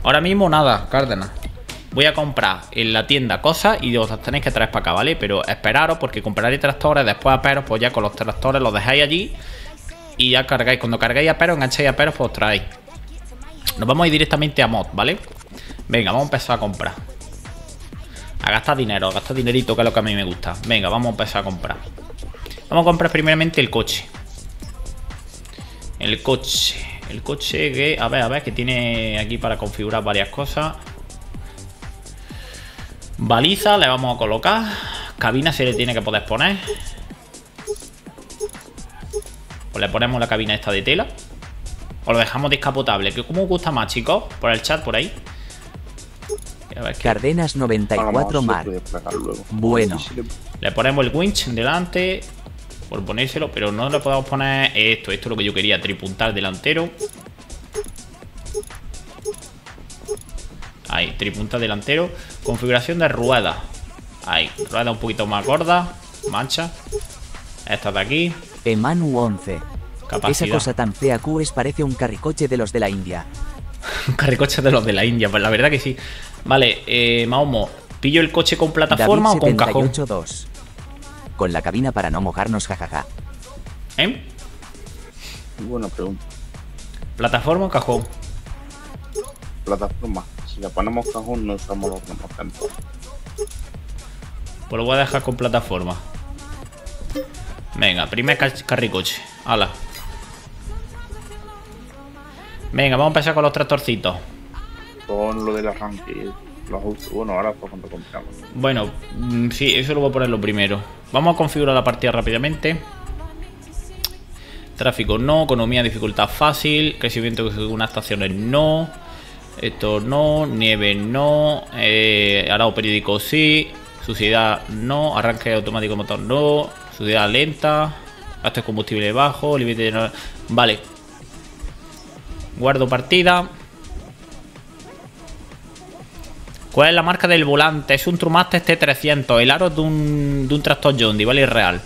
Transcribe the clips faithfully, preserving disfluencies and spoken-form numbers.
Ahora mismo nada, Cárdenas. Voy a comprar en la tienda cosas y os las tenéis que traer para acá, ¿vale? Pero esperaros porque compraré tractores, después a Peros, pues ya con los tractores los dejáis allí y ya cargáis. Cuando cargáis a Peros, engancháis a Peros, pues os traéis. Nos vamos a ir directamente a mod, ¿vale? Venga, vamos a empezar a comprar. A gastar dinero, a gastar dinerito, que es lo que a mí me gusta. Venga, vamos a empezar a comprar. Vamos a comprar primeramente el coche. El coche. El coche que, a ver, a ver, que tiene aquí para configurar varias cosas. Baliza le vamos a colocar. Cabina se le tiene que poder poner. Pues le ponemos la cabina esta de tela. O lo dejamos descapotable. ¿Cómo os gusta más, chicos? Por el chat, por ahí. A ver, Cardenas noventa y cuatro Mar. Bueno. Le ponemos el winch delante. Por ponérselo, pero no le podemos poner esto. Esto es lo que yo quería. Tripuntal delantero. Ahí, tripuntal delantero. Configuración de ruedas. Ahí, rueda un poquito más gorda. Mancha. Esta de aquí. Emanu once. Capacidad. Esa cosa tan fea Q es parece un carricoche de los de la India. Un carricoche de los de la India, pues la verdad que sí. Vale, eh, Mahomo, ¿pillo el coche con plataforma o con cajón? dos. Con la cabina para no mojarnos, jajaja. ¿Eh? Buena pregunta. ¿Plataforma o cajón? Plataforma. Si le ponemos cajón, no usamos los demás tanto. Pues lo voy a dejar con plataforma. Venga, primer carricoche. Hala. Venga, vamos a empezar con los tractorcitos. Con lo del arranque. Los autos. Bueno, ahora por cuando compramos. Bueno, sí, eso lo voy a poner lo primero. Vamos a configurar la partida rápidamente. Tráfico no, economía, dificultad fácil, crecimiento de unas estaciones no. Esto no, nieve no, eh, arado periódico sí, suciedad no, arranque automático de motor no, suciedad lenta, gasto de combustible bajo, límite de no... Vale. Guardo partida. ¿Cuál es la marca del volante? Es un Trumaster T trescientos. El aro de un, de un tractor John Deere, ¿vale? Es real.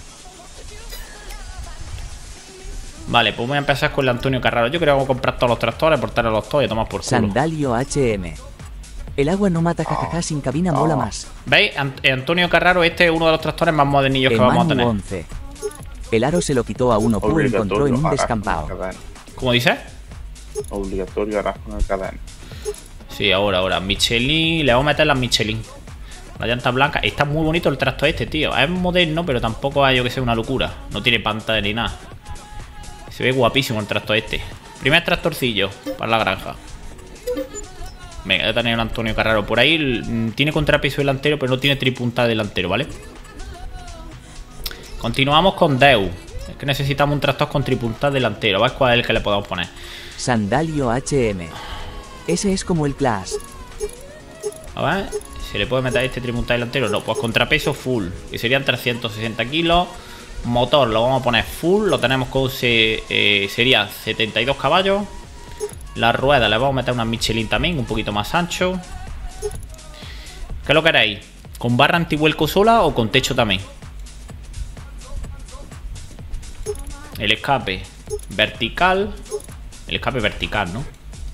Vale, pues voy a empezar con el Antonio Carraro. Yo creo que vamos a comprar todos los tractores, portarlos los todos y a tomar por culo. Sandalio H M. El agua no mata, jajaja, sin cabina mola más. ¿Veis? Ant Antonio Carraro, este es uno de los tractores más modernillos que vamos a tener. once. El aro se lo quitó a uno Q, encontró en un descampado. ¿Cómo dices? Obligatorio harás con el cadena. Sí, ahora, ahora. Michelin, le vamos a meter las Michelin. La llanta blanca. Está muy bonito el tractor este, tío. Es moderno, pero tampoco hay yo que sea una locura. No tiene pantalla ni nada. Se ve guapísimo el tractor este. Primer tractorcillo para la granja. Venga, ya tener el Antonio Carraro por ahí. Tiene contrapeso delantero, pero no tiene tripuntal delantero, ¿vale? Continuamos con Deu. Es que necesitamos un tractor con tripuntal delantero. ¿Ves cuál es el que le podemos poner? Sandalio H M. Ese es como el Clash. A ver, ¿se le puede meter este tripuntal delantero? No, pues contrapeso full. Que serían trescientos sesenta kilos. Motor lo vamos a poner full. Lo tenemos con eh, sería setenta y dos caballos. La rueda le vamos a meter una Michelin también, un poquito más ancho. ¿Qué lo queréis? ¿Con barra antivuelco sola o con techo también? El escape vertical. El escape vertical, ¿no?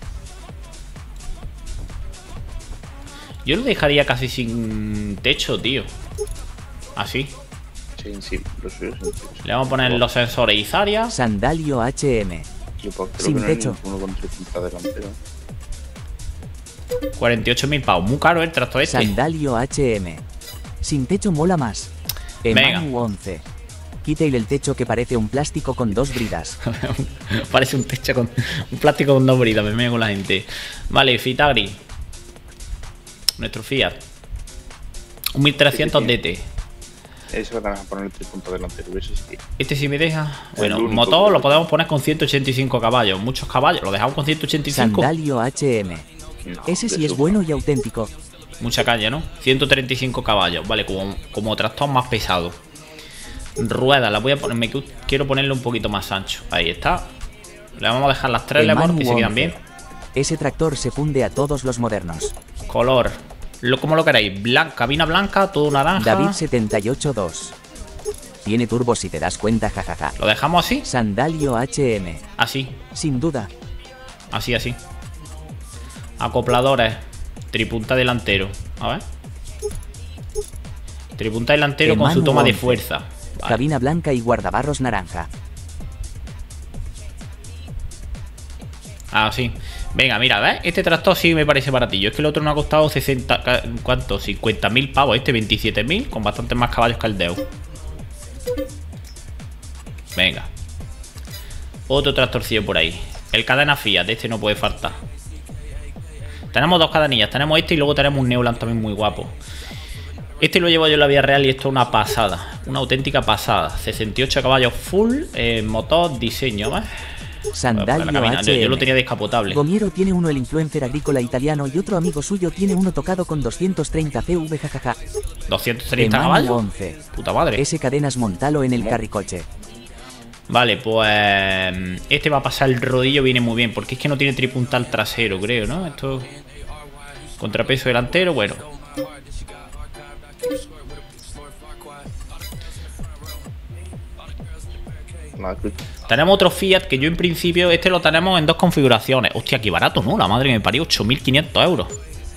Yo lo dejaría casi sin techo, tío. Así. Sí, sí, lo suyo sin techo. Le vamos a poner los sensores Izaria. Sandalio H M. Sin techo. Uno con tripuntal delantero. cuarenta y ocho mil pavos. Muy caro el tractor este. Sandalio H M. Sin techo mola más. Emanu once. Quítale el techo que parece un plástico con dos bridas. Parece un techo con un plástico con dos bridas. Me meo con la gente. Vale, Fitagri. Nuestro Fiat. Un mil trescientos D T. Eso que te vas a poner el tripunto delantero. Eso sí. Este sí me deja. Bueno, motor lo podemos poner con ciento ochenta y cinco caballos. Muchos caballos. Lo dejamos con ciento ochenta y cinco. Sandalio H M. No, ese sí es bueno y auténtico. Mucha calle, ¿no? ciento treinta y cinco caballos. Vale, como, como tractor más pesado. Ruedas, la voy a poner. Me quiero ponerle un poquito más ancho. Ahí está. Le vamos a dejar las tres Lemor que se quedan bien. Ese tractor se funde a todos los modernos. Color. Lo, ¿Cómo lo queréis? Blanca, cabina blanca, todo naranja. David setenta y ocho dos. Tiene turbo si te das cuenta, jajaja. ¿Lo dejamos así? Sandalio H M. Así. Sin duda. Así, así. Acopladores. Tripunta delantero. A ver. Tripunta delantero con su toma de fuerza. Vale. Cabina blanca y guardabarros naranja. Ah, sí. Venga, mira, ¿ves? Este tractor sí me parece baratillo. Es que el otro no ha costado sesenta... ¿Cuánto? cincuenta mil pavos. Este veintisiete mil con bastantes más caballos que el Deu. Venga. Otro tractorcillo por ahí. El cadena Fiat. Este no puede faltar. Tenemos dos cadenillas. Tenemos este y luego tenemos un Neuland también muy guapo. Este lo llevo yo en la vía real y esto es una pasada. Una auténtica pasada. sesenta y ocho caballos full. Eh, motor, diseño, ¿ves? Sandalio H M. Yo lo tenía descapotable. Gomiero tiene uno el influencer agrícola italiano y otro amigo suyo tiene uno tocado con doscientos treinta C V, jajaja. ¿doscientos treinta caballos? once. Puta madre. Ese cadenas montalo en el carricoche. Vale, pues este va a pasar el rodillo, viene muy bien, porque es que no tiene tripuntal trasero, creo, ¿no? Esto contrapeso delantero, bueno. Tenemos otro Fiat que yo en principio, este lo tenemos en dos configuraciones. Hostia, qué barato, ¿no? La madre que me parió, ocho mil quinientos euros.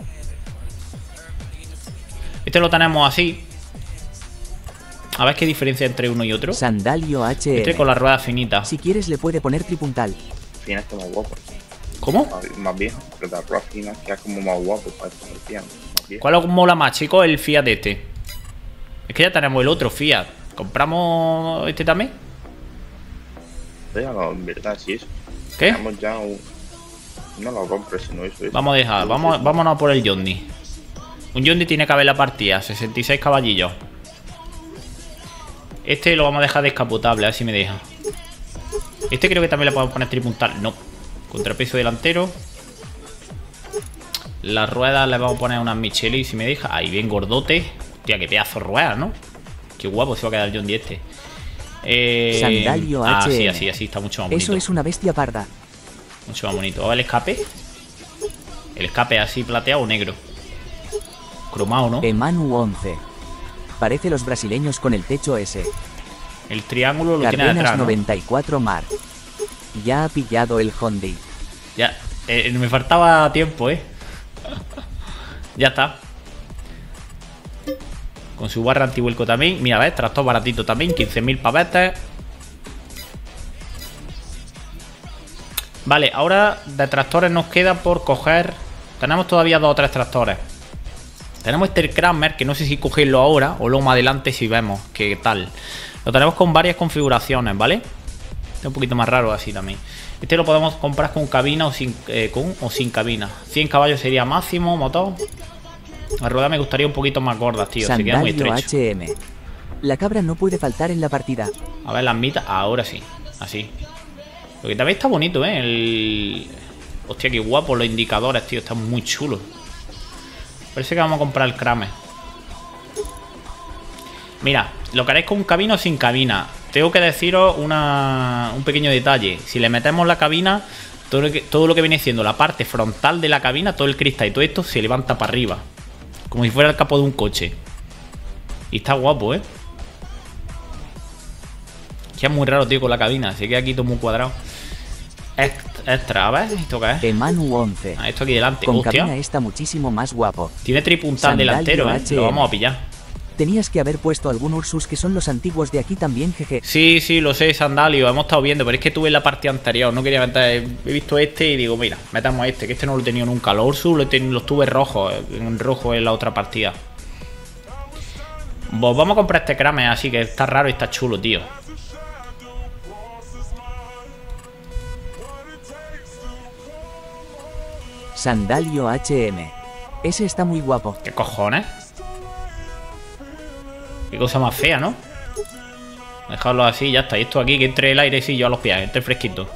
Este lo tenemos así. A ver qué diferencia entre uno y otro. Sandalio H M. Este con la rueda finita. Si quieres le puede poner tripuntal. Fina está más guapo. ¿Cómo? Más, más viejo, pero la rueda fina queda como más guapo para estar piano. ¿Cuál os mola más, chicos? El Fiat este. Es que ya tenemos el otro Fiat. ¿Compramos este también? No, en verdad, sí eso. ¿Qué? Tenemos ya un... No lo compres si no eso. eso. Vamos a dejar, vamos, vámonos por el Yondi. Un Yondi tiene que haber la partida, sesenta y seis caballillos. Este lo vamos a dejar descapotable, a ver si me deja. Este creo que también le podemos poner tripuntal. No. Contrapeso delantero. Las ruedas le vamos a poner unas Michelin si me deja. Ahí bien gordote. Hostia, qué pedazo de ruedas, ¿no? Qué guapo se va a quedar el Yondi este. Eh... Sandalio ah, H M. sí, así, así está mucho más bonito. Eso es una bestia parda. Mucho más bonito. A ver el escape. El escape así plateado o negro. Cromado, ¿no? Emanu once. Parece los brasileños con el techo ese. El triángulo lo Cardenas tiene detrás, ¿no? noventa y cuatro Mar. Ya ha pillado el Hondi. Ya, eh, me faltaba tiempo, eh. Ya está. Con su barra antivuelco también. Mira, ves, tractor baratito también. quince mil pavetes. Vale, ahora de tractores nos queda por coger. Tenemos todavía dos o tres tractores. Tenemos este Kramer, que no sé si cogerlo ahora o luego más adelante si vemos qué tal. Lo tenemos con varias configuraciones, ¿vale? Este es un poquito más raro así también. Este lo podemos comprar con cabina o sin, eh, con o sin cabina. cien caballos sería máximo, motor. La rueda me gustaría un poquito más gordas, tío. Se queda muy Sandalio estrecho. H M. La cabra no puede faltar en la partida. A ver las mitas. Ahora sí. Así. Lo que también está bonito, ¿eh? El... Hostia, qué guapo los indicadores, tío. Están muy chulos. Parece que vamos a comprar el Kramer. Mira, lo que haréis con cabina o sin cabina. Tengo que deciros una, un pequeño detalle. Si le metemos la cabina, todo lo, que, todo lo que viene siendo la parte frontal de la cabina, todo el cristal y todo esto se levanta para arriba. Como si fuera el capó de un coche. Y está guapo, ¿eh? Que es muy raro, tío, con la cabina. Se queda aquí todo muy cuadrado. Extra, a ver, ¿esto qué es? Emanu once. Ah, esto aquí delante. Con Hostia. cabina está muchísimo más guapo. Tiene tripuntal Sandalio delantero, ¿eh? H M. Lo vamos a pillar. Tenías que haber puesto algún Ursus que son los antiguos de aquí también, jeje. Sí, sí, lo sé, Sandalio. Hemos estado viendo, pero es que tuve la parte anterior. No quería meter. He visto este y digo, mira, metamos a este, que este no lo he tenido nunca. Los Ursus los, ten... los tuve rojos. En rojo en la otra partida. Pues vamos a comprar este Kramer, así que está raro y está chulo, tío. Sandalio H M. Ese está muy guapo. ¿Qué cojones? Qué cosa más fea, ¿no? Dejarlo así, ya está. Y esto aquí, que entre el aire, sí, yo a los pies, entre fresquito.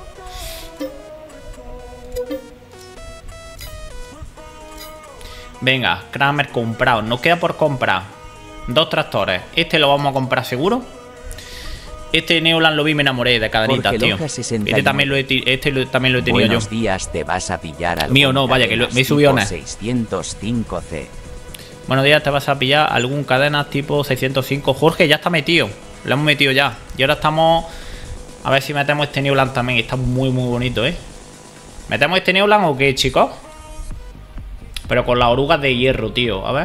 Venga, Kramer comprado. Nos queda por comprar dos tractores. Este lo vamos a comprar seguro. Este Neuland lo vi, me enamoré de cadenita, tío. Este también lo he, este lo, también lo he tenido Buenos yo. días, te vas a pillar algún Mío no, vaya, que lo, me he subido a seiscientos cinco C. Buenos días, te vas a pillar algún cadena tipo seiscientos cinco. Jorge, ya está metido. Lo hemos metido ya. Y ahora estamos... A ver si metemos este Neuland también. Está muy, muy bonito, ¿eh? ¿Metemos este Neuland o qué, chicos? Pero con las orugas de hierro, tío. A ver.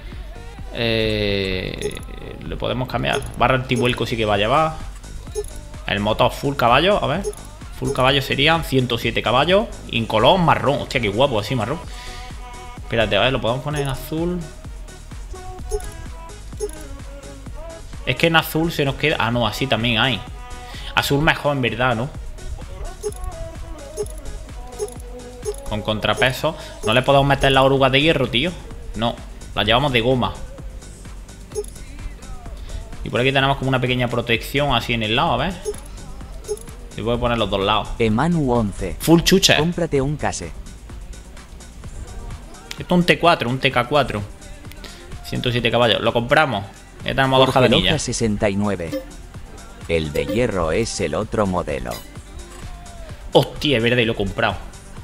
Eh, le podemos cambiar. Barra antivuelco sí que va a llevar. El motor full caballo, a ver. Full caballo serían ciento siete caballos. Incolor marrón. Hostia, qué guapo así, marrón. Espérate, a ver, lo podemos poner en azul. Es que en azul se nos queda... Ah, no, así también hay. Azul mejor en verdad, ¿no? Con contrapeso. No le podemos meter la oruga de hierro, tío. No, la llevamos de goma. Y por aquí tenemos como una pequeña protección así en el lado, a ver. Se puede poner los dos lados. Emanu once. Full chucha. Cómprate un case. Esto es un T cuatro, un T K cuatro. ciento siete caballos. Lo compramos. Ya tenemos dos jadenillas. sesenta y nueve. El de hierro es el otro modelo. Hostia, es verdad, y lo he comprado.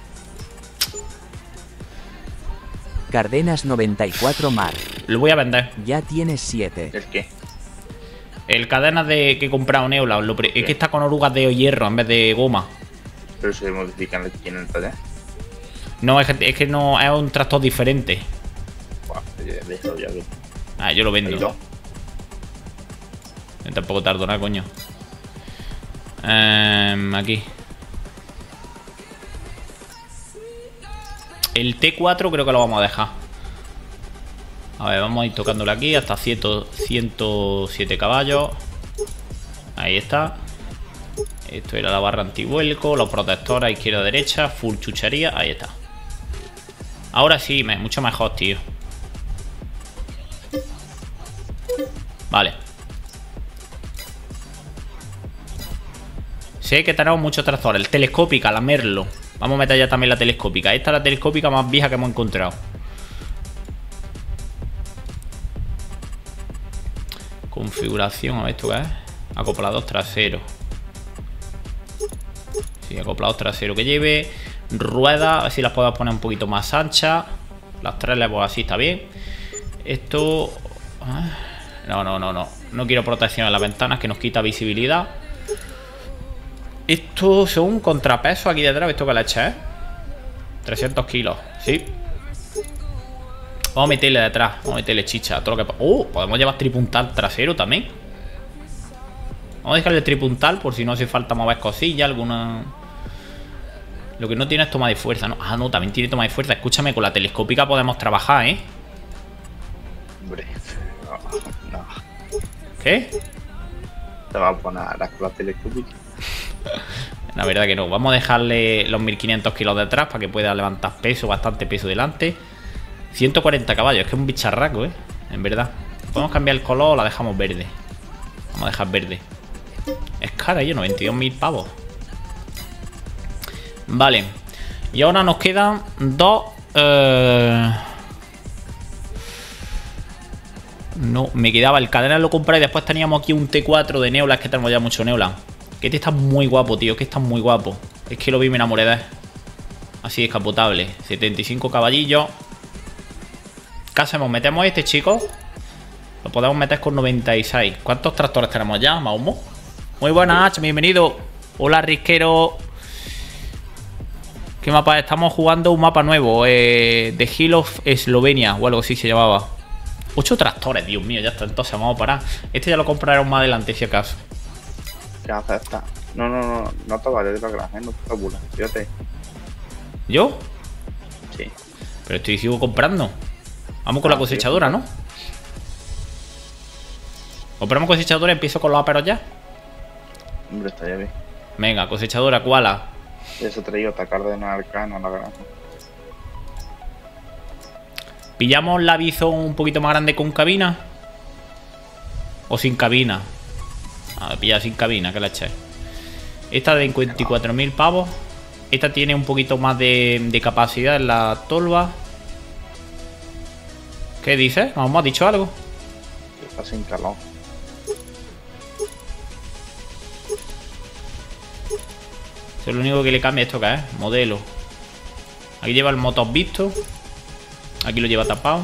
Cardenas noventa y cuatro Mar. Lo voy a vender. Ya tienes siete. ¿El qué? El cadena de que he comprado Neula. Lo es que está con orugas de hierro en vez de goma. Pero se modifican aquí en el taller. No, es que, es que no es un tractor diferente. Buah, ya déjalo ya. Ah, yo lo vendo. Yo tampoco tardo nada, coño. Eh, aquí. El T cuatro creo que lo vamos a dejar. A ver, vamos a ir tocándole aquí hasta ciento siete caballos. Ahí está. Esto era la barra antivuelco, los protectores izquierda-derecha, full chuchería. Ahí está. Ahora sí, me, mucho mejor, tío. Vale. Sé que tenemos muchos tractores. El telescópica, la Merlo. Vamos a meter ya también la telescópica. Esta es la telescópica más vieja que hemos encontrado. Configuración, a ver esto qué es. Acoplados traseros. Sí, acoplados traseros. Que lleve ruedas, a ver si las puedo poner un poquito más anchas. Las tres levos así está bien. Esto... No, no, no, no. No quiero protección en las ventanas, que nos quita visibilidad. Esto son un contrapeso aquí detrás. ¿Esto que le eché, eh? trescientos kilos, sí. Vamos a meterle detrás. Vamos a meterle chicha. Todo lo que... Oh, podemos llevar tripuntal trasero también. Vamos a dejarle tripuntal por si no hace falta mover cosillas, alguna... Lo que no tiene es toma de fuerza, ¿no? Ah, no, también tiene toma de fuerza. Escúchame, con la telescópica podemos trabajar, ¿eh? Hombre, no, no. ¿Qué? Te vas a poner a las con la telescópica. La verdad que no. Vamos a dejarle los mil quinientos kilos detrás para que pueda levantar peso, bastante peso delante. ciento cuarenta caballos, es que es un bicharraco, ¿eh? En verdad. Podemos cambiar el color o la dejamos verde. Vamos a dejar verde. Es cara, yo, noventa y dos mil pavos. Vale. Y ahora nos quedan dos... Eh... No, me quedaba el cadena, lo compré y después teníamos aquí un T cuatro de Neula. Es que tenemos ya mucho Neula. Que este está muy guapo, tío. Que está muy guapo. Es que lo vi y me enamoré de él. Así descapotable. setenta y cinco caballillos. ¿Qué hacemos? ¿Metemos este, chicos? Lo podemos meter con noventa y seis. ¿Cuántos tractores tenemos ya, Maumo? Muy buenas, bienvenido. Hola, risquero. ¿Qué mapa? Estamos jugando un mapa nuevo. Eh, The Hill of Eslovenia o algo así se llamaba. Ocho tractores, Dios mío, ya está. Entonces vamos a parar. Este ya lo compraremos más adelante, si acaso. ¿Qué haces esta? No, no, no, no te vayas de la granja, no te tabulas, fíjate. ¿Yo? Sí. Pero estoy sigo comprando. Vamos con ah, la cosechadora, sí. ¿No? Compramos cosechadora y empiezo con los aperos ya. Hombre, está ya bien. Venga, cosechadora, ¿cuál? Eso traído esta Cárdenas Arcana a la granja. ¿Pillamos la Bizón un poquito más grande con cabina? ¿O sin cabina? A ver, pilla sin cabina, que la eché. Esta de cincuenta y cuatro mil pavos. Esta tiene un poquito más de, de capacidad en la tolva. ¿Qué dices? ¿Nos hemos dicho algo? Está sin calor. Eso es lo único que le cambia esto que es. Modelo. Aquí lleva el motor visto. Aquí lo lleva tapado.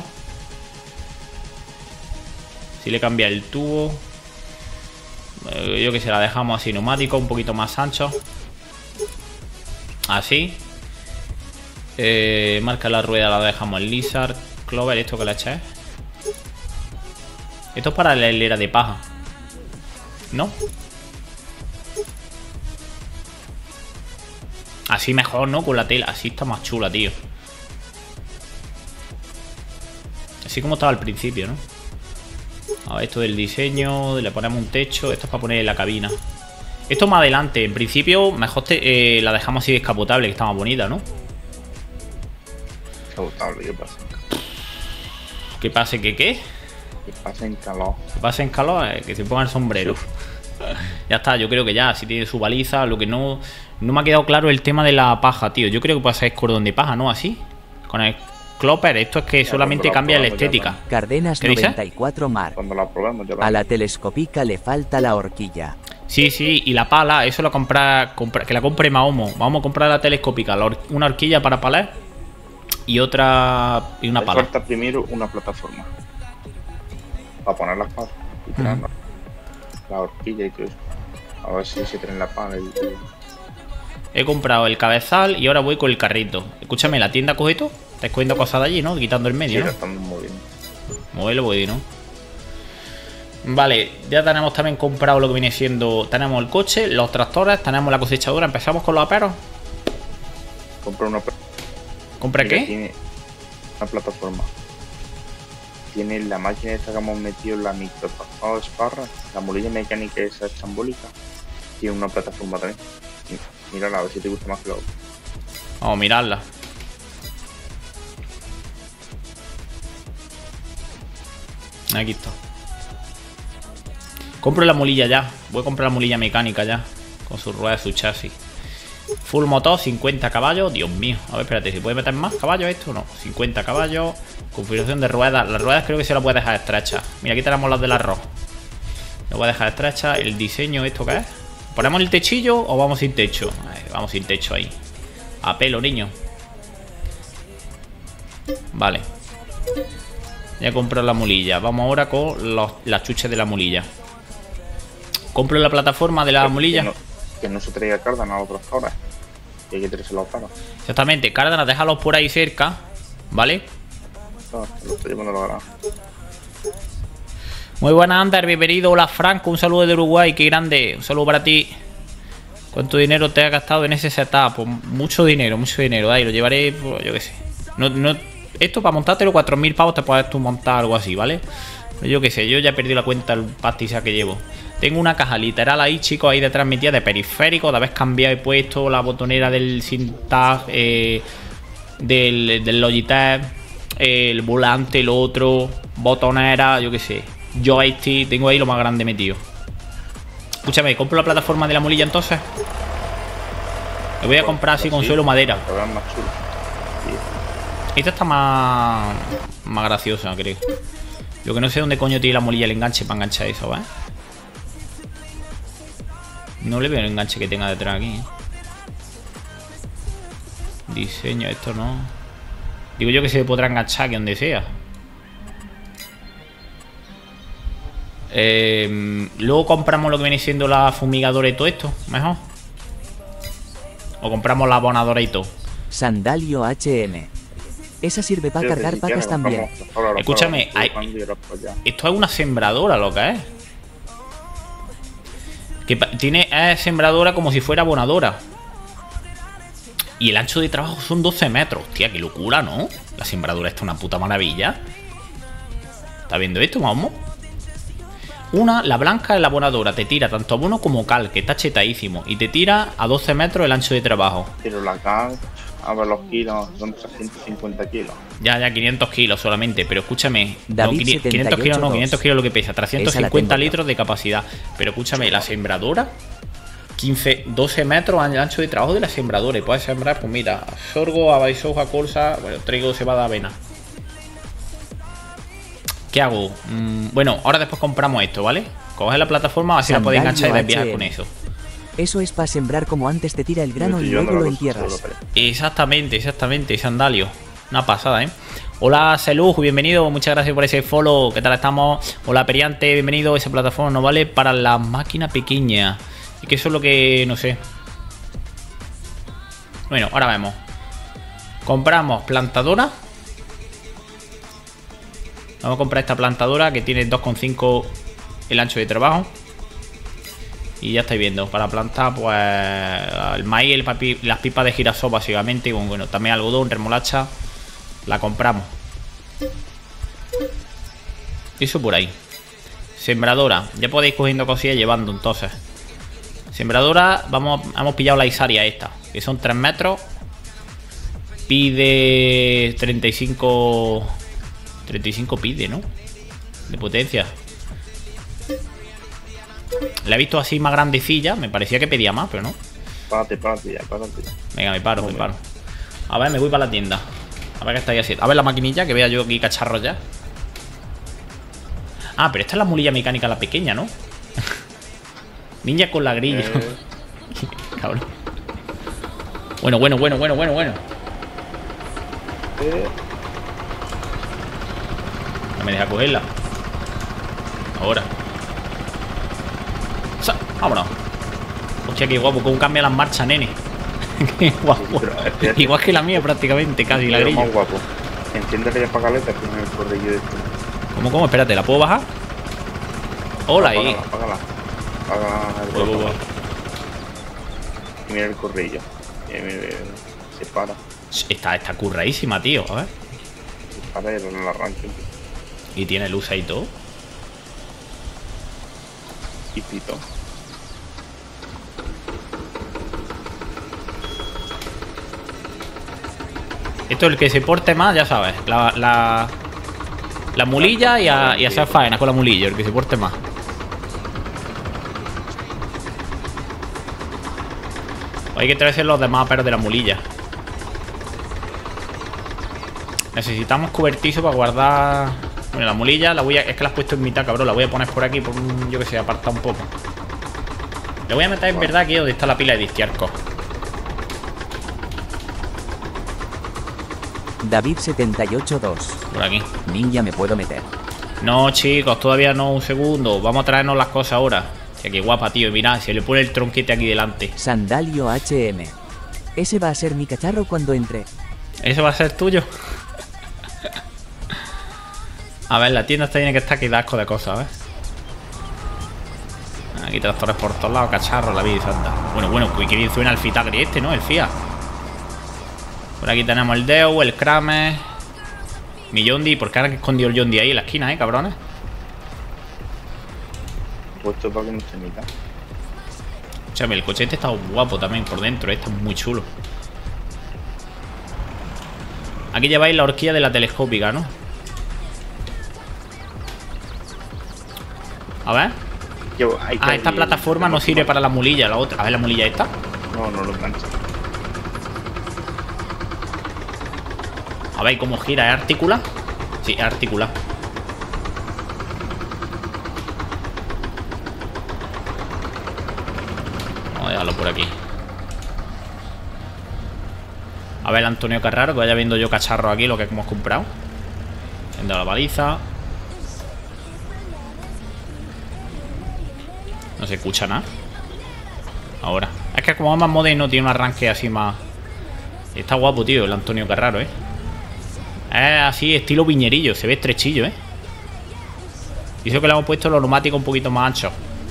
Si le cambia el tubo. Eh, yo que sé, la dejamos así neumático, un poquito más ancho. Así. Eh, marca la rueda, la dejamos en Lizard. Clover, ¿esto que le eché? Esto es para la hilera de paja, ¿no? Así mejor, ¿no? Con la tela. Así está más chula, tío. Así como estaba al principio, ¿no? A ver, esto del diseño. Le ponemos un techo. Esto es para poner en la cabina. Esto más adelante. En principio, mejor te, eh, la dejamos así descapotable, que está más bonita, ¿no? Descapotable, ¿qué pasa? ¿Qué pase? ¿Qué qué? Que pase en calor. Que pase en calor, eh, que se ponga el sombrero. Ya está, yo creo que ya, si tiene su baliza. Lo que no no me ha quedado claro el tema de la paja, tío. Yo creo que puede ser cordón de paja, ¿no? Así. Con el Clopper, esto es que Ya, solamente cuando la cambia la probemos ya, estética. ¿no? Cardenas ¿Qué dice? noventa y cuatro Mar. Cuando la probemos, ya la A la telescópica le falta la horquilla. Sí, sí, y la pala, eso lo compra, compra que la compre Mahomo. Vamos a comprar la telescópica, la hor- una horquilla para palar y otra y una Me pala. falta primero una plataforma. Para poner las palas y tirarnos la horquilla y todo eso. A ver si se traen la pala y... He comprado el cabezal y ahora voy con el carrito. Escúchame, la tienda Cogeto, estás cogiendo cosas de allí, ¿no? Quitando el Sí, medio, la ¿no? estamos moviendo. Muévelo, voy, ¿no? Vale, ya tenemos también comprado lo que viene siendo. Tenemos el coche, los tractores, tenemos la cosechadora. Empezamos con los aperos. Compra una... ¿Compra Mira, qué? Tiene una plataforma. Tiene la máquina esta que hemos metido en la micro pasado esparra, la molilla mecánica esa chambólica. Tiene una plataforma también. Mírala, a ver si te gusta más que la otra. Vamos a mirarla. Aquí está. Compro la mulilla ya. Voy a comprar la mulilla mecánica ya. Con sus ruedas, su chasis. Full motor, cincuenta caballos. Dios mío. A ver, espérate, ¿se puede meter más caballos esto o no? cincuenta caballos. Configuración de ruedas. Las ruedas creo que se las puede dejar estrechas. Mira, aquí tenemos las del arroz. Lo voy a dejar estrecha. El diseño, ¿esto qué es? ¿Ponemos el techillo o vamos sin techo? Ay, vamos sin techo ahí. A pelo, niño. Vale. Ya compré la mulilla. Vamos ahora con los, las chuches de la mulilla. Compro la plataforma de la Que- mulilla. Que no, que no se traiga Cárdenas a otras horas. Que hay que traerse los paros. Exactamente. Cárdenas, déjalos por ahí cerca. ¿Vale? No, lo estoy llevando a la granja. Muy buenas, Ander. Bienvenido. Hola, Franco. Un saludo de Uruguay. Qué grande. Un saludo para ti. ¿Cuánto dinero te has gastado en ese setup? Pues mucho dinero, mucho dinero. Ahí lo llevaré, pues, yo qué sé. No, no, esto para montártelo, cuatro mil pavos te puedes tú montar algo así, ¿vale? Yo qué sé, yo ya he perdido la cuenta el pastiza que llevo. Tengo una caja literal ahí, chicos, ahí detrás metida de periférico. De haber cambiado y puesto la botonera del Syntag, eh, del, del Logitech, el volante, el otro, botonera, yo qué sé. Joystick, tengo ahí lo más grande metido. Escúchame, ¿compro la plataforma de la mulilla entonces? Me voy a comprar así con Sí, suelo madera. para ver más chulo. Sí. Esta está más, más graciosa, creo. Lo que no sé dónde coño tiene la mulilla el enganche para enganchar eso, ¿vale? No le veo el enganche que tenga detrás aquí, ¿eh? Diseño, esto no. Digo yo que se podrá enganchar que donde sea. Eh, luego compramos lo que viene siendo la fumigadora y todo esto, mejor. O compramos la abonadora y todo. Sandalio H M. Esa sirve para Sí, cargar sí, vacas ya, también. vamos, ahora, ahora, Escúchame, ahora, hay- buscando y ahora para allá. Esto es una sembradora, lo que es. Que pa- tiene es sembradora como si fuera abonadora. Y el ancho de trabajo son doce metros. Hostia, qué locura, ¿no? La sembradora está una puta maravilla. ¿Estás viendo esto, vamos? Una, la blanca es la abonadora. Te tira tanto abono como cal, que está chetadísimo. Y te tira a doce metros el ancho de trabajo. Pero la cal, a ver los kilos, son trescientos cincuenta kilos. Ya, ya, quinientos kilos solamente. Pero escúchame, no, David quini- quinientos kilos no, setenta y ocho quinientos kilos lo que pesa. trescientos Esa la cincuenta tengo yo. litros de capacidad. Pero escúchame, la sembradora, quince, doce metros al ancho de trabajo de la sembradora. Y puedes sembrar, pues mira, sorgo, abaisoja, colza, bueno, trigo, cebada, avena. ¿Qué hago? Mm, bueno, ahora después compramos esto, ¿vale? Coges la plataforma, así la podéis enganchar y Sandalio desviar H con M. eso. Eso es para sembrar como antes te tira el grano Yo y estoy luego llevando lo la cosa entierras. solo, pero- Exactamente, exactamente, sandalio. Una pasada, ¿eh? Hola, Salud, bienvenido. Muchas gracias por ese follow. ¿Qué tal estamos? Hola, Periante, bienvenido. Esa plataforma no vale para la máquina pequeña. Y que eso es lo que no sé. Bueno, ahora vemos. Compramos plantadora. Vamos a comprar esta plantadora que tiene dos coma cinco el ancho de trabajo. Y ya estáis viendo, para plantar pues el maíz, el papi, las pipas de girasol básicamente. Y bueno, también algodón, remolacha. La compramos. Eso por ahí. Sembradora, ya podéis cogiendo cosillas llevando entonces. Sembradora, vamos, hemos pillado la Isaria esta, que son tres metros. Pide treinta y cinco. treinta y cinco pide, ¿no? De potencia. La he visto así más grandecilla. Me parecía que pedía más, pero no. Párate, párate ya, párate ya. Venga, me paro, me paro. A ver, me voy para la tienda. A ver qué estáis haciendo. A ver la maquinilla, que vea yo aquí cacharros ya. Ah, pero esta es la mulilla mecánica, la pequeña, ¿no? Ninja con ladrillo. Eh. Cabrón. Bueno, bueno, bueno, bueno, bueno, bueno. Eh. No me deja cogerla. Ahora. Vámonos. Hostia, qué guapo. Cómo cambia las marchas, nene. Qué guapo. Igual que la mía prácticamente, casi la grilla. Más guapo. Enciéndele ya para caleta, tiene el corrillo de esto. ¿Cómo, cómo? Espérate, ¿la puedo bajar? Hola ahí. Apágala, apágala. El voy, voy, voy. Y mira el corrillo. Mira, mira, mira. Se para. Está, está curradísima, tío. A ver. Se para y no la arranque. Y tiene luz ahí y todo. Y pito. Esto es el que se porte más, ya sabes. La, la, la mulilla y, a, y hacer faena con la mulilla, el que se porte más. Hay que traerse los demás pero de la mulilla. Necesitamos cobertizo para guardar. Bueno, la mulilla la voy a. Es que la has puesto en mitad, cabrón. La voy a poner por aquí, por un, yo que sé, apartar un poco. Le voy a meter en verdad aquí donde está la pila de distiarco. David setenta y ocho dos. Por aquí. Ninja, ¿me puedo meter? No, chicos, todavía no, un segundo. Vamos a traernos las cosas ahora. Hostia, qué guapa, tío. Mirad, se le pone el tronquete aquí delante. Sandalio H M. Ese va a ser mi cacharro cuando entre. ¿Eso va a ser tuyo? A ver, la tienda esta tiene que estar aquí de asco de cosas, ¿ves? Aquí tractores por todos lados, cacharros, la vida santa. Bueno, bueno, que bien suena el Fitagri este, ¿no? El Fiat. Por aquí tenemos el Deu, el Kramer, mi Yondi. ¿Por qué ahora que escondió el Yondi ahí en la esquina, eh, cabrones? Puesto para que no se meta. Escúchame, el coche este está guapo también por dentro, este es muy chulo. Aquí lleváis la horquilla de la telescópica, ¿no? A ver. Yo, ah, esta plataforma no sirve para la mulilla, la otra. A ver la mulilla esta. No, no lo engancha. A ver cómo gira, ¿es articula? Sí, es articula. Vamos a dejarlo por aquí. A ver el Antonio Carraro, que vaya viendo yo cacharro aquí, lo que hemos comprado. Viendo la baliza. No se escucha nada. Ahora. Es que como es más moderno, tiene un arranque así más. Está guapo, tío, el Antonio Carraro, eh. Es así, estilo viñerillo. Se ve estrechillo, eh. Y eso que le hemos puesto los neumáticos un poquito más anchos.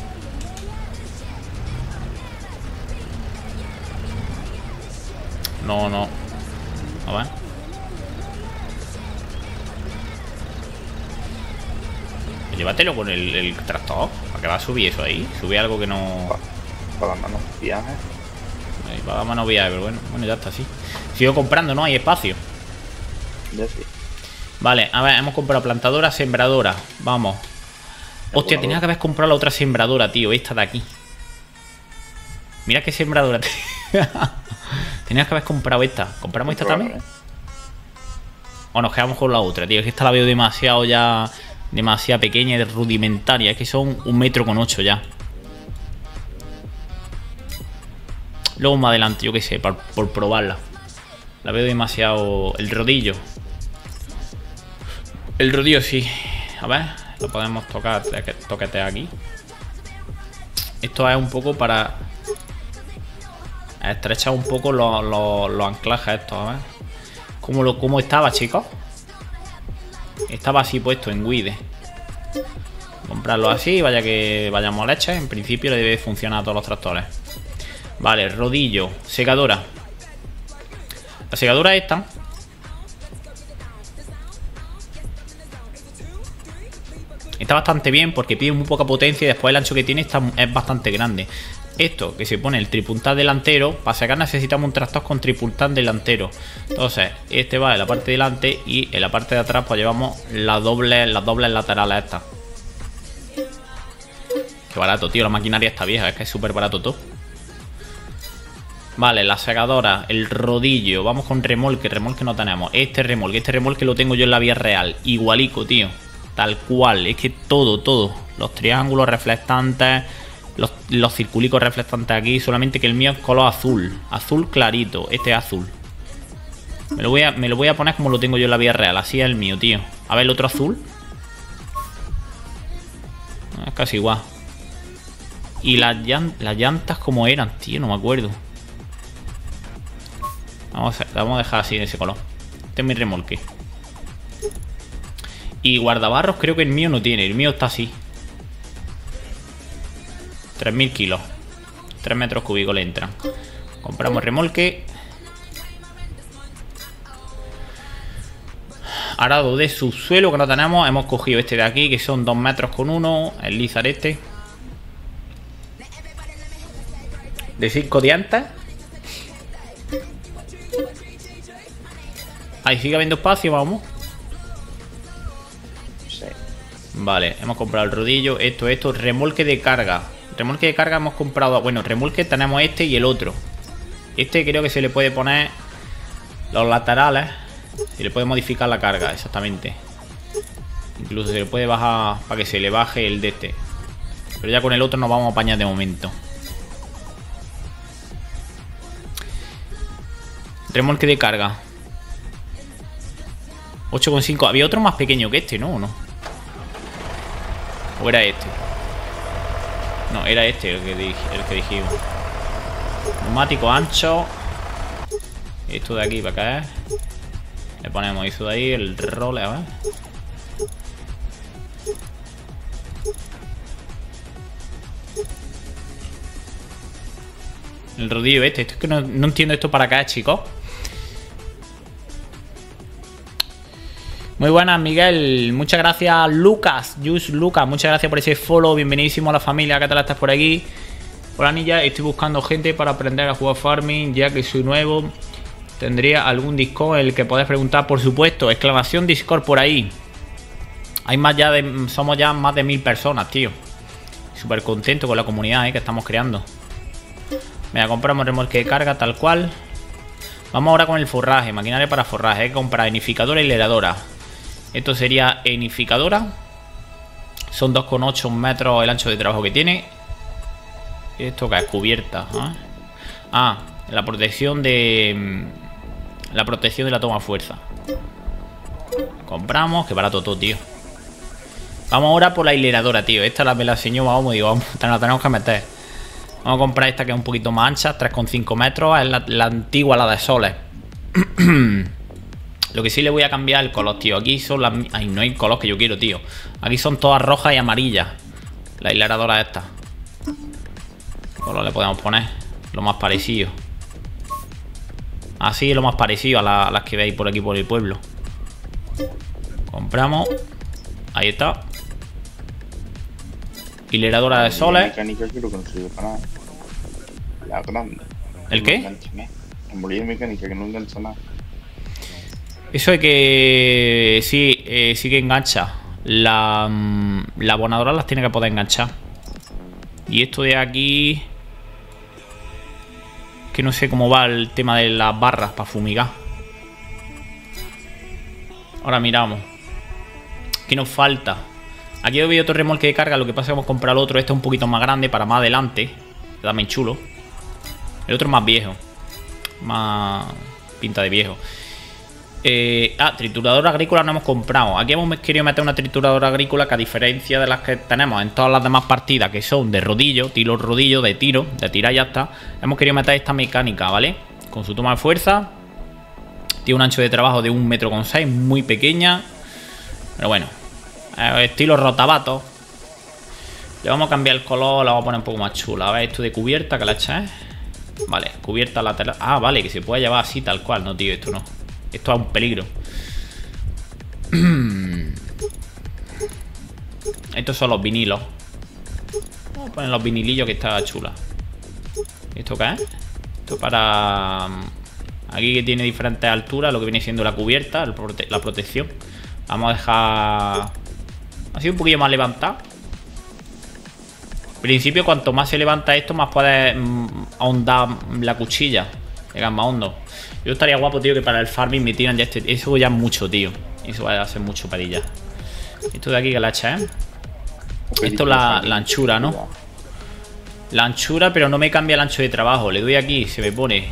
No, no. A ver. Llévatelo con el, el tractor. ¿Para qué va a subir eso ahí? Sube algo que no. Para la mano viaje. Ahí, para la mano viaje, pero bueno, bueno, ya está así. Sigo comprando, ¿no? Hay espacio. Ya sí. Vale, a ver, hemos comprado plantadora, sembradora. Vamos. Hostia, tenía que haber comprado la otra sembradora, tío. Esta de aquí. Mira qué sembradora. Tenías que haber comprado esta. ¿Compramos esta también? O nos quedamos con la otra, tío. Es que esta la veo demasiado ya. Demasiado pequeña y rudimentaria. Es que son un metro con ocho ya. Luego más adelante, yo qué sé, por, por probarla. La veo demasiado. El rodillo. El rodillo sí. A ver, lo podemos tocar. Toquete aquí. Esto es un poco para estrechar un poco los, los, los anclajes estos, a ver. ¿Cómo, lo, cómo estaba, chicos? Estaba así puesto en Guide. Comprarlo así, vaya que vayamos leche. En principio le debe funcionar a todos los tractores. Vale, rodillo, secadora. La secadora esta está bastante bien porque pide muy poca potencia y después el ancho que tiene está, es bastante grande. Esto que se pone el tripuntal delantero, para sacar necesitamos un tractor con tripuntal delantero. Entonces, este va en la parte de delante y en la parte de atrás pues llevamos las dobles, las dobles laterales estas. Qué barato, tío, la maquinaria está vieja, es que es súper barato todo. Vale, la secadora, el rodillo, vamos con remolque, remolque no tenemos. Este remolque, este remolque lo tengo yo en la vía real, igualico, tío. Tal cual, es que todo, todo. Los triángulos reflectantes, los, los circulicos reflectantes aquí. Solamente que el mío es color azul. Azul clarito, este es azul. Me lo voy a, me lo voy a poner como lo tengo yo en la vía real. Así es el mío, tío. A ver el otro azul. Es casi igual. Y las, llant las llantas como eran, tío, no me acuerdo. Vamos a, vamos a dejar así de ese color. Este es mi remolque. Y guardabarros creo que el mío no tiene. El mío está así. tres mil kilos. tres metros cúbicos le entran. Compramos remolque. Arado de subsuelo que no tenemos. Hemos cogido este de aquí que son dos metros con uno. El Lizard este. De cinco dientes. Ahí sigue habiendo espacio, vamos. Sí. Vale, hemos comprado el rodillo. Esto, esto, remolque de carga. Remolque de carga hemos comprado. Bueno, remolque tenemos este y el otro. Este creo que se le puede poner los laterales. Se le puede modificar la carga, exactamente. Incluso se le puede bajar para que se le baje el de este. Pero ya con el otro nos vamos a apañar de momento. Remolque de carga ocho coma cinco. Había otro más pequeño que este, ¿no? ¿O no? ¿O era este? No, era este el que, dij el que dijimos. Neumático ancho. Esto de aquí para caer. Le ponemos eso de ahí, el role, a ver. El rodillo este. Esto es que no, no entiendo esto para acá, chicos. Muy buenas, Miguel. Muchas gracias, Lucas. Just Lucas, muchas gracias por ese follow. Bienvenidísimo a la familia. ¿Qué tal estás por aquí? Hola, Nilla. Estoy buscando gente para aprender a jugar farming, ya que soy nuevo. ¿Tendría algún Discord en el que podés preguntar? Por supuesto. Exclamación Discord por ahí. Hay más ya de... Somos ya más de mil personas, tío. Súper contento con la comunidad, ¿eh? Que estamos creando. Mira, compramos remolque de carga tal cual. Vamos ahora con el forraje. Maquinaria para forraje. Hay que comprar enificadora y heladora. Esto sería enificadora. Son dos coma ocho metros el ancho de trabajo que tiene. Esto que es cubierta, ¿eh? Ah, la protección de... La protección de la toma fuerza. Compramos, que barato todo, tío. Vamos ahora por la hileradora, tío. Esta la me la enseñó, vamos, digo, vamos, la tenemos que meter. Vamos a comprar esta que es un poquito más ancha, tres coma cinco metros. Es la, la antigua, la de soles. Lo que sí le voy a cambiar el color, tío. Aquí son las... Ay, no hay color que yo quiero, tío. Aquí son todas rojas y amarillas. La hileradora esta. Solo le podemos poner lo más parecido. Así es lo más parecido a, la, a las que veis por aquí por el pueblo. Compramos. Ahí está. Hileradora de soles. Mecánica creo que no sirve para nada. La grande. ¿El qué? La molilla mecánica que no engancha nada. Eso es que sí, eh, sí que engancha. La, la abonadora las tiene que poder enganchar. Y esto de aquí... Que no sé cómo va el tema de las barras para fumigar. Ahora miramos. ¿Qué nos falta? Aquí veo otro remolque de carga. Lo que pasa es que hemos comprado el otro. Este es un poquito más grande para más adelante. También chulo. El otro es más viejo. Más pinta de viejo. Eh, ah, trituradora agrícola no hemos comprado. Aquí hemos querido meter una trituradora agrícola que, a diferencia de las que tenemos en todas las demás partidas, que son de rodillo, tiro rodillo, de tiro, de tirar y ya está, hemos querido meter esta mecánica, ¿vale? Con su toma de fuerza. Tiene un ancho de trabajo de un metro con seis, muy pequeña. Pero bueno, eh, estilo rotabato. Le vamos a cambiar el color, la vamos a poner un poco más chula. A ver, esto de cubierta, que la echa, ¿eh? Vale, cubierta lateral. Ah, vale, que se puede llevar así, tal cual. No, tío, esto no. Esto es un peligro. Estos son los vinilos. Vamos a poner los vinilillos, que está chula. ¿Esto qué es? Esto para... Aquí que tiene diferentes alturas, lo que viene siendo la cubierta, el prote la protección. Vamos a dejar... Así un poquillo más levantado. En principio, cuanto más se levanta esto, más puede mm, ahondar la cuchilla. Llegar más hondo. Yo estaría guapo, tío, que para el farming me tiran ya este... Eso ya es mucho, tío. Eso va a ser mucho pedilla. Esto de aquí que la echa, ¿eh? Esto es la, la anchura, ¿no? La anchura, pero no me cambia el ancho de trabajo. Le doy aquí, se me pone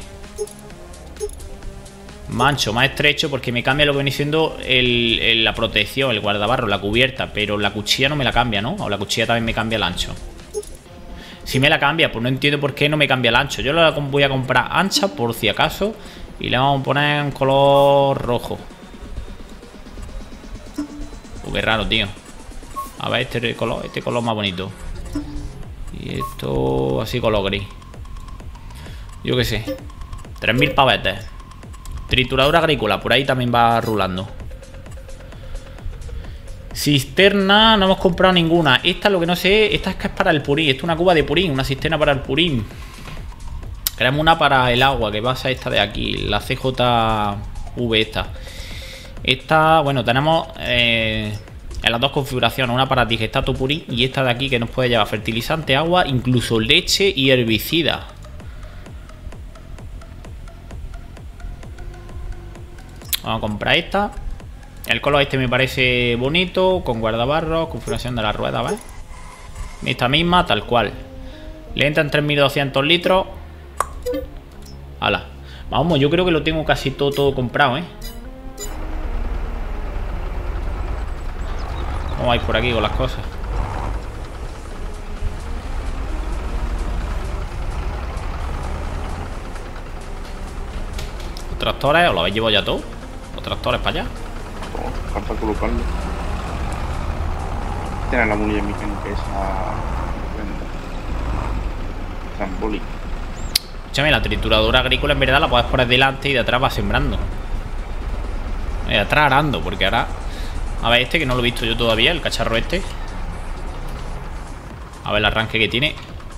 más ancho, más estrecho, porque me cambia lo que viene siendo el, el, la protección, el guardabarro, la cubierta. Pero la cuchilla no me la cambia, ¿no? O la cuchilla también me cambia el ancho. Si me la cambia, pues no entiendo por qué no me cambia el ancho. Yo la voy a comprar ancha, por si acaso. Y le vamos a poner un color rojo. Uh, qué raro, tío. A ver, este color, este color más bonito. Y esto así color gris. Yo qué sé. tres mil pavetes. Trituradora agrícola, por ahí también va rulando. Cisterna, no hemos comprado ninguna. Esta lo que no sé, esta es que es para el purín. Esta es una cuba de purín, una cisterna para el purín. Queremos una para el agua, que va a ser esta de aquí, la C J V esta. Esta, bueno, tenemos eh, en las dos configuraciones, una para digestato purín y esta de aquí que nos puede llevar fertilizante, agua, incluso leche y herbicida. Vamos a comprar esta. El color este me parece bonito, con guardabarros, configuración de la rueda, ¿ves? Esta misma, tal cual. Le entran tres mil doscientos litros. Hala. Vamos, yo creo que lo tengo casi todo, todo comprado, ¿eh? ¿Cómo vais por aquí con las cosas? ¿Los tractores os lo habéis llevado ya todo? ¿Los tractores para allá? Falta colocarlo. Tiene la mulilla mecánica esa trambólica. Escúchame, la trituradora agrícola en verdad la puedes poner delante y de atrás va sembrando. Y de atrás arando, porque ahora... A ver este que no lo he visto yo todavía, el cacharro este. A ver el arranque que tiene.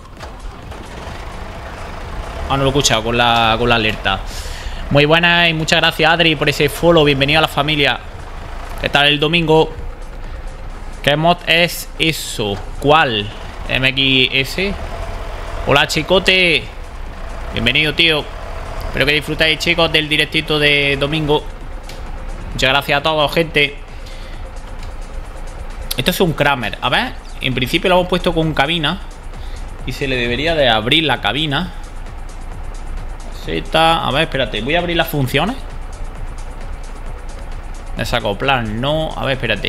Ah, no lo he escuchado con la, con la alerta. Muy buenas y muchas gracias, Adri, por ese follow. Bienvenido a la familia. ¿Qué tal el domingo? ¿Qué mod es eso? ¿Cuál? M X S. Hola, chicote. Bienvenido, tío. Espero que disfrutéis, chicos, del directito de domingo. Muchas gracias a todos, gente. Esto es un Kramer. A ver, en principio lo hemos puesto con cabina. Y se le debería de abrir la cabina. Z. A ver, espérate. Voy a abrir las funciones. Desacoplar, no. A ver, espérate.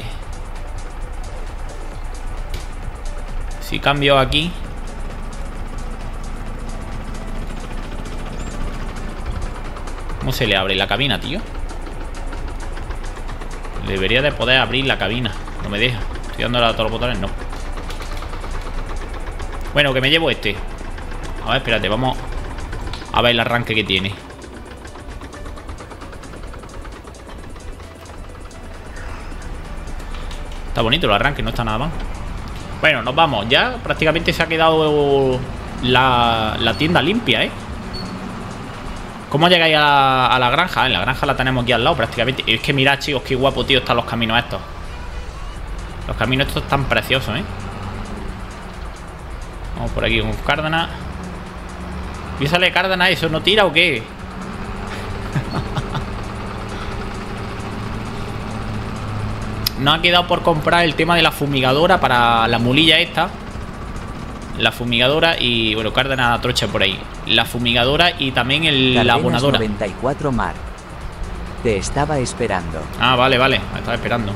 Si cambio aquí. ¿Cómo se le abre la cabina, tío? Debería de poder abrir la cabina. No me deja. Estoy dándole a todos los botones, no. Bueno, que me llevo este. A ver, espérate, vamos a ver el arranque que tiene. Está bonito el arranque, no está nada mal. Bueno, nos vamos. Ya prácticamente se ha quedado la, la tienda limpia, ¿eh? ¿Cómo llegáis a la, a la granja? En la granja la tenemos aquí al lado prácticamente. Es que mirad, chicos, qué guapo, tío, están los caminos estos. Los caminos estos están preciosos, ¿eh? Vamos por aquí con Cárdenas. ¿Y sale Cárdenas? ¿Eso no tira o qué? No ha quedado por comprar el tema de la fumigadora para la mulilla esta. La fumigadora y, bueno, Cárdenas trocha por ahí. La fumigadora y también el, la abonadora. noventa y cuatro Mar. Te estaba esperando. Ah, vale, vale. Me estaba esperando.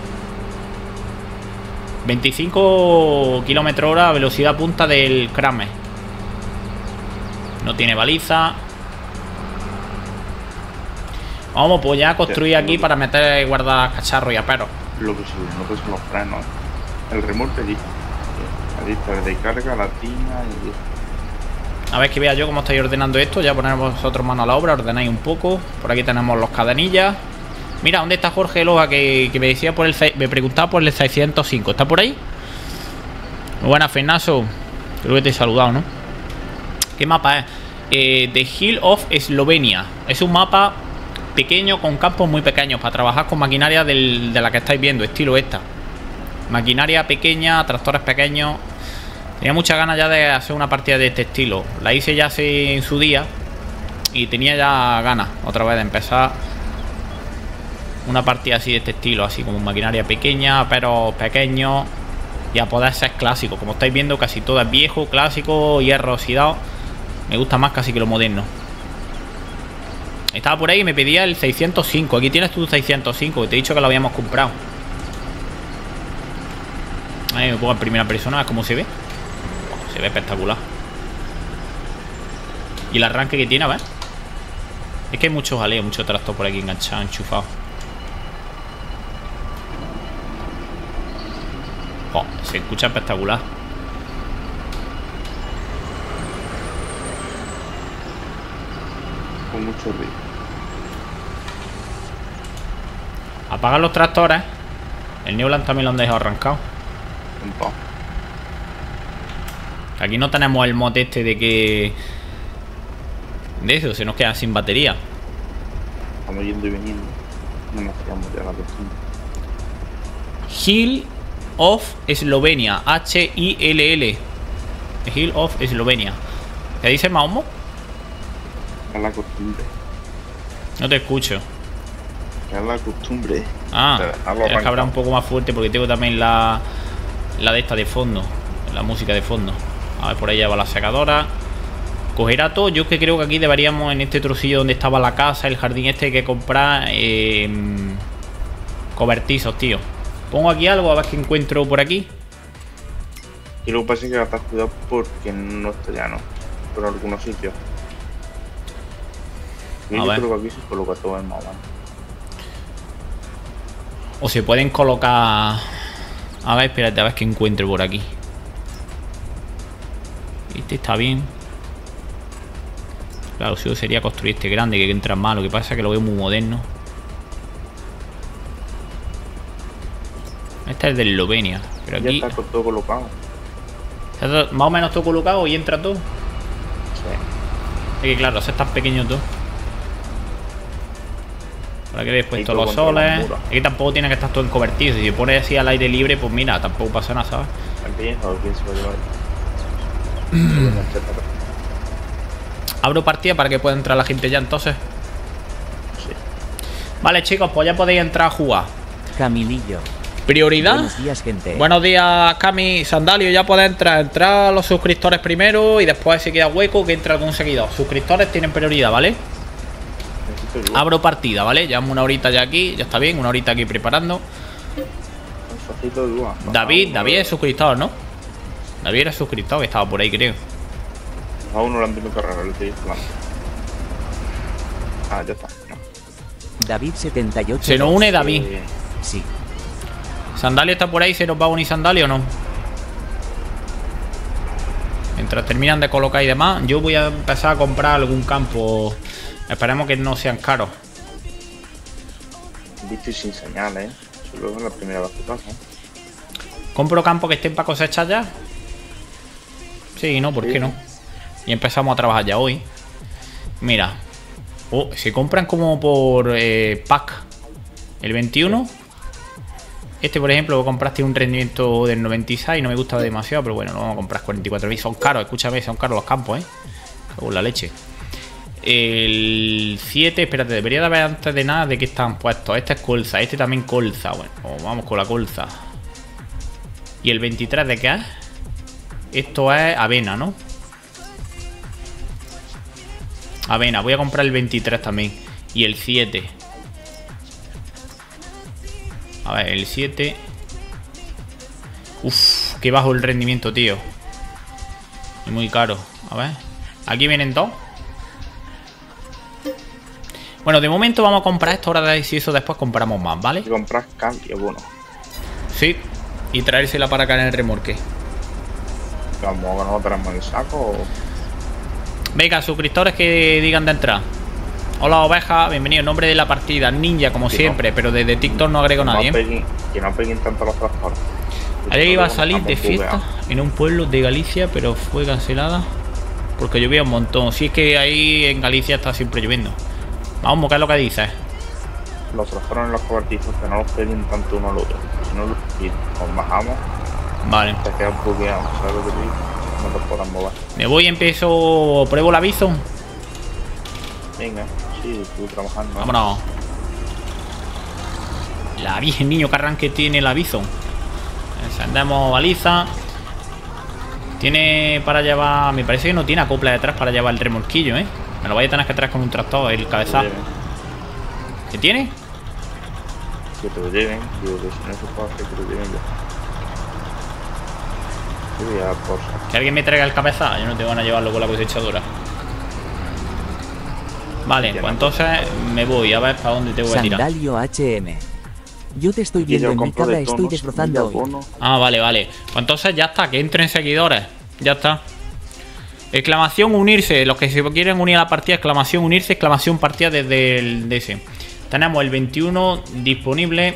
veinticinco kilómetros hora velocidad punta del Kramer. No tiene baliza. Vamos, pues ya construir aquí para meter y guardar cacharros y aperos. Lo que sí, no que son los frenos. El remolque allí. Allí está el de carga, la tina y... A ver que vea yo cómo estáis ordenando esto. Ya ponemos vosotros mano a la obra, ordenáis un poco. Por aquí tenemos los cadenillas. Mira, ¿dónde está Jorge Loja? Que, que me decía por el... Me preguntaba por el seiscientos cinco. ¿Está por ahí? Muy buenas, Fernazo. Creo que te he saludado, ¿no? ¿Qué mapa es? Eh, The Hill of Slovenia. Es un mapa pequeño con campos muy pequeños para trabajar con maquinaria del, de la que estáis viendo, estilo esta. Maquinaria pequeña, tractores pequeños. Tenía muchas ganas ya de hacer una partida de este estilo. La hice ya hace en su día y tenía ya ganas otra vez de empezar una partida así de este estilo, así como maquinaria pequeña, pero pequeños, y a poder ser clásico. Como estáis viendo, casi todo es viejo, clásico, hierro oxidado. Me gusta más casi que lo moderno. Estaba por ahí y me pedía el seiscientos cinco. Aquí tienes tu seiscientos cinco, que te he dicho que lo habíamos comprado. Ahí me pongo en primera persona, a ver cómo se ve. Oh, se ve espectacular. Y el arranque que tiene, a ver. Es que hay muchos jaleo, mucho tractor por aquí enganchado, enchufado. Oh, se escucha espectacular. Con mucho ruido. Apagan los tractores. El Newland también lo han dejado arrancado. Un poco. Aquí no tenemos el mod este de que... De eso, se nos queda sin batería. Estamos yendo y viniendo. No nos quedamos ya la costumbre. Hill of Slovenia. H I L L. Hill of Slovenia. ¿Qué dice Maumo? Es la costumbre. No te escucho. Es la costumbre. Ah, es que habrá un poco más fuerte porque tengo también la... La de esta de fondo. La música de fondo. A ver, por ahí ya va la secadora. Cogerá todo. Yo que creo que aquí deberíamos, en este trocillo donde estaba la casa, el jardín este, hay que comprar eh, cobertizos, tío. Pongo aquí algo, a ver qué encuentro por aquí. Y lo que pasa es que va a estar cuidado porque no está llano. Por algunos sitios. Y yo creo que aquí se coloca todo en mapa. O se pueden colocar... A ver, espérate, a ver qué encuentro por aquí. Este está bien. Claro, si sería construir este grande que entra más. Lo que pasa es que lo veo muy moderno. Este es de Eslovenia. Pero aquí... Ya está todo colocado. ¿Está más o menos todo colocado y entra todo? Sí. Es que claro, ese es tan pequeño todo. Para que veis puesto los soles. Es que tampoco tiene que estar todo en cobertizo. Si se pone así al aire libre, pues mira, tampoco pasa nada, ¿sabes? Abro partida para que pueda entrar la gente ya entonces. Sí. Vale, chicos, pues ya podéis entrar a jugar. Camilillo. Prioridad. Buenos días, gente. Buenos días, Cami. Sandalio, ya podéis entrar. Entrar a los suscriptores primero y después, si queda hueco, que entre algún seguidor. Suscriptores tienen prioridad, ¿vale? Abro partida, ¿vale? Llevamos una horita ya aquí. Ya está bien, una horita aquí preparando. David, David es suscriptor, ¿no? David era suscriptor, que estaba por ahí, creo. A uno lo han tenido que cargar, le estoy hablando. Ah, ya está. No. David setenta y ocho. Se nos une David. Eh, Sí. ¿Sandalio está por ahí? ¿Se nos va a unir Sandalio o no? Mientras terminan de colocar y demás, yo voy a empezar a comprar algún campo. Esperemos que no sean caros. Visto y sin señales, ¿eh? Solo es la primera vez que pasa. ¿Compro campos que estén para cosechar ya? Sí, no, ¿por Sí. qué no? Y empezamos a trabajar ya hoy. Mira. Oh, se compran como por eh, pack. El veintiuno. Este, por ejemplo, compraste un rendimiento del noventa y seis. No me gusta demasiado, pero bueno, no vamos a comprar cuarenta y cuatro mil. Son caros, escúchame, son caros los campos, ¿eh? Cago en la leche. El siete, espérate, debería de haber antes de nada de que están puestos. Este es colza, este también colza. Bueno, pues vamos con la colza. ¿Y el veintitrés de qué es? Esto es avena, ¿no? Avena, voy a comprar el veintitrés también. Y el siete. A ver, el siete. Uf, qué bajo el rendimiento, tío. Es muy caro. A ver. Aquí vienen dos. Bueno, de momento vamos a comprar esto ahora y si eso después compramos más, ¿vale? Y comprar cambio, bueno. Sí, y traérsela para acá en el remolque. Vamos, que no lo tenemos en el saco. O... Venga, suscriptores que digan de entrar. Hola oveja, bienvenido. Nombre de la partida, Ninja como que siempre, no, pero desde TikTok no agrego a nadie. No peguen, que no peguen tanto los tractores. Ayer iba a salir de fiesta en un pueblo de Galicia, pero fue cancelada porque llovía un montón. Si es que ahí en Galicia está siempre lloviendo. Vamos, ¿qué es lo que dices? Los tractores en los cobertizos, que no los peguen tanto uno al otro. Si no, y nos bajamos. Vale. Te quedas bugueado, ¿sabes lo que te digo? No te podrás mover. Me voy, empiezo, pruebo el aviso. Venga, sí, estoy trabajando. Vámonos. La virgen, niño, que arranque tiene el aviso. Encendemos baliza. Tiene para llevar... Me parece que no tiene acopla detrás para llevar el remolquillo, ¿eh? Me lo vaya a tener que traer con un tractor, el cabezal. ¿Qué tiene? Que te lo lleven. Digo que si no se puede hacer, que te lo lleven ya. Que alguien me traiga el cabezal. Yo no te van a llevarlo con la cosechadora. Vale, pues entonces me voy a ver para dónde te voy a tirar. Sandalio H M. Yo te estoy viendo en mi cabra, estoy destrozando hoy. Ah, vale, vale. Pues entonces ya está, que entren seguidores. Ya está. Exclamación unirse. Los que se quieren unir a la partida, exclamación unirse, exclamación partida desde el D S. Tenemos el veintiuno disponible.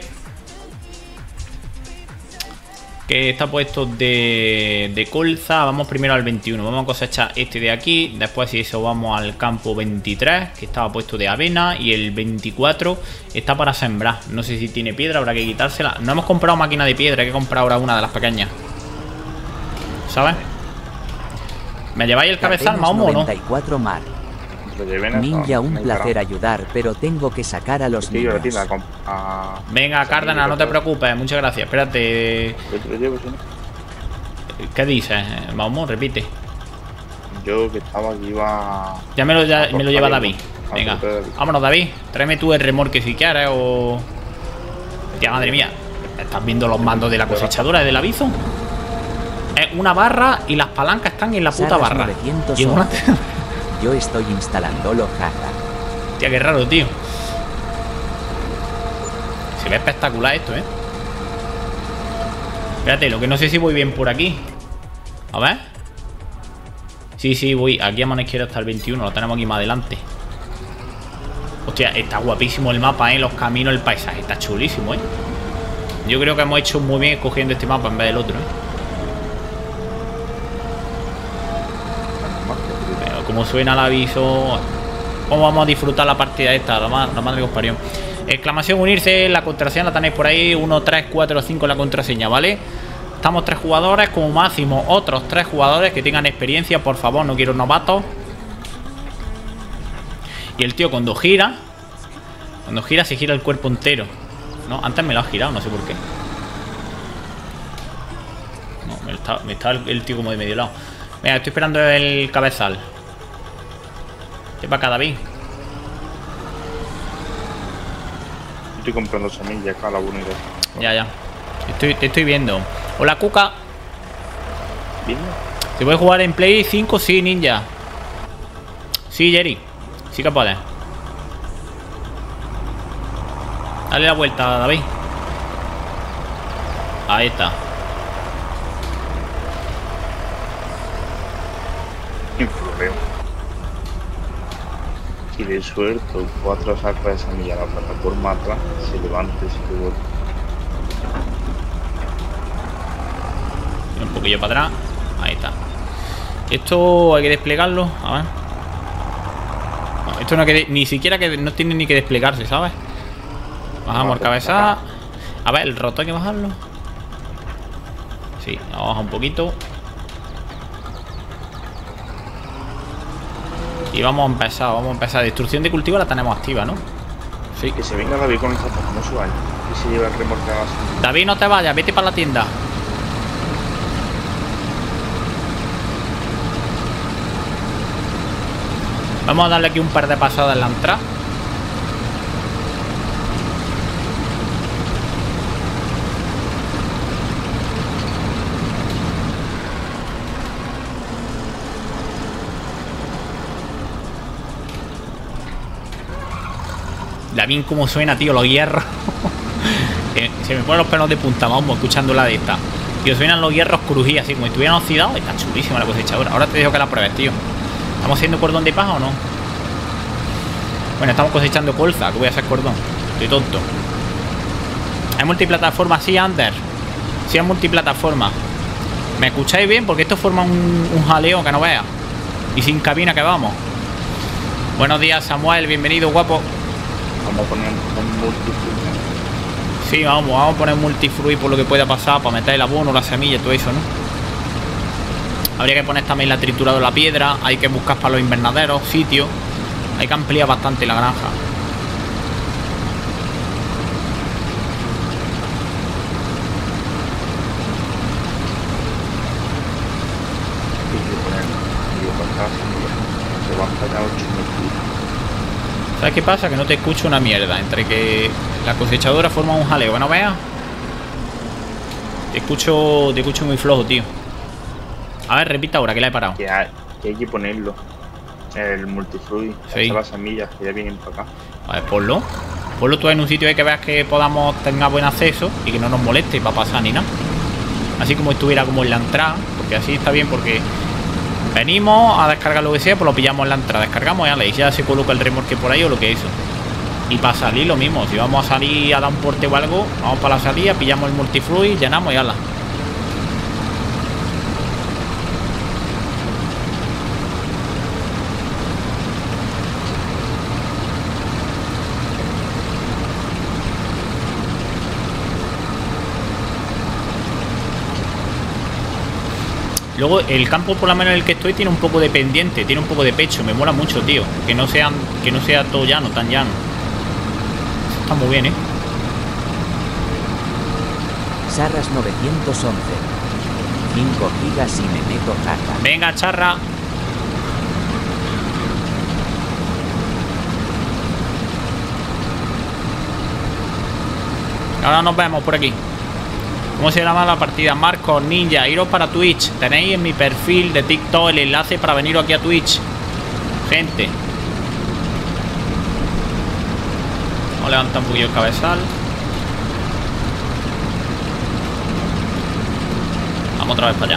Que está puesto de, de colza. Vamos primero al veintiuno. Vamos a cosechar este de aquí. Después si eso vamos al campo veintitrés, que estaba puesto de avena. Y el veinticuatro está para sembrar. No sé si tiene piedra, habrá que quitársela. No hemos comprado máquina de piedra, hay que comprar ahora una de las pequeñas. ¿Sabes? ¿Me lleváis el cabezal, Mahomo, o no? noventa y cuatro mar. Ninja, un placer ayudar, pero tengo que sacar a los niños. Venga, Cárdenas, no te preocupes, muchas gracias. Espérate. ¿Qué dices? Vamos, repite. Yo que estaba aquí iba... Ya me lo, ya, me lo lleva David. Venga, vámonos, David. Tráeme tú el remolque si quieres o... Tía, madre mía. ¿Estás viendo los mandos de la cosechadora del aviso? Es una barra y las palancas están en la puta barra. Y una... Yo estoy instalándolo, jaja. Tía, qué raro, tío. Se ve espectacular esto, ¿eh? Espérate, lo que no sé si voy bien por aquí. A ver. Sí, sí, voy aquí a mano izquierda hasta el veintiuno. Lo tenemos aquí más adelante. Hostia, está guapísimo el mapa, ¿eh? Los caminos, el paisaje. Está chulísimo, ¿eh? Yo creo que hemos hecho muy bien escogiendo este mapa en vez del otro, ¿eh? Como suena el aviso. ¿Cómo vamos a disfrutar la partida esta? La, ma la madre que os parió. Exclamación unirse. La contraseña la tenéis por ahí. uno, tres, cuatro, cinco la contraseña, ¿vale? Estamos tres jugadores. Como máximo otros tres jugadores que tengan experiencia. Por favor, no quiero novatos. Y el tío cuando gira, Cuando gira se gira el cuerpo entero. No, antes me lo ha girado, no sé por qué. No, me está, me está el, el tío como de medio lado. Venga, estoy esperando el cabezal. ¿Qué para acá, David? Estoy comprando semillas acá a la unidad. Ya, ya. Estoy, te estoy viendo. Hola, Cuca. ¿Viendo? ¿Te voy a jugar en Play cinco? Sí, ninja. Sí, Jerry. Sí que puedes. Dale la vuelta, David. Ahí está. Infloreo. Si le suelto cuatro sacos de semilla a la plataforma atrás, se levanta y se vuelve. Un poquillo para atrás. Ahí está. Esto hay que desplegarlo. A ver. No, esto no hay que, ni siquiera que no tiene ni que desplegarse, ¿sabes? Bajamos el cabeza. A ver, el roto hay que bajarlo. Sí, vamos a bajar un poquito. Y vamos a empezar, vamos a empezar. Destrucción de cultivo la tenemos activa, ¿no? Sí. Que se venga David con esta foto, no se vaya. Y se lleva el remolque a la... David, no te vayas, vete para la tienda. Vamos a darle aquí un par de pasadas en la entrada. Da bien cómo suena, tío, los hierros. Se me ponen los pelos de punta, vamos, escuchando la de esta. Tío, suenan los hierros crujir así, como si estuvieran oxidados. Está chulísima la cosechadora. Ahora te dejo que la pruebes, tío. ¿Estamos haciendo cordón de paja o no? Bueno, estamos cosechando colza. ¿Qué voy a hacer cordón? Estoy tonto. ¿Hay multiplataforma? Sí, Ander. Sí, hay multiplataforma. ¿Me escucháis bien? Porque esto forma un, un jaleo que no veas. Y sin cabina que vamos. Buenos días, Samuel. Bienvenido, guapo. Vamos a poner un multifruit. Sí, vamos, vamos a poner multifruit por lo que pueda pasar. Para meter el abono, la semilla, todo eso, ¿no? Habría que poner también la triturada de la piedra. Hay que buscar para los invernaderos, sitios. Hay que ampliar bastante la granja. ¿Sabes qué pasa? Que no te escucho una mierda. Entre que la cosechadora forma un jaleo, que no veas. Te escucho, te escucho muy flojo, tío. A ver, repita ahora, que la he parado. Que hay que, hay que ponerlo. El multifruit. Sí. Las semillas que ya vienen para acá. A ver, ponlo. Ponlo tú en un sitio ahí que veas que podamos tener buen acceso y que no nos moleste para pasar ni nada. Así como estuviera como en la entrada. Porque así está bien, porque venimos a descargar lo que sea, pues lo pillamos en la entrada. Descargamos y ya se coloca el remolque por ahí o lo que es eso. Y para salir lo mismo. Si vamos a salir a dar un porte o algo, vamos para la salida, pillamos el multifruit, llenamos y ala. Luego el campo, por lo menos en el que estoy, tiene un poco de pendiente, tiene un poco de pecho. Me mola mucho, tío. Que no sean, que no sea todo llano, tan llano. Está muy bien, ¿eh? Sarras novecientos once. cinco gigas y me meto jaja. Venga, charra. Ahora nos vemos por aquí. ¿Cómo se llama la partida? Marcos, Ninja, iros para Twitch. Tenéis en mi perfil de TikTok el enlace para venir aquí a Twitch. Gente. Vamos a levantar un poquillo el cabezal. Vamos otra vez para allá.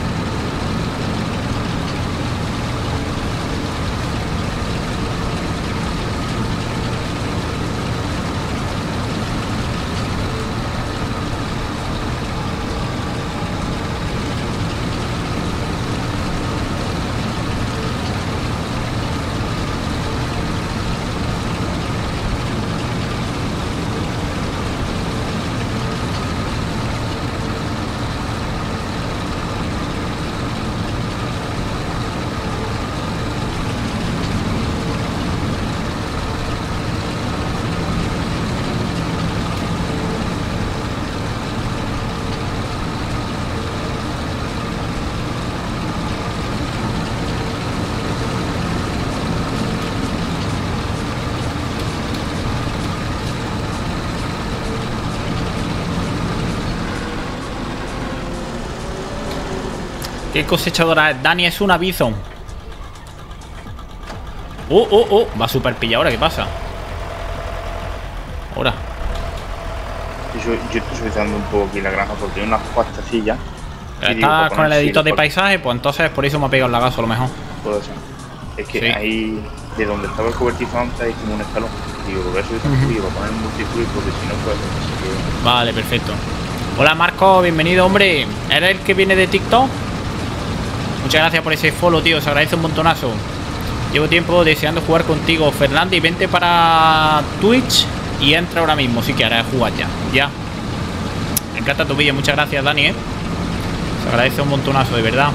¿Qué cosechadora es? Dani, es una Bison. Oh, oh, oh. Va súper pilla ahora. ¿Qué pasa? Ahora. Yo, yo estoy suavizando un poco aquí la granja porque hay unas cuastecillas. ¿Estás con el editor de paisaje? Pues entonces por eso me ha pegado el lagazo a lo mejor. Puede ser. Es que Sí. ahí, de donde estaba el cobertizo antes, hay como un escalón. Digo, voy a subir un poquillo para poner el multifruit porque si no puede ser. Vale, perfecto. Hola Marco, bienvenido, hombre. ¿Eres el que viene de TikTok? Muchas gracias por ese follow, tío. Se agradece un montonazo. Llevo tiempo deseando jugar contigo, Fernando. Y vente para Twitch y entra ahora mismo. Si quieres jugar ya. Ya. Me encanta tu vídeo. Muchas gracias, Dani, ¿eh? Se agradece un montonazo, de verdad.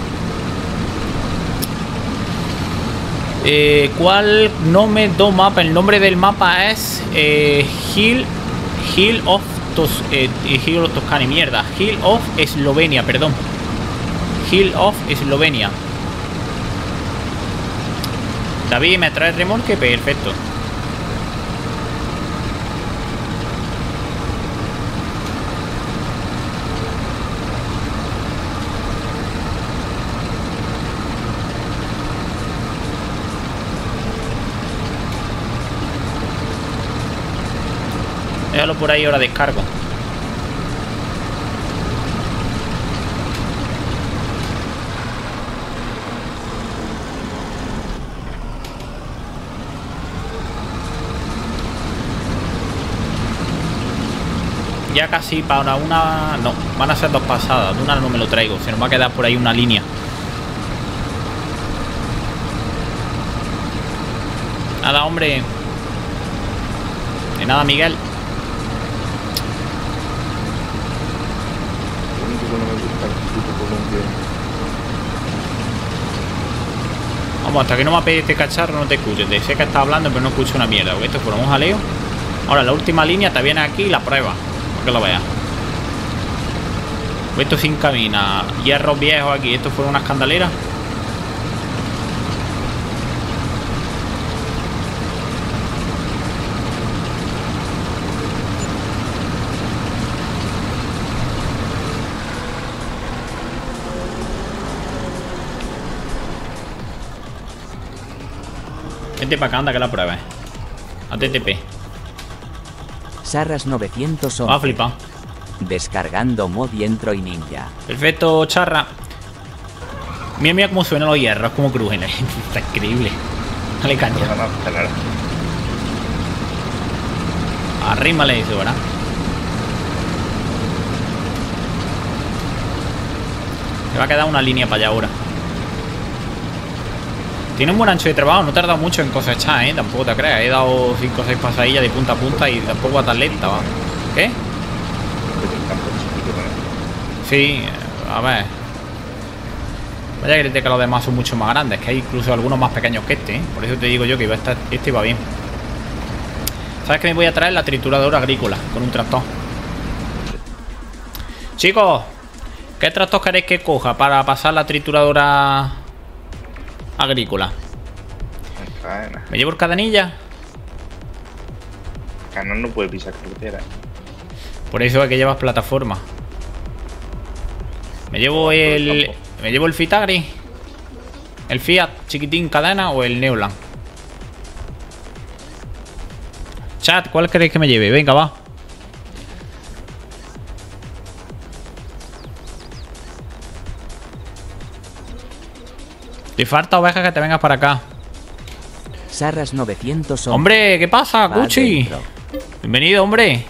Eh, ¿Cuál nombre do mapa? El nombre del mapa es eh, Hill Hill of Tos, eh, Hill of Toscana, mierda. Hill of Eslovenia, perdón. Hill of Eslovenia. David, ¿me trae remolque? Perfecto. Déjalo por ahí, ahora descargo. Ya casi para una... No, van a ser dos pasadas. De una no me lo traigo. Se nos va a quedar por ahí una línea. Nada, hombre. De nada, Miguel. Vamos, hasta que no me apegue este cacharro no te escucho. Te sé que estás hablando, pero no escucho una mierda. Porque esto fue un jaleo. Ahora, la última línea te viene aquí y la prueba. Para que lo veas. Esto sin cabina. Hierros viejos aquí. Esto fueron unas candeleras. Vente para acá, anda que la pruebes. A T T P. Sarras novecientos once. Va a flipar. Descargando mod y entro y ninja. Perfecto, charra. Mira, mira cómo suenan los hierros, cómo crujen. Está increíble. Dale caña. Arrímale eso, ¿verdad? Se va a quedar una línea para allá ahora. Tiene un buen ancho de trabajo, no he tardado mucho en cosechar, ¿eh? Tampoco te creas, he dado cinco o seis pasadillas de punta a punta y tampoco va tan lenta, ¿va? ¿Qué? Sí, a ver. Vaya que creerte que los demás son mucho más grandes, que hay incluso algunos más pequeños que este, ¿eh? Por eso te digo yo que iba a estar, este iba bien. ¿Sabes que me voy a traer? La trituradora agrícola con un tractor. Chicos, ¿qué tractor queréis que coja para pasar la trituradora agrícola? Cadena. ¿Me llevo el cadenilla? Canon no puede pisar carretera. Por eso hay que llevar plataforma. ¿Me llevo el... ¿Me llevo el Fitagri? ¿El Fiat chiquitín cadena o el Neuland? Chat, ¿cuál queréis que me lleve? Venga, va. Te falta ovejas que te vengas para acá. Sarras novecientos once. Hombre, ¿qué pasa, Va Cuchi? dentro. Bienvenido, hombre.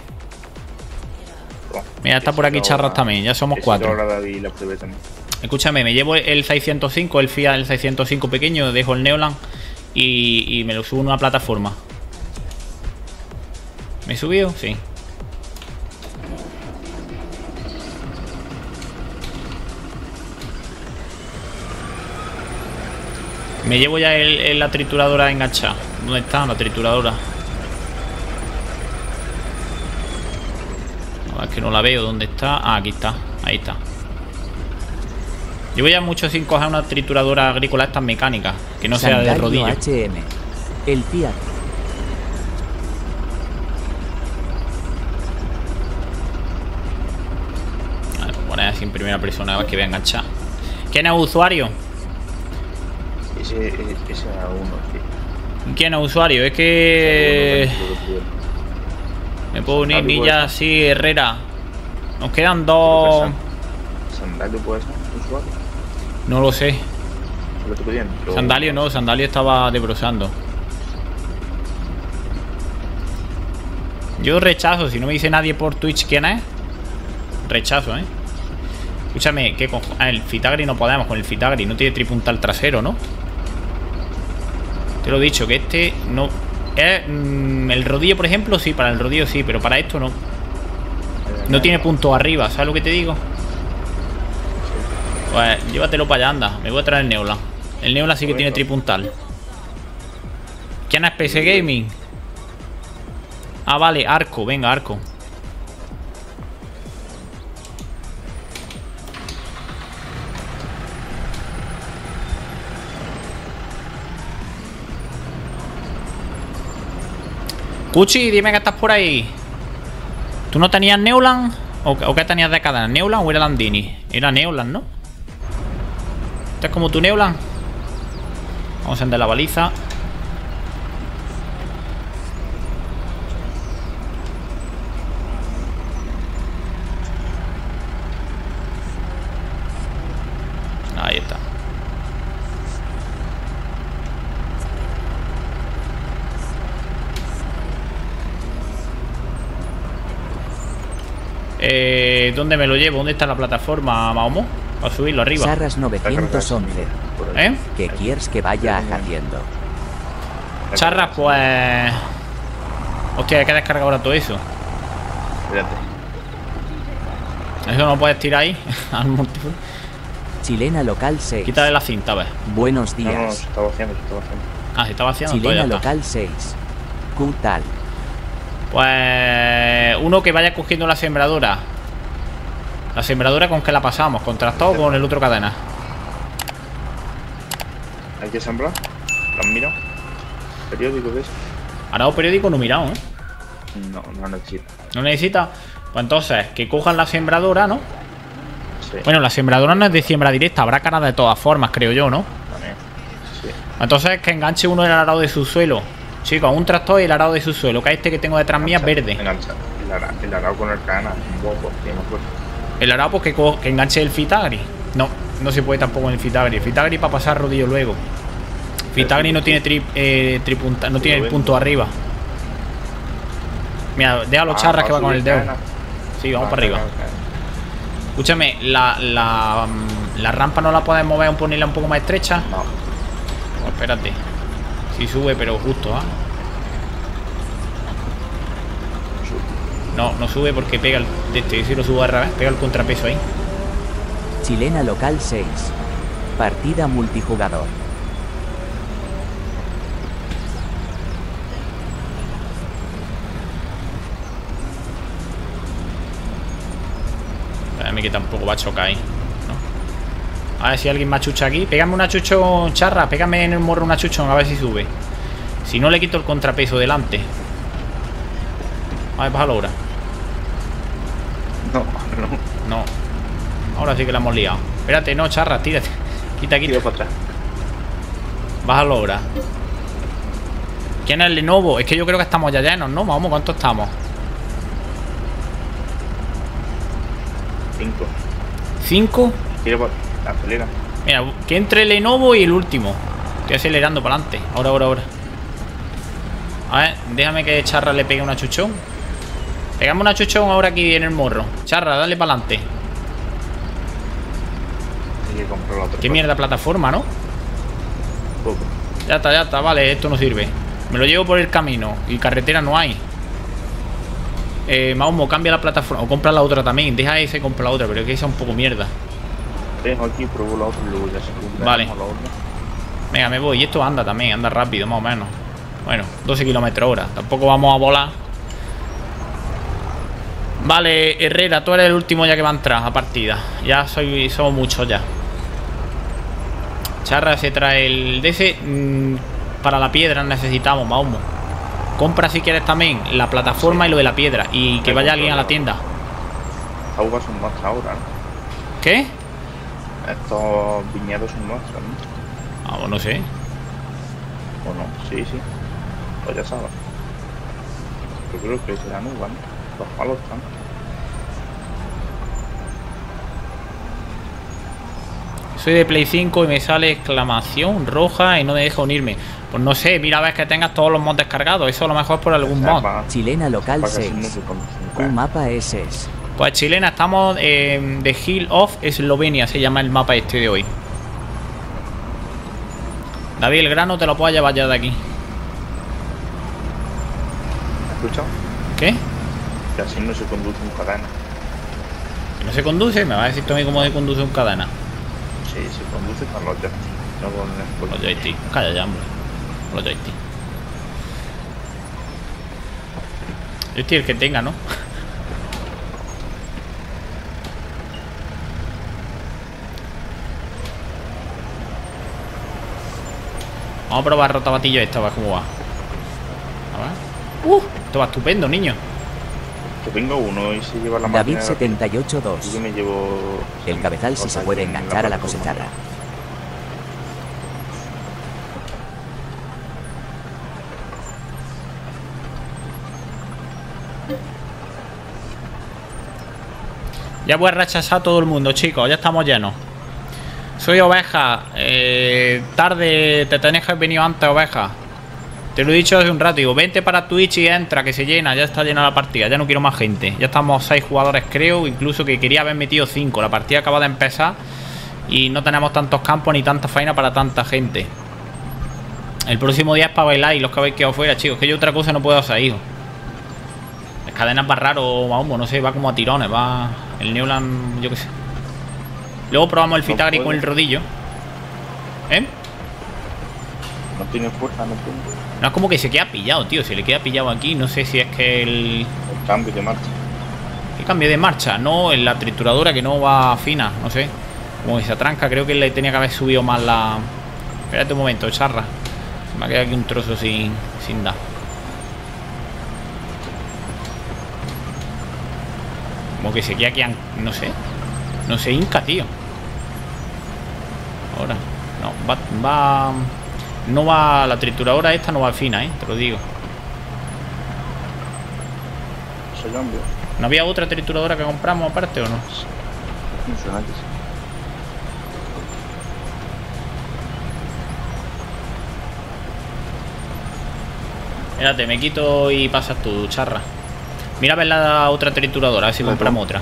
Mira, está por aquí Charras también. Ya somos cuatro. Escúchame, me llevo el seiscientos cinco, el Fiat, el seiscientos cinco pequeño, dejo el Neuland y, y me lo subo en una plataforma. ¿Me he subido? Sí. Me llevo ya el, el, la trituradora enganchada. ¿Dónde está la trituradora? No, es que no la veo. ¿Dónde está? Ah, aquí está. Ahí está. Llevo ya mucho sin coger una trituradora agrícola estas mecánicas, que no sea de rodillo. H M. El Fiat. Vale, pues poner así en primera persona a ver que voy a enganchar. ¿Quién es usuario? Ese, ese era uno, sí. ¿Quién es usuario? Es que... Me puedo unir, Milla, sí, Herrera. Nos quedan dos... ¿Sandalio puede ser usuario? No lo sé. ¿Lo estoy pidiendo? Lo... Sandalio no, Sandalio estaba debrosando. Yo rechazo, si no me dice nadie por Twitch quién es. Rechazo, ¿eh? Escúchame, ¿qué cojo? Ah, el Fitagri no podemos con el Fitagri. No tiene tripuntal trasero, ¿no? Te lo he dicho, que este no... Eh, mmm, el rodillo, por ejemplo, sí, para el rodillo sí, pero para esto no. No tiene punto arriba, ¿sabes lo que te digo? Pues llévatelo para allá, anda. Me voy a traer el Neuland. El Neuland sí que tiene tripuntal. ¿Quién es P C Gaming? Ah, vale, Arco, venga, Arco. Cuchi, dime que estás por ahí. ¿Tú no tenías Neuland? ¿O, o qué tenías de cadena? ¿Neuland o era Landini? Era Neuland, ¿no? ¿Este es como tu Neuland? Vamos a encender la baliza. Eh, ¿Dónde me lo llevo? ¿Dónde está la plataforma, Mahomo? Para subirlo arriba. Sarras novecientos once. ¿Eh? ¿Qué quieres que vaya haciendo? Charras, pues... Hostia, hay que descargar ahora todo eso. Espérate. Eso no puedes tirar ahí. Al multiple. Chilena local seis. Quítale la cinta, a ver. Buenos No, no, no, días. se está vaciando, se está vaciando. Ah, se está vaciando. Chilena Todo, ya está. local seis. ¿Qué tal? Pues... Uno que vaya cogiendo la sembradora. La sembradora, ¿con qué la pasamos? ¿Con tractor o con el otro cadena? Hay que sembrar. ¿Lo han mirado? ¿Periódico de eso? Arado periódico no mirado, ¿eh? No, no necesita. ¿No necesita? Pues entonces, que cojan la sembradora, ¿no? Sí. Bueno, la sembradora no es de siembra directa. Habrá cara de todas formas, creo yo, ¿no? También. Sí. Entonces, que enganche uno el arado de subsuelo. Chicos, un tractor y el arado de subsuelo. Que este que tengo detrás mía es verde. Engancha. El arado, el arado con el cadena. Un poco, tiene más fuerza. El arado, pues que, co- que enganche el Fitagri. No, no se puede tampoco en el Fitagri. El Fitagri para pasar rodillo luego. Fitagri no tiene tri, eh, tripunta, no tiene el punto arriba. Mira, déjalo Ah, charras que va para con el subir dedo. cadena. Sí, vamos Ah, para arriba. cadena, cadena. Escúchame, la, la, mm, la rampa no la puedes mover, ponerla un poco más estrecha. No. Oh, espérate. Sí sube, pero justo, ¿ah? No, no sube porque pega el... De este, si lo subo al revés, pega el contrapeso ahí. Chilena local seis. Partida multijugador. Espérame que tampoco va a chocar ahí, ¿no? A ver si alguien me achucha aquí. Pégame una chuchón, charra. Pégame en el morro una chuchón, a ver si sube. Si no, le quito el contrapeso delante. A ver, bájalo ahora. No, no. No. Ahora sí que la hemos liado. Espérate, no, charra, tírate. Quita, quita. Tiro para atrás. Bájalo ahora. ¿Quién es el Lenovo? Es que yo creo que estamos ya llenos, ¿no? Vamos, ¿cuánto estamos? Cinco. ¿Cinco? Tiro para acelera. Mira, que entre el Lenovo y el último. Estoy acelerando para adelante. Ahora, ahora, ahora. A ver, déjame que Charra le pegue una chuchón. Pegamos una chuchón ahora aquí en el morro. Charra, dale para adelante. Hay que comprar la otra. Qué mierda plataforma, ¿no? Poco. Ya está, ya está, vale, esto no sirve. Me lo llevo por el camino y carretera no hay. Eh, Mahoma, cambia la plataforma o compra la otra también. Deja esa y compra la otra, pero es que esa es un poco mierda. Dejo aquí, pruebo la otra y luego ya se cumple. Vale. La otra. Venga, me voy. Y esto anda también, anda rápido, más o menos. Bueno, doce kilómetros hora. Tampoco vamos a volar. Vale, Herrera, tú eres el último ya que va a entrar a partida. Ya soy, somos muchos ya. Charra se trae el D C. Mmm, para la piedra necesitamos, Mahoma. Compra si quieres también la plataforma y lo de la piedra. Y que vaya alguien a la tienda. Estas uvas son nuestras ahora, ¿no? ¿Qué? Estos viñedos son nuestros, ¿no? Ah, pues no sé. ¿O no? Sí, sí. Pues ya sabes. Yo creo que serán uvas, ¿no? Los palos están. Soy de Play cinco y me sale exclamación roja y no me deja unirme. Pues no sé, mira a ver que tengas todos los mods descargados. Eso a lo mejor es por algún mod. Chilena local Para que así no seis. se conducen. Un mapa ese es. Pues chilena, estamos eh, de Hill of Eslovenia, se llama el mapa este de hoy. David, el grano te lo puedo llevar ya de aquí. ¿Has escuchado? ¿Qué? Que así no se conduce un cadena. ¿No se conduce? ¿Me va a decir tú a mí cómo se conduce un cadena? Sí, se conduce con los joysticks. No con el Los joystick. Calla ya, hombre. Los joystick. Joystick el que tenga, ¿no? Vamos a probar rotabatillo esta, a ver cómo va. A ver. ¡Uh! Esto va estupendo, niño. Que tengo uno y se lleva la David máquina. setenta y ocho Yo dos. me llevo. El cabezal sí se puede enganchar a la cosecharra. Ya voy a rechazar a todo el mundo, chicos. Ya estamos llenos. Soy oveja. Eh, tarde. Te tenés que haber venido antes, oveja. Te lo he dicho hace un rato, digo, vente para Twitch y entra, que se llena, ya está llena la partida, ya no quiero más gente. Ya estamos seis jugadores, creo, incluso que quería haber metido cinco. La partida acaba de empezar y no tenemos tantos campos ni tanta faena para tanta gente. El próximo día es para bailar y los que habéis quedado fuera, chicos, que yo otra cosa no puedo hacer, hijo. Las cadenas va raro, vamos, no sé, va como a tirones, va... El Neuland, yo qué sé. Luego probamos el Fitagri no con el rodillo. ¿Eh? No tiene fuerza, no tiene. No, es como que se queda pillado, tío. Se le queda pillado aquí. No sé si es que el... El cambio de marcha. El cambio de marcha, no, en la trituradora que no va fina, no sé. Como que se atranca, creo que le tenía que haber subido más la... Espérate un momento, charra. Se me ha quedado aquí un trozo sin, sin dar. Como que se queda aquí, no sé. No sé, hinca, tío. Ahora. No, va... va... No va... La trituradora esta no va fina, eh, te lo digo. Se cambia. ¿No había otra trituradora que compramos aparte o no? Funciona que sí. Espérate, me quito y pasas tú, charra. Mira a ver la otra trituradora, a ver si La compramos otra.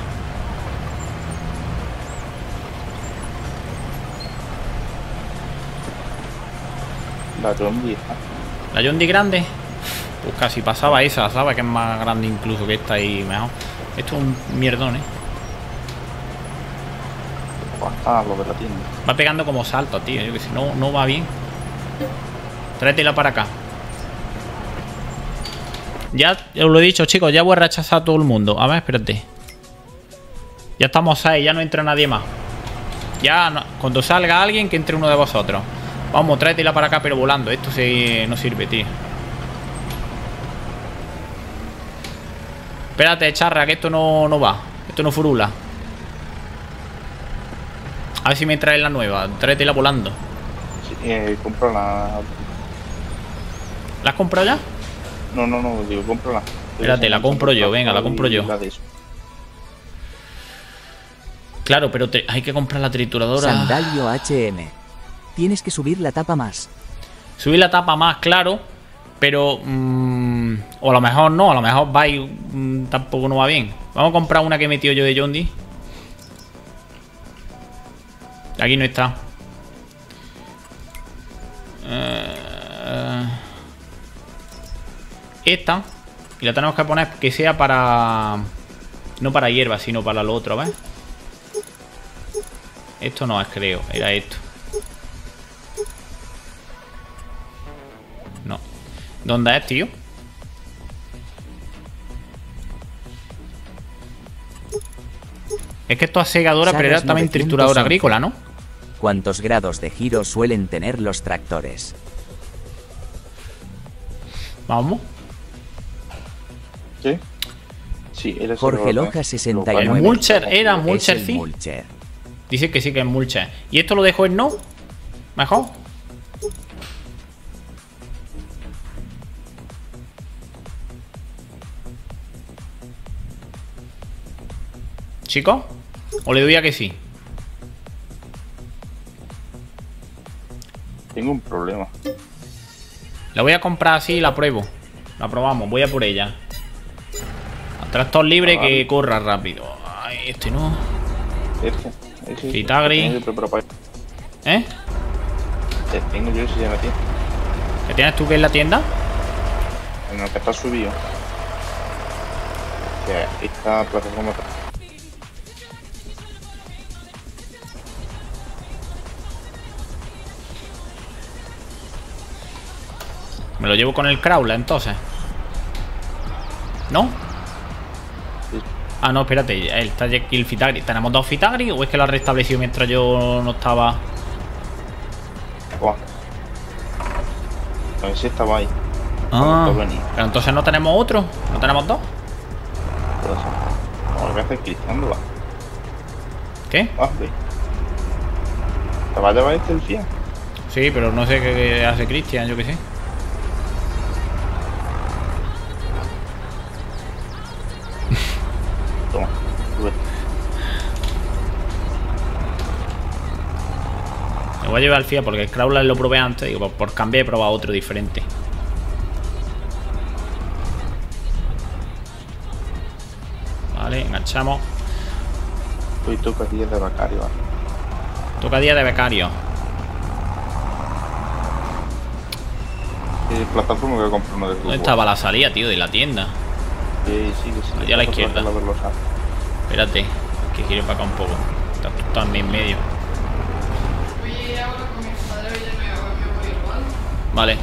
La Yondi. ¿La Yondi grande? Pues casi pasaba esa, ¿sabes? Que es más grande incluso que esta y mejor. Esto es un mierdón, ¿eh? Ah, lo de la tienda. Va pegando como salto, tío. Yo que sé, no, no va bien. Tráetela para acá. Ya os lo he dicho, chicos, ya voy a rechazar a todo el mundo. A ver, espérate. Ya estamos ahí, ya no entra nadie más. Ya, no, cuando salga alguien, que entre uno de vosotros. Vamos, tráetela para acá, pero volando. Esto se, no sirve, tío. Espérate, charra, que esto no, no va. Esto no furula. A ver si me trae la nueva. Tráetela volando. Sí, eh, compra la... ¿La has comprado ya? No, no, no, digo, cómprala. Espérate, la compro yo, venga, la compro yo. La de eso. Claro, pero te, hay que comprar la trituradora. Sandalio H M. Tienes que subir la tapa más. Subir la tapa más, claro. Pero... Mmm, o a lo mejor no, a lo mejor va y mmm, tampoco no va bien. Vamos a comprar una que he metido yo de Yondi. Aquí no está. Uh, esta. Y la tenemos que poner que sea para... No para hierba, sino para lo otro, ¿ves? Esto no es, creo. Era esto. No. ¿Dónde es, tío? Es que esto es segadora, pero era también trituradora agrícola, ¿no? ¿Cuántos grados de giro suelen tener los tractores? Vamos. ¿Sí? Sí, era Jorge Loja sesenta y nueve. El Mulcher era Mulcher, Es el sí. Mulcher. Dice que sí que es Mulcher. ¿Y esto lo dejo en no? ¿Mejor? ¿Chicos? ¿O le doy a que sí? Tengo un problema. La voy a comprar así y la pruebo. La probamos, voy a por ella. Tractor libre, ah, vale, que corra rápido. Ay, este no. Este, ese. Fitagri. ¿Eh? Te tengo yo ese ya en la tienda. ¿Qué tienes tú que en la tienda? En el que está subido. Que esta plataforma. Me lo llevo con el crawler entonces. ¿No? Sí. Ah, no, espérate. Está aquí el Fitagri. ¿Tenemos dos Fitagri o es que lo ha restablecido mientras yo no estaba? Buah. A ver si estaba ahí. Ah, pero entonces no tenemos otro. ¿No tenemos dos? Como lo que hace es Cristian, va. ¿Qué? Ah, ve. ¿Te va a llevar este el Fiat? Sí, pero no sé qué hace Cristian, yo qué sé. Toma, sube. Me voy a llevar el Fiat porque el Crawler lo probé antes. Digo, por, por cambiar he probado otro diferente. Vale, enganchamos. Hoy toca día de becario, ¿vale? Toca día de becario. Eh, plataforma que compro uno de ¿Dónde estaba la salida, tío, de la tienda? Eh, sí, que sí. Allá a la izquierda. La Espérate, que gire para acá un poco. Estás tú también en medio. Voy ahora con mi padre y ya me, me voy igual. Vale.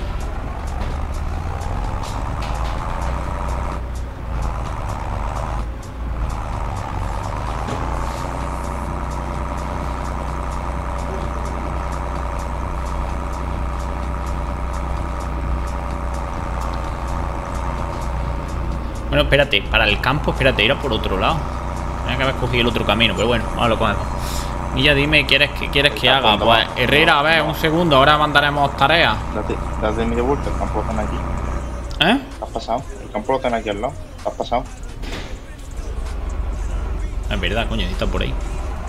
Bueno, espérate, para el campo, espérate, ir a por otro lado. Tenía que haber cogido el otro camino, pero bueno, ahora lo cogemos. Y ya dime, ¿quieres que quieres que haga? Pues Herrera, a ver, un segundo, ahora mandaremos tareas. Date, date media vuelta, el campo lo tenés aquí. ¿Eh? ¿Has pasado? El campo lo tenés aquí al lado. ¿Has pasado? Es verdad, coño, está por ahí.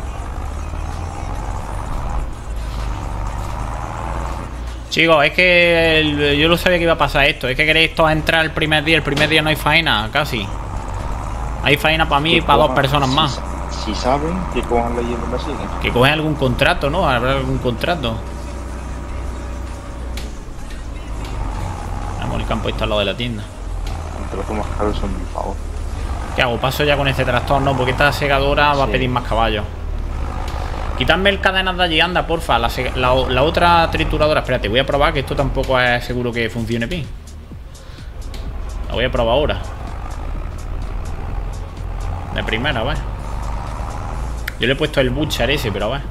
Chicos, es que el, yo no sabía que iba a pasar esto. Es que queréis todos entrar el primer día. El primer día no hay faena, casi. Hay faena para mí y para dos personas si, más. Si saben que cojan la hierba la siguen. Que cogen algún contrato, ¿no? Habrá algún contrato. Vamos, el campo está al lado de la tienda. Entre los más caros son mi favor. ¿Qué hago? Paso ya con este tractor, ¿no? Porque esta segadora va a pedir más caballos. Quitadme el cadenas de allí, anda, porfa. La, la, la otra trituradora. Espérate, voy a probar, que esto tampoco es seguro que funcione bien. La voy a probar ahora. De primera, a ver. Yo le he puesto el butcher ese, pero a ver.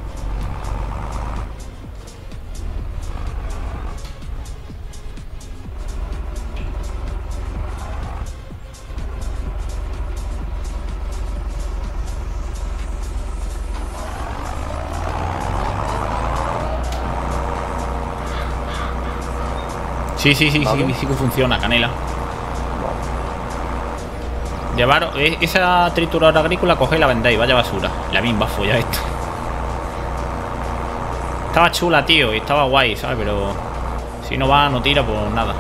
Sí, sí, sí, ¿vale? sí, sí que funciona, canela. Llevar esa trituradora agrícola, cogéis y la vendéis, vaya basura. La misma folla esto. Estaba chula, tío, y estaba guay, ¿sabes? Pero si no va, no tira, pues nada.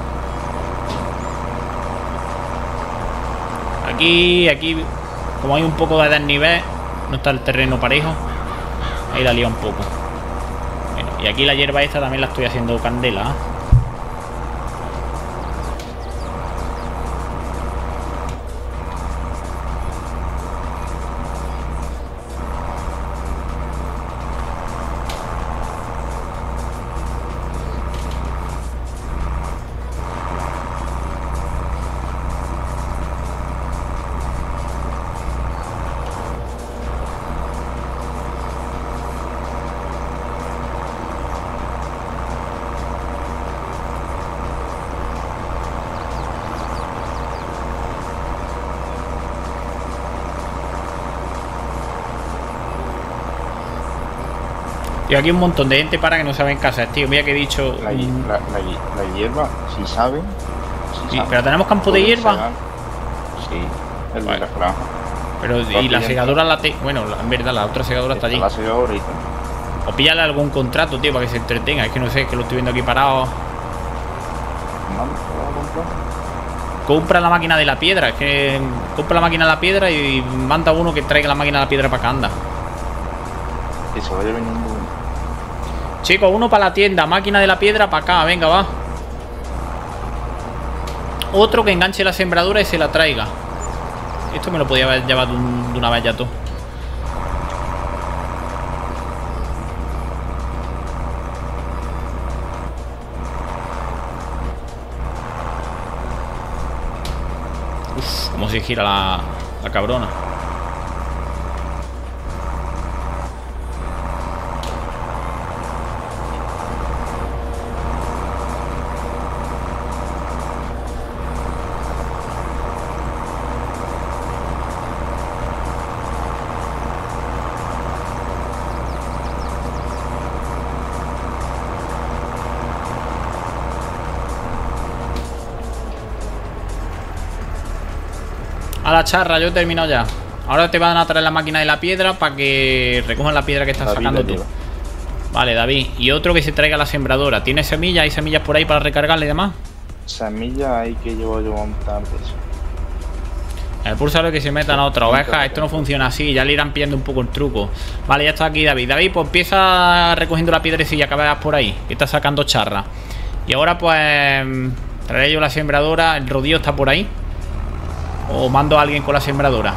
Aquí, aquí, como hay un poco de desnivel, no está el terreno parejo. Ahí la lía un poco. Bueno, y aquí la hierba esta también la estoy haciendo candela, ¿eh? Y aquí un montón de gente para que no saben casas, tío. Mira que he dicho. La, un... la, la, la hierba, si saben. Si sí, saben, pero tenemos campo de hierba. Segar. Sí, el vale. de la franja. Pero y la segadora la te. Bueno, en verdad, la otra segadora está, está allí. La segadora y todo. O píllale algún contrato, tío, para que se entretenga. Es que no sé, es que lo estoy viendo aquí parado. Compra la máquina de la piedra. Es que compra la máquina de la piedra y manda uno que traiga la máquina de la piedra para acá, anda. Que se vaya viniendo. Chicos, uno para la tienda, máquina de la piedra para acá, venga, va. Otro que enganche la sembradura y se la traiga. Esto me lo podía haber llevado de, un, de una vez ya todo. Uf, cómo se gira la, la cabrona. A la charra, yo he terminado ya. Ahora te van a traer la máquina de la piedra para que recojan la piedra que estás David sacando tú. Vale, David. Y otro que se traiga la sembradora. ¿Tiene semillas? ¿Hay semillas por ahí para recargarle y demás? Semillas hay que llevar yo a montar de eso. El pulsar que se metan a otra oveja. Esto no funciona así. Ya le irán pillando un poco el truco. Vale, ya está aquí David. David, pues empieza recogiendo la piedrecilla que veas por ahí, que está sacando charra. Y ahora pues traeré yo la sembradora. El rodillo está por ahí. O mando a alguien con la sembradora.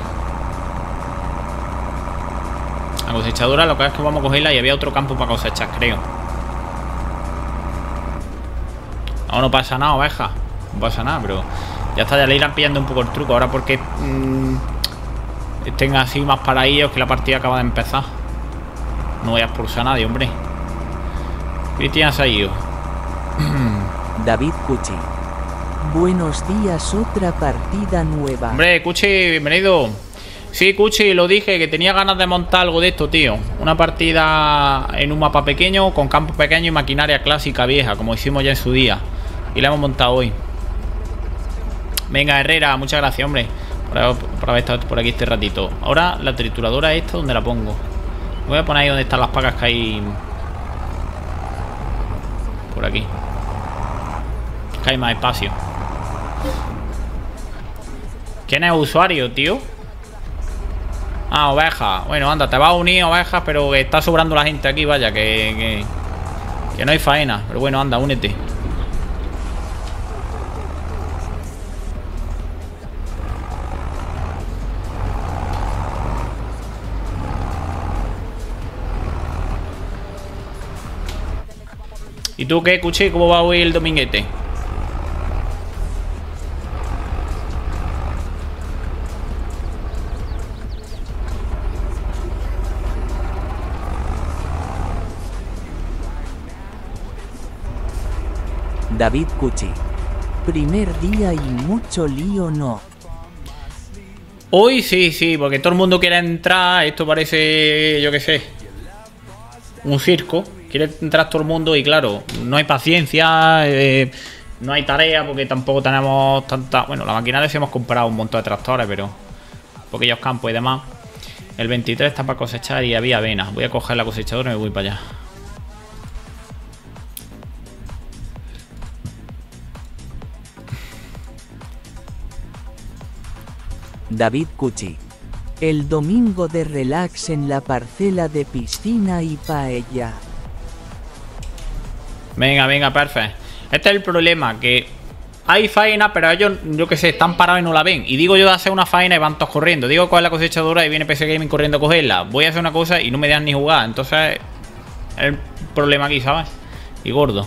La cosechadora, lo que es que vamos a cogerla. Y había otro campo para cosechar, creo. No, no pasa nada, oveja. No pasa nada, pero ya está, ya le irán pillando un poco el truco. Ahora porque mmm, estén así más para ellos, que la partida acaba de empezar. No voy a expulsar a nadie, hombre. Cristian se ha ido. David Cuchi. Buenos días, otra partida nueva. Hombre, Cuchi, bienvenido. Sí, Cuchi, lo dije, que tenía ganas de montar algo de esto, tío. Una partida en un mapa pequeño, con campo pequeño y maquinaria clásica vieja, como hicimos ya en su día. Y la hemos montado hoy. Venga, Herrera, muchas gracias, hombre, por, por haber estado por aquí este ratito. Ahora, la trituradora esta, ¿dónde la pongo? Voy a poner ahí donde están las pacas que hay. Por aquí. Que hay más espacio. ¿Quién es usuario, tío? Ah, ovejas. Bueno, anda, te vas a unir, ovejas, pero que está sobrando la gente aquí, vaya, que, que, que no hay faena. Pero bueno, anda, únete. ¿Y tú qué, Cuchi? ¿Cómo va hoy el dominguete? David Cuchi. Primer día y mucho lío, ¿no? Hoy sí, sí, porque todo el mundo quiere entrar. Esto parece, yo qué sé, un circo. Quiere entrar todo el mundo y claro, no hay paciencia, eh, no hay tarea porque tampoco tenemos tanta... Bueno, la maquinaria sí hemos comprado un montón de tractores, pero poquillos campos y demás. El veintitrés está para cosechar y había avena. Voy a coger la cosechadora y me voy para allá. David Cuchi. El domingo de relax en la parcela de piscina y paella. Venga, venga, perfecto. Este es el problema, que hay faena, pero ellos, yo que sé, están parados y no la ven. Y digo yo de hacer una faena y van todos corriendo. Digo cuál es la cosechadora y viene P C Gaming corriendo a cogerla. Voy a hacer una cosa y no me dejan ni jugar. Entonces, es el problema aquí, ¿sabes? Y gordo.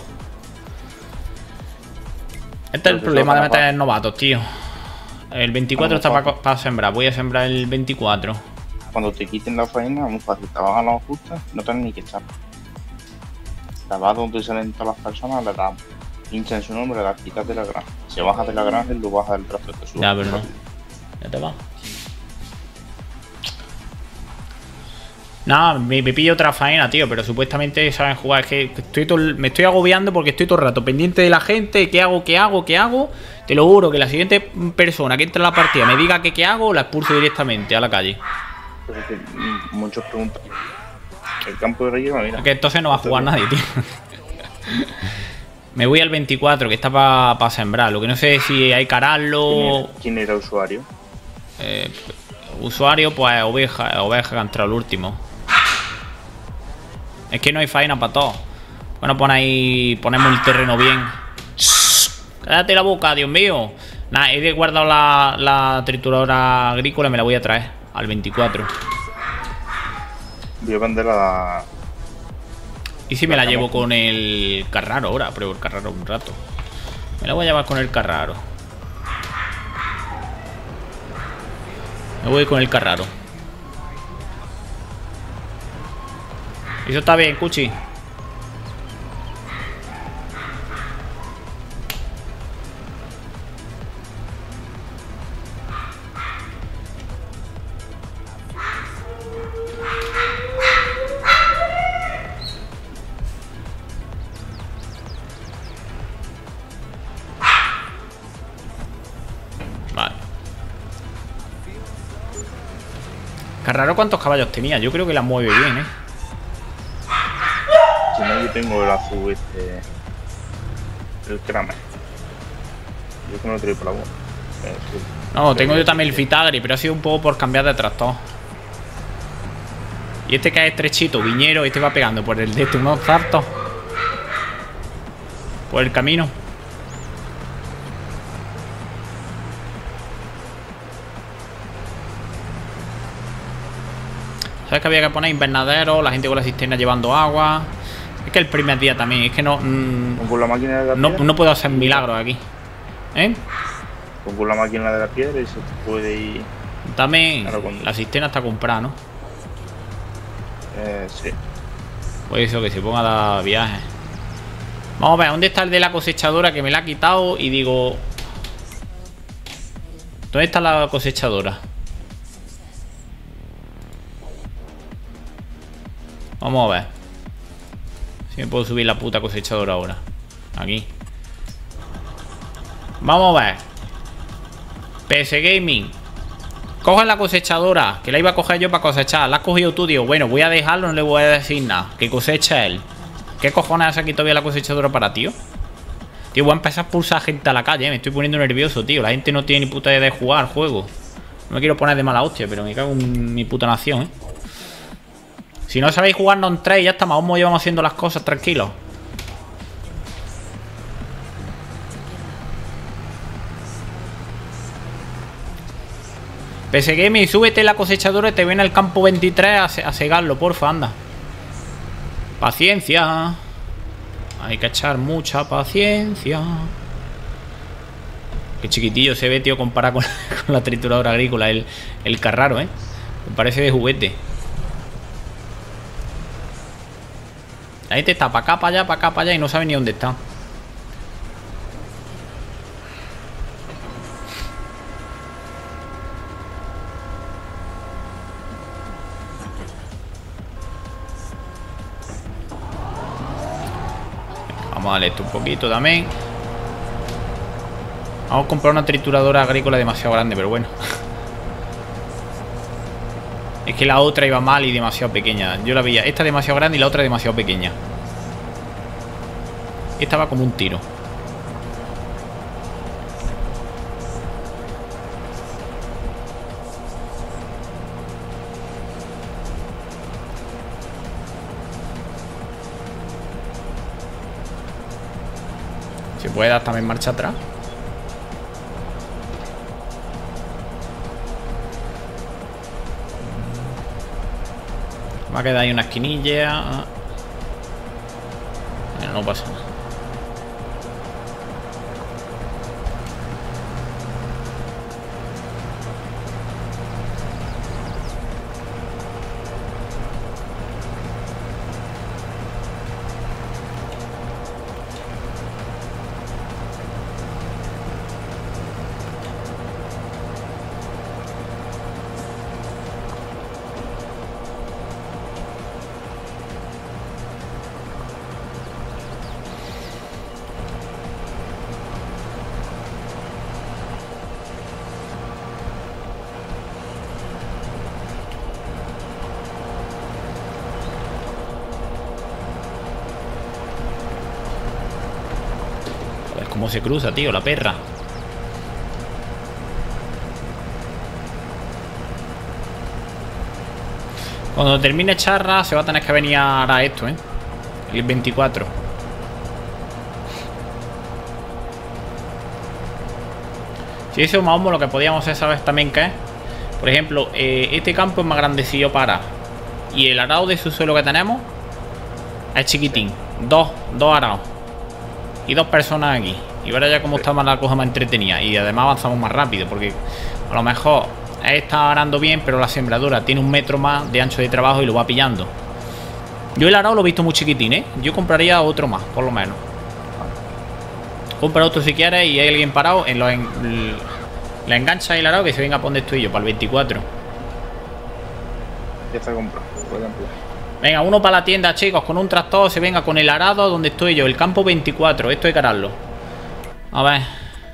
Este es el problema de meter novatos, tío. El veinticuatro está para pa sembrar. Voy a sembrar el veinticuatro. Cuando te quiten la faena, muy fácil. Te bajan los ajustes, no tienes ni que echar. Te vas donde salen todas las personas, le das pincha en su nombre, le das quitas de la granja. Si bajas de la granja, lo bajas del tractor que sube. Ya, pero no. Ya te va. Nada, me, me pillo otra faena, tío, pero supuestamente saben jugar. Es que estoy todo, me estoy agobiando porque estoy todo el rato pendiente de la gente. ¿Qué hago? ¿Qué hago? ¿Qué hago? Te lo juro que la siguiente persona que entre en la partida me diga que qué hago, la expulso directamente a la calle. Pues es que muchos preguntan. El campo de relleno, mira. Es que entonces no va a jugar nadie, tío. Me voy al veinticuatro, que está para pa sembrar. Lo que no sé es si hay que ararlo. ¿Quién era, ¿Quién era usuario? Eh, usuario, pues oveja, oveja que ha entrado el último. Es que no hay faena para todo. Bueno, pon ahí. Ponemos el terreno bien. Cállate la boca, Dios mío. Nada, he guardado la, la trituradora agrícola y me la voy a traer al veinticuatro. Voy a vender la... ¿Y si me la llevo con el Carraro ahora? Pruebo el Carraro un rato. Me la voy a llevar con el Carraro. Me voy con el Carraro. Eso está bien, Cuchi. Vale. Carraro, ¿cuántos caballos tenía? Yo creo que la mueve bien, ¿eh? Si no, yo tengo el azul este... El Kramer. Yo que no lo traigo por la boca. No, tengo yo también el Fitagri, pero ha sido un poco por cambiar de tractor. Y este que es estrechito, viñero, este va pegando por el de este, unos zartos. Por el camino. ¿Sabes que había que poner invernadero? La gente con la cisterna llevando agua. Es que el primer día también, es que no... Mmm, con la máquina de la no, piedra. no puedo hacer milagros aquí. ¿Eh? Con la máquina de la piedra y se puede ir... También Claro, con- la cisterna está comprada, ¿no? Eh, sí. Pues eso, que se ponga a dar viajes. Vamos a ver, ¿dónde está el de la cosechadora que me la ha quitado? Y digo... ¿Dónde está la cosechadora? Vamos a ver si me puedo subir la puta cosechadora ahora. Aquí. Vamos a ver. P S Gaming. Coge la cosechadora, que la iba a coger yo para cosechar. La has cogido tú, digo, bueno, voy a dejarlo, no le voy a decir nada. Que cosecha él. ¿Qué cojones hace aquí todavía la cosechadora para, tío? Tío, voy a empezar a expulsar gente a la calle, ¿eh? Me estoy poniendo nervioso, tío. La gente no tiene ni puta idea de jugar al juego. No me quiero poner de mala hostia, pero me cago en mi puta nación, ¿eh? Si no sabéis jugar non tres, ya está, más o llevamos haciendo las cosas tranquilos. P S Gaming, súbete la cosechadora y te ven al campo veintitrés a, se a segarlo, porfa, anda. Paciencia. Hay que echar mucha paciencia. Qué chiquitillo se ve, tío, comparado con, con la trituradora agrícola. El, el Carraro, ¿eh? Me parece de juguete. La gente está para acá, para allá, para acá, para allá y no sabe ni dónde está. Vamos a darle esto un poquito también. Vamos a comprar una trituradora agrícola demasiado grande, pero bueno. Es que la otra iba mal y demasiado pequeña. Yo la veía, esta demasiado grande y la otra demasiado pequeña. Esta va como un tiro. ¿Se puede dar también marcha atrás? Va a quedar ahí una esquinilla. Bueno, no pasa nada. ¿Cómo se cruza, tío? La perra. Cuando termine charra se va a tener que venir a esto, ¿eh? El veinticuatro. Si eso más o menos lo que podíamos hacer, ¿sabes también qué es? Por ejemplo, eh, este campo es más grandecillo para. Y el arado de subsuelo que tenemos es chiquitín. Dos, dos arados. Y dos personas aquí. Y ahora ya como está más la cosa más entretenida. Y además avanzamos más rápido. Porque a lo mejor está arando bien, pero la sembradura tiene un metro más de ancho de trabajo y lo va pillando. Yo el arado lo he visto muy chiquitín, ¿eh? Yo compraría otro más, por lo menos. Compra otro si quieres y hay alguien parado. En lo en, le engancha el arado que se venga a poner esto y yo para el veinticuatro. Ya está comprado, puede emplear. Venga, uno para la tienda, chicos, con un tractor. Se venga con el arado donde estoy yo. El campo veinticuatro, esto hay que ararlo. A ver.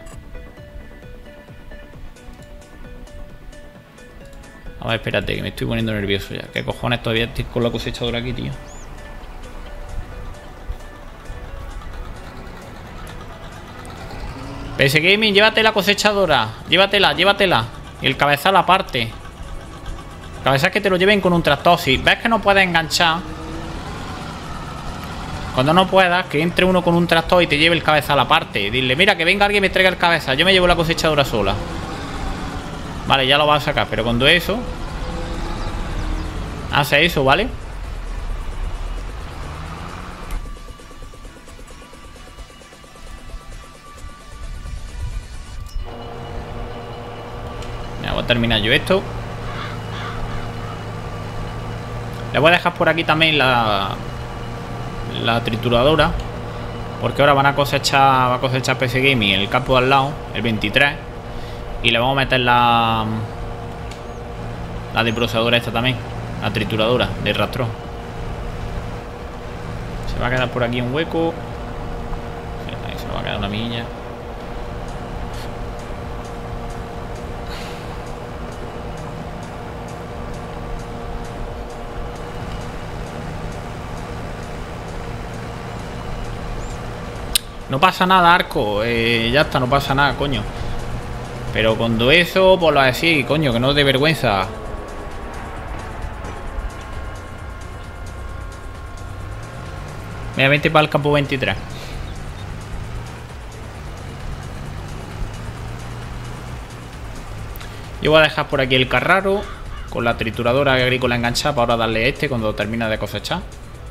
A ver, espérate, que me estoy poniendo nervioso ya. ¿Qué cojones todavía estoy con la cosechadora aquí, tío? P S Gaming, llévate la cosechadora. Llévatela, llévatela. Y el cabezal aparte. El cabezal que te lo lleven con un tractor. Si ves que no puedes enganchar, cuando no puedas, que entre uno con un tractor y te lleve el cabezal aparte. Dile, mira, que venga alguien y me traiga el cabezal. Yo me llevo la cosechadora sola. Vale, ya lo vas a sacar. Pero cuando eso hace eso, ¿vale? Ya voy a terminar yo esto. Le voy a dejar por aquí también la La trituradora, porque ahora van a cosechar Va a cosechar P C Gaming el campo de al lado, el veintitrés. Y le vamos a meter la La desbrozadora esta también, la trituradora de rastro. Se va a quedar por aquí un hueco. Ahí se va a quedar una milla. No pasa nada, Arco. Eh, ya está, no pasa nada, coño. Pero cuando eso, pues lo así, coño, que no dé vergüenza. Mira, vente para el campo veintitrés. Yo voy a dejar por aquí el carraro con la trituradora agrícola enganchada para ahora darle este cuando termine de cosechar.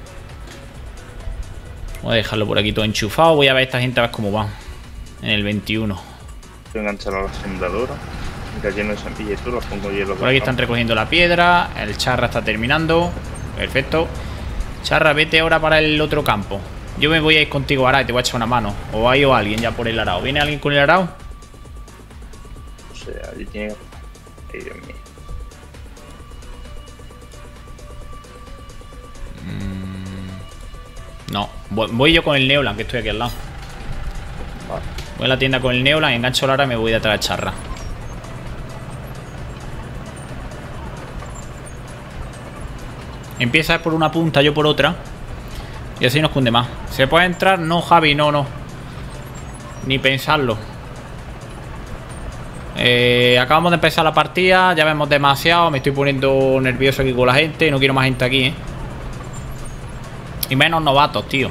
Voy a dejarlo por aquí todo enchufado. Voy a ver esta gente a ver cómo va. En el veintiuno. Voy a enganchar a la sembradora. Mira, lleno de semillas y tú las pongo hielo. Por aquí están recogiendo la piedra. El charra está terminando. Perfecto. Charra, vete ahora para el otro campo. Yo me voy a ir contigo ahora y te voy a echar una mano. O hay o alguien ya por el arao. ¿Viene alguien con el arao? O sea, allí tiene... Ay, Dios mío. No, voy yo con el Neolan, que estoy aquí al lado. Vale. Voy a la tienda con el Neolan, engancho la hora y me voy detrás de charra. Empieza por una punta, yo por otra. Y así nos cunde más. ¿Se puede entrar? No, Javi, no, no. Ni pensarlo. Eh, acabamos de empezar la partida. Ya vemos demasiado. Me estoy poniendo nervioso aquí con la gente. No quiero más gente aquí, eh. Y menos novatos, tío.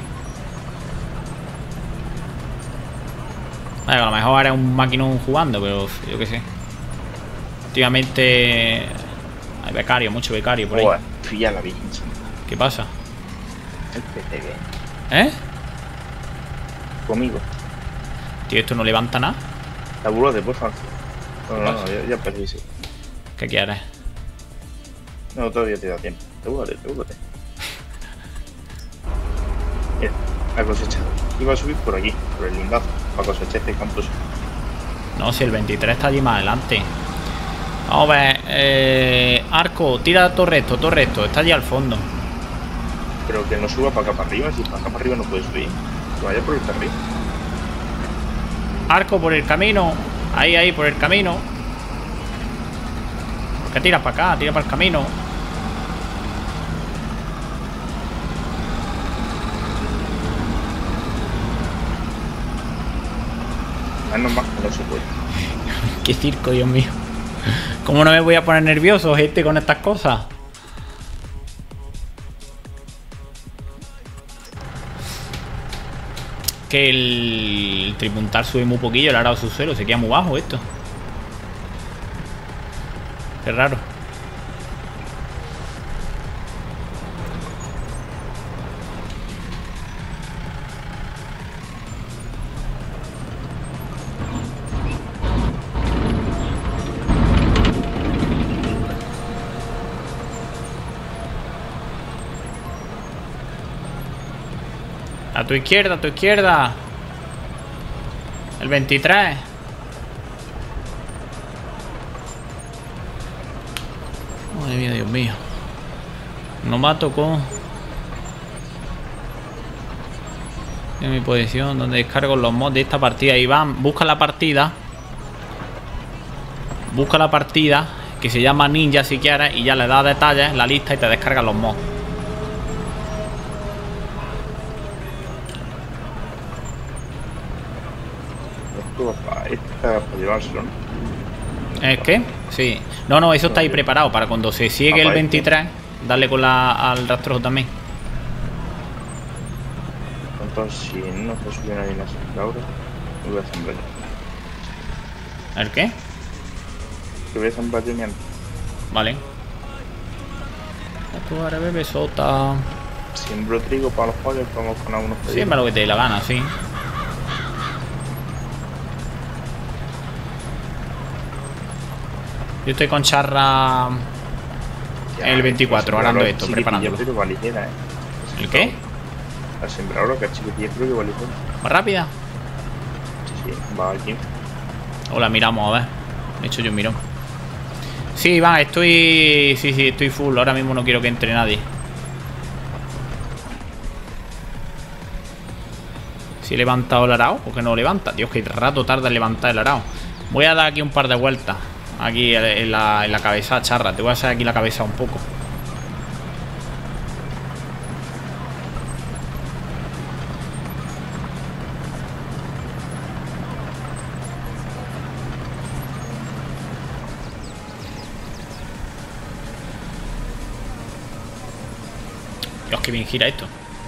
Vale, a lo mejor era un maquinón jugando, pero yo qué sé. Últimamente hay becario, mucho becario por ahí. Joder, fía la Virgen Santa. ¿Qué pasa? El P T V. ¿Eh? Conmigo. Tío, esto no levanta nada. Tabúlate, por favor. No, no, no, pasa? ya, ya perdí, sí. ¿Qué quieres? No, todavía te da tiempo. Tabúlate, tabúlate. Mira, la cosecha. Iba a subir por aquí, por el lindazo, para cosechar este campus. No, si el veintitrés está allí más adelante. Vamos a ver. Eh, Arco, tira todo recto, todo recto. Está allí al fondo. Pero que no suba para acá para arriba. Si para acá para arriba no puede subir. Que vaya por el carril. Arco por el camino. Ahí, ahí, por el camino. ¿Por qué tiras para acá? Tira para el camino. Menos más que no se puede. Qué circo, Dios mío. ¿Cómo no me voy a poner nervioso, gente, con estas cosas? Que el, el tripuntal sube muy poquillo, el arado su suelo, se queda muy bajo esto. Qué raro. A tu izquierda, a tu izquierda. El veintitrés. Madre mía, Dios mío. No mato con... En mi posición, donde descargo los mods de esta partida. Iván, busca la partida. Busca la partida, que se llama Ninja si quieres, y ya le das detalles, la lista, y te descargas los mods. Esto va para llevárselo, ¿no? ¿Es qué? Sí. No, no, eso está ahí preparado para cuando se ciegue el veintitrés, darle con la al rastrojo también. Entonces, si no se sube nadie en la segunda hora, me voy a sembrar yo. ¿El qué? Que voy a sembrar yo mi antes. Vale. Tú ahora bebé sota. Siembro trigo para los pollos, vamos con algunos pedidos. Siembra lo que te dé la gana, sí. Yo estoy con charra el veinticuatro, ahora ando esto, preparándolo. Pero va ligera, ¿eh? ¿El qué? La sembradora, que es chiquitilla, pero que va ligera. ¿Más rápida? Sí, va aquí. O la miramos, a ver. De hecho, yo miro. Sí, va, estoy... Sí, sí, estoy full. Ahora mismo no quiero que entre nadie. Si he levantado el arao, ¿por qué no lo levanta? Dios, que rato tarda en levantar el arao. Voy a dar aquí un par de vueltas. Aquí en la, en la cabeza, charra. Te voy a hacer aquí la cabeza un poco. Dios, que bien gira esto.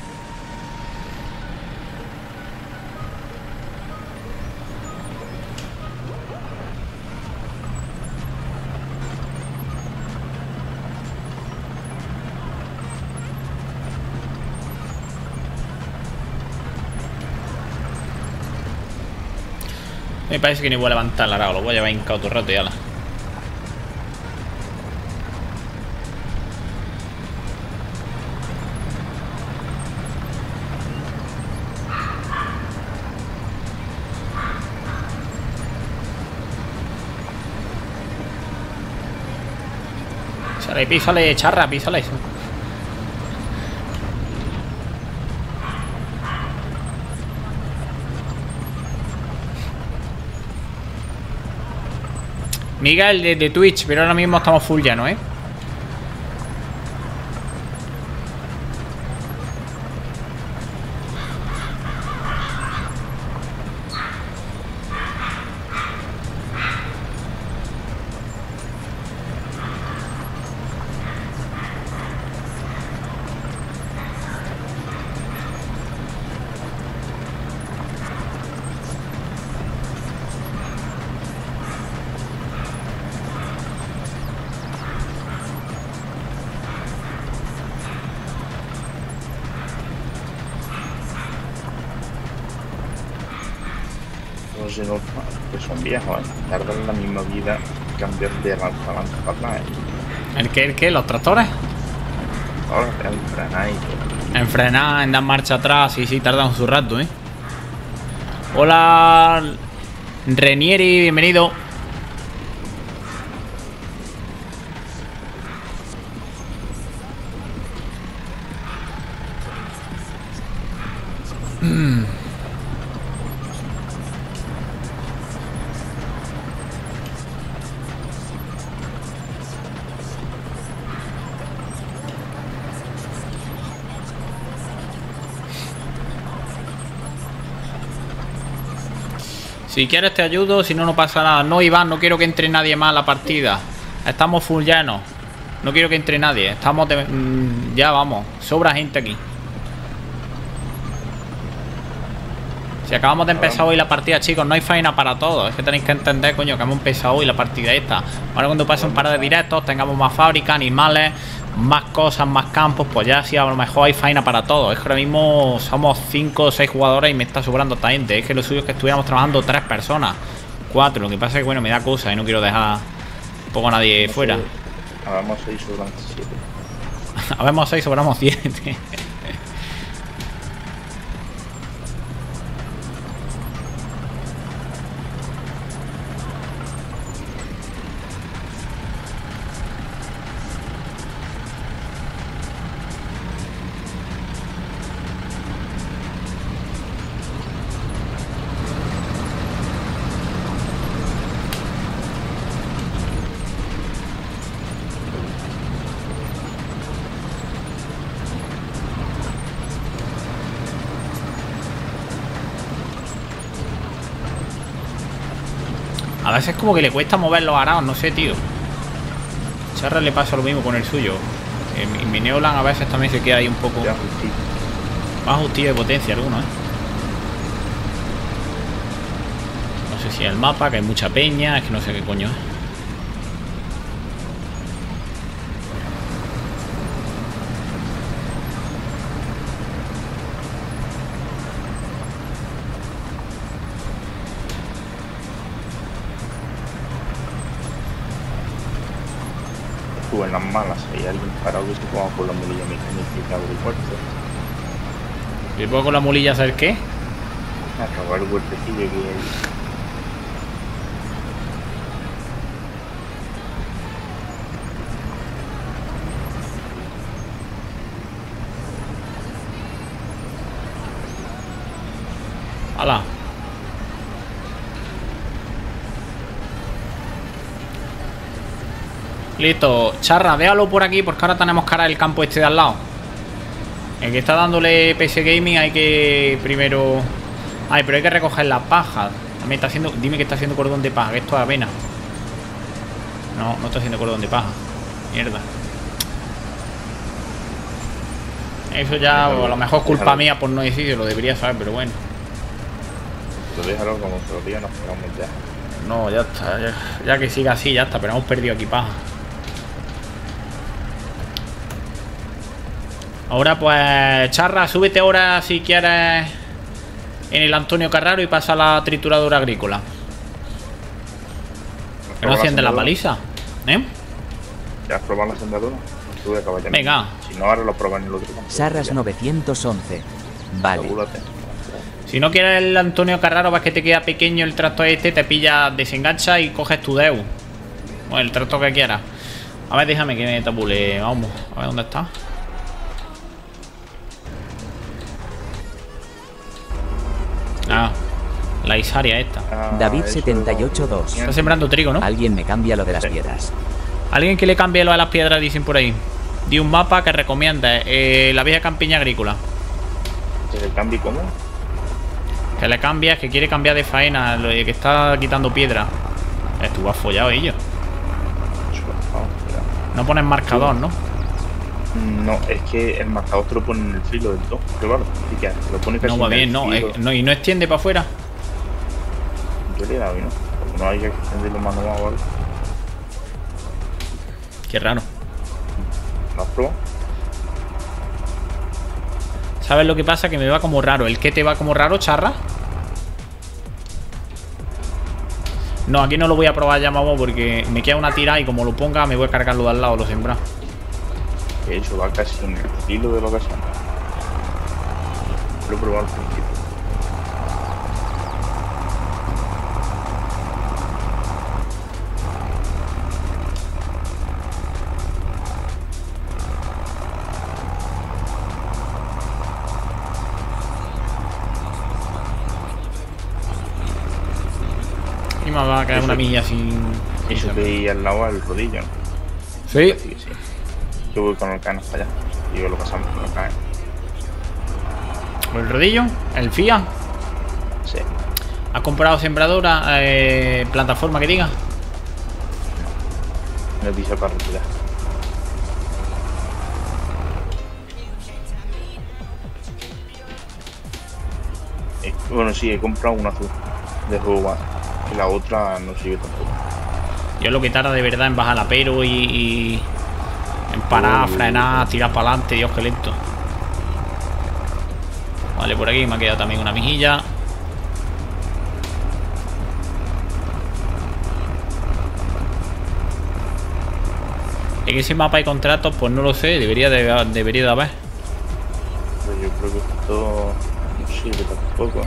Me parece que ni voy a levantar el arao, lo voy a llevar hincado todo el rato y ala. Sale, písale, charra, písale eso. Miguel de, de Twitch, pero ahora mismo estamos full ya, ¿no? ¿Eh? Los de los que son viejos, ¿eh? Tardan la misma vida cambiar de lanza a lanza para atrás, ¿eh? ¿El qué? ¿El qué? ¿Los tractores? Ahora en frenar y todo. En frenar, en dar marcha atrás, sí, sí, tardan su rato, ¿eh? Hola, Renieri, bienvenido. Si quieres te ayudo, si no, no pasa nada. No, Iván, no quiero que entre nadie más a la partida. Estamos full llenos. No quiero que entre nadie. Estamos de... mmm, ya vamos. Sobra gente aquí. Si acabamos de empezar hoy la partida, chicos, no hay faena para todos. Es que tenéis que entender, coño, que hemos empezado hoy la partida esta. Ahora cuando pase un par de directos, tengamos más fábricas, animales, más cosas, más campos, pues ya sí, a lo mejor hay faena para todos. Es que ahora mismo somos cinco o seis jugadores y me está sobrando esta gente. Es que lo suyo es que estuviéramos trabajando tres personas, cuatro. Lo que pasa es que, bueno, me da cosa y no quiero dejar un poco a nadie No fuera. Habemos seis sobramos siete. Habemos seis, sobramos siete. A veces como que le cuesta mover los araos, no sé, tío. Charra le pasa lo mismo con el suyo. En, en mi Neolan a veces también se queda ahí un poco Ya, justito. más justillo de potencia alguno, ¿eh? No sé si es el mapa, que hay mucha peña, es que no sé qué coño es. Estuve en las malas, hay alguien parado que se ponga por la mulilla mecánica que abre el puerto. ¿Le puedo con la mulilla hacer qué? A robar el huertecillo que hay. ¡Hala! Listo. Charra, véalo por aquí porque ahora tenemos cara del campo este de al lado. El que está dándole P C Gaming hay que primero... Ay, pero hay que recoger la paja. Me está haciendo... Dime que está haciendo cordón de paja, que esto es avena. No, no está haciendo cordón de paja. Mierda. Eso ya, o a lo mejor es culpa Déjalo. mía por no decir, lo debería saber, pero bueno. Lo déjalo como se lo diga, nos pegamos ya. No, ya está. Ya, ya que siga así, ya está. Pero hemos perdido aquí paja. Ahora pues, Charra, súbete ahora si quieres en el Antonio Carraro y pasa a la trituradora agrícola. Que no enciende la paliza, ¿eh? ¿Ya has probado la sendadura? No sube a caballar. Venga. Si no, ahora lo pruebas en el otro campo. Sarras Ya, novecientos once. Vale. asegúrate. Si no quieres el Antonio Carraro, vas que te queda pequeño el tractor este, te pilla, desengancha y coges tu Deu. Bueno, el tractor que quieras. A ver, déjame que me tabule. Vamos, a ver dónde está. Ah, la Isaria esta. Ah, David eso- setenta y ocho dos. Está sembrando trigo, ¿no? Alguien me cambia lo de las Sí. piedras. Alguien que le cambie lo de las piedras, dicen por ahí. Di un mapa que recomiende. Eh, la vieja campiña agrícola. ¿Que le cambie cómo? Que le cambias, que quiere cambiar de faena, lo de que está quitando piedra. Estuvo follado ellos. Eso, vamos, mira. No ponen marcador, ¿no? No, es que el marcador te lo pone en el filo del todo. Pero claro, sí que te lo pone casi No va en el bien, no, filo. eh, no. Y no extiende para afuera. Yo le he dado, ¿no? Porque no hay que extenderlo manual o algo. Qué raro. ¿Lo has probado? ¿Sabes lo que pasa? Que me va como raro. ¿El qué te va como raro, Charra? No, aquí no lo voy a probar ya, vamos, porque me queda una tira y como lo ponga me voy a cargar lo de al lado, lo sembrado. Que eso va casi en el filo de lo que son. Lo he probado al principio. Y me va a caer Eso- una milla sin... Eso que hay al lado del rodillo, ¿no? Sí. Sí, sí. Yo voy con el canon para allá. Y yo lo pasamos con el canon. ¿El rodillo? ¿El F I A? Sí. ¿Has comprado sembradora? Eh, ¿Plataforma que diga? No pisa para retirar. Eh, bueno, sí, he comprado una azul de juego One, y la otra no sirve tampoco. Yo lo que tarda de verdad en bajar la pero y, y en parar, Uy, frenar, tirar para adelante, Dios que lento. Vale, por aquí me ha quedado también una mijilla. En ese mapa hay contratos, pues no lo sé, debería de, debería de haber. Pero yo creo que esto no sirve tampoco.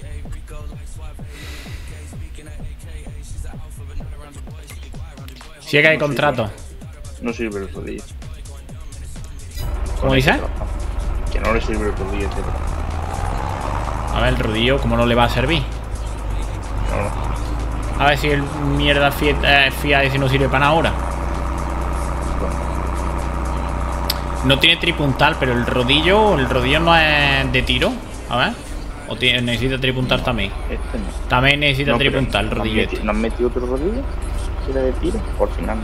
Sí que hay No contratos. No sirve el rodillo. ¿Cómo dices? Que no le sirve el rodillo, etcétera. A ver, el rodillo, ¿cómo no le va a servir? No, no. A ver si el mierda F I A ese no sirve para nada ahora. Bueno, No tiene tripuntal, pero el rodillo, el rodillo no es de tiro. A ver. ¿O tiene, necesita tripuntar no, también? Este no. También necesita No, pero tripuntar el ¿no has rodillo meti- este. ¿No has metido otro rodillo? ¿Que era de tiro? Por final.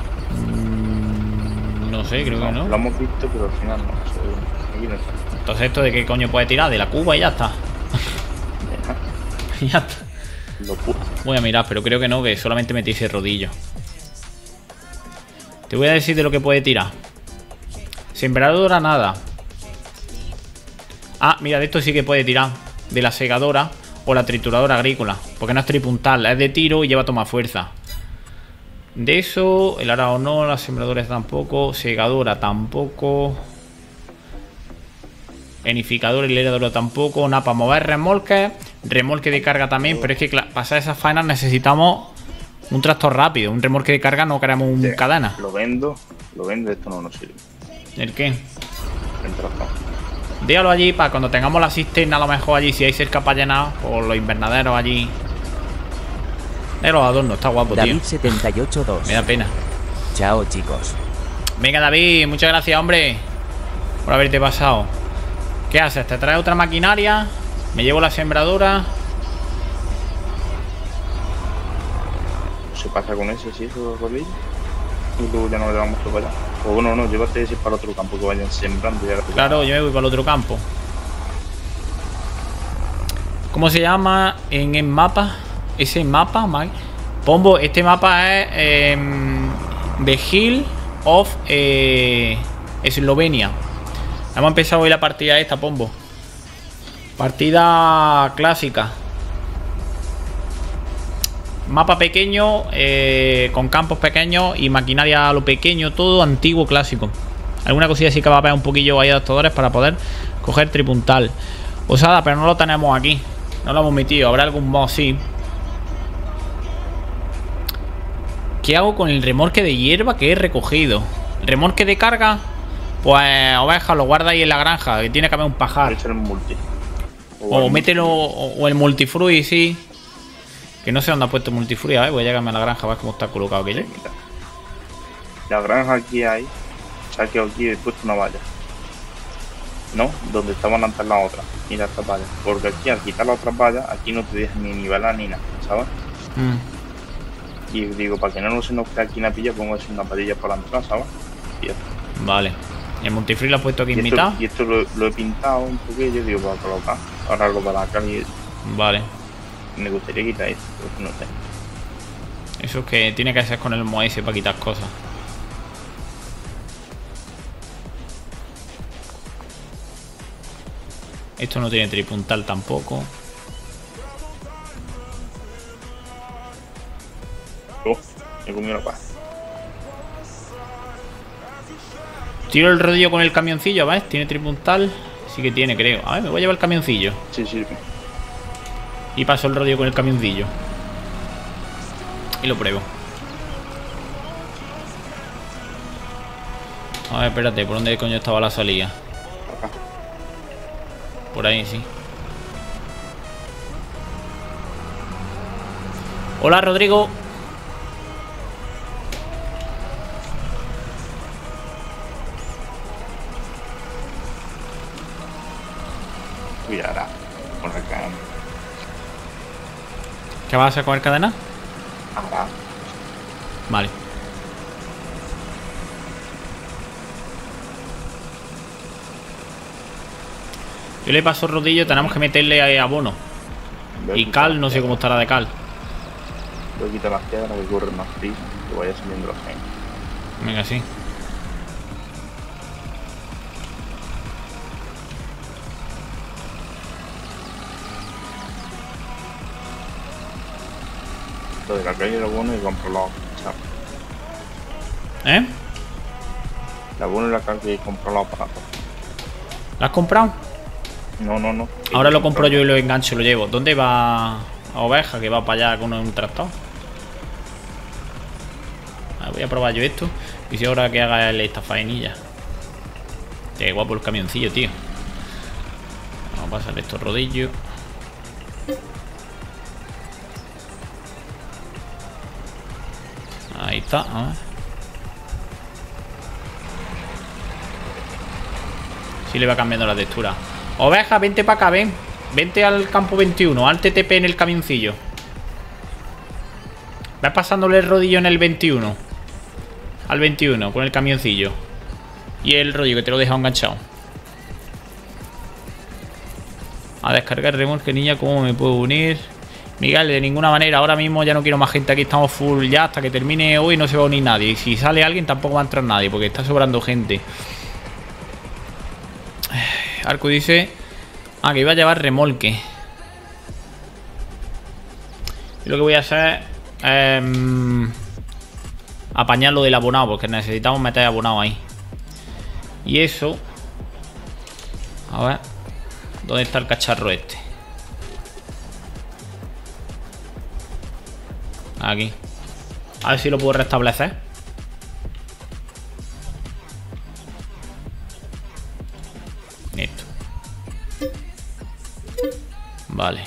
Mm, no sé, creo que no. Lo hemos visto, pero al final no. Seguro. Aquí no está. Entonces, ¿esto de qué coño puede tirar? De la cuba y ya está. Ya está. Locura. Voy a mirar, pero creo que no, que solamente metí ese rodillo. Te voy a decir de lo que puede tirar. Sembradora, nada. Ah, mira, de esto sí que puede tirar. De la segadora o la trituradora agrícola. Porque no es tripuntal, es de tiro y lleva toma fuerza. De eso, el arado no, las sembradoras tampoco. Segadora tampoco. Enificador y leradora tampoco. Nada, para mover remolques. Remolque de carga también. Pero es que para hacer esas faenas necesitamos un tractor rápido. Un remolque de carga no queremos un Sí, cadena. Lo vendo, lo vendo, esto no nos sirve. ¿El qué? El tractor. Déjalo allí para cuando tengamos la cisterna, a lo mejor allí, si hay cerca para llenar, o los invernaderos allí. De los adornos, está guapo, David tío. setenta y ocho dos. Me da pena. Chao, chicos. Venga, David, muchas gracias, hombre, por haberte pasado. ¿Qué haces? ¿Te traes otra maquinaria? ¿Me llevo la sembradora? Se pasa con ese, sí, esos rodillos. Y luego ya no le damos todo para allá. O bueno, no, llévate ese para otro campo que vayan sembrando. Ya Claro, yo me voy para el otro campo. ¿Cómo se llama en el mapa? Ese mapa, Mike. Pombo, este mapa es eh, The Hill of eh, Eslovenia. Hemos empezado hoy la partida esta, Pombo. Partida clásica. Mapa pequeño, eh, con campos pequeños y maquinaria a lo pequeño, todo antiguo, clásico. Alguna cosilla sí que va a ver un poquillo ahí adaptadores para poder coger tripuntal. Osada, pero no lo tenemos aquí. No lo hemos metido. Habrá algún mod, sí. ¿Qué hago con el remolque de hierba que he recogido? ¿El remolque de carga? Pues oveja, lo guarda ahí en la granja, que tiene que haber un pajar. Echar un multi. O mételo, o, o el multifruit, sí. Que no sé dónde ha puesto multifruit, ¿eh? Voy a llegarme a la granja, a ver cómo está colocado aquello. Sí, mira. La granja aquí hay. Se ha quedado aquí y he puesto una valla. ¿No? Donde estaban antes las otras. Mira estas vallas. Porque aquí al quitar las otras vallas, aquí no te dejan ni nivelar ni nada, ¿sabes? Mm, Y digo, para que no se nos quede aquí una pilla, pongo así una patilla para la entrada, ¿sabes? Y esto. vale. ¿El multifruit lo he puesto aquí Y en esto, mitad? y esto lo, lo he pintado un poquillo, digo, para colocar. Ahora algo para acá y Vale. me gustaría quitar esto, pero no sé. Eso es que tiene que ser con el Moe ese para quitar cosas. Esto no tiene tripuntal tampoco. Oh, he comido la paz. Tiro el rodillo con el camioncillo, ¿ves? Tiene tripuntal. Sí que tiene, creo. A ver, me voy a llevar el camioncillo. Sí, sí. Y paso el rodillo con el camioncillo. Y lo pruebo. A ver, espérate, ¿por dónde coño estaba la salida? Acá. Por ahí, sí. Hola, Rodrigo. Cuidará. Por acá. ¿Qué vas a comer cadena? Ahora. Vale. Yo le paso el rodillo, tenemos que meterle ahí abono. Y cal, no sé cómo estará de cal. Voy a quitar las piedras que corren más prisa, que vaya subiendo los genes. Venga, sí. Lo de la calle lo bueno y compro los cacharros. ¿Eh? La bueno y la calle y compro los aparatos. ¿Lo has comprado? No, no, no. Ahora lo compro yo y lo engancho y lo llevo. ¿Dónde va a Oveja? Que va para allá con un tractor. Ah, voy a probar yo esto. Y si ahora que haga él esta faenilla. Qué guapo el camioncillo, tío. Vamos a pasar estos rodillos. Ahí está, a ver. Sí le va cambiando la textura. Oveja, vente para acá, ven. Vente al campo veintiuno, al T T P en el camioncillo. Vas pasándole el rodillo en el veintiuno. Al veintiuno, con el camioncillo. Y el rollo que te lo he dejado enganchado. A descargar el remolque, niña, ¿cómo me puedo unir? Miguel, de ninguna manera, ahora mismo ya no quiero más gente aquí, estamos full ya, hasta que termine hoy no se va a unir nadie. Y si sale alguien tampoco va a entrar nadie, porque está sobrando gente. Arco dice... Ah, que iba a llevar remolque. Y lo que voy a hacer es... Eh, apañar lo del abonado, porque necesitamos meter abonado ahí. Y eso... A ver... ¿Dónde está el cacharro este? Aquí. A ver si lo puedo restablecer. Esto. Vale.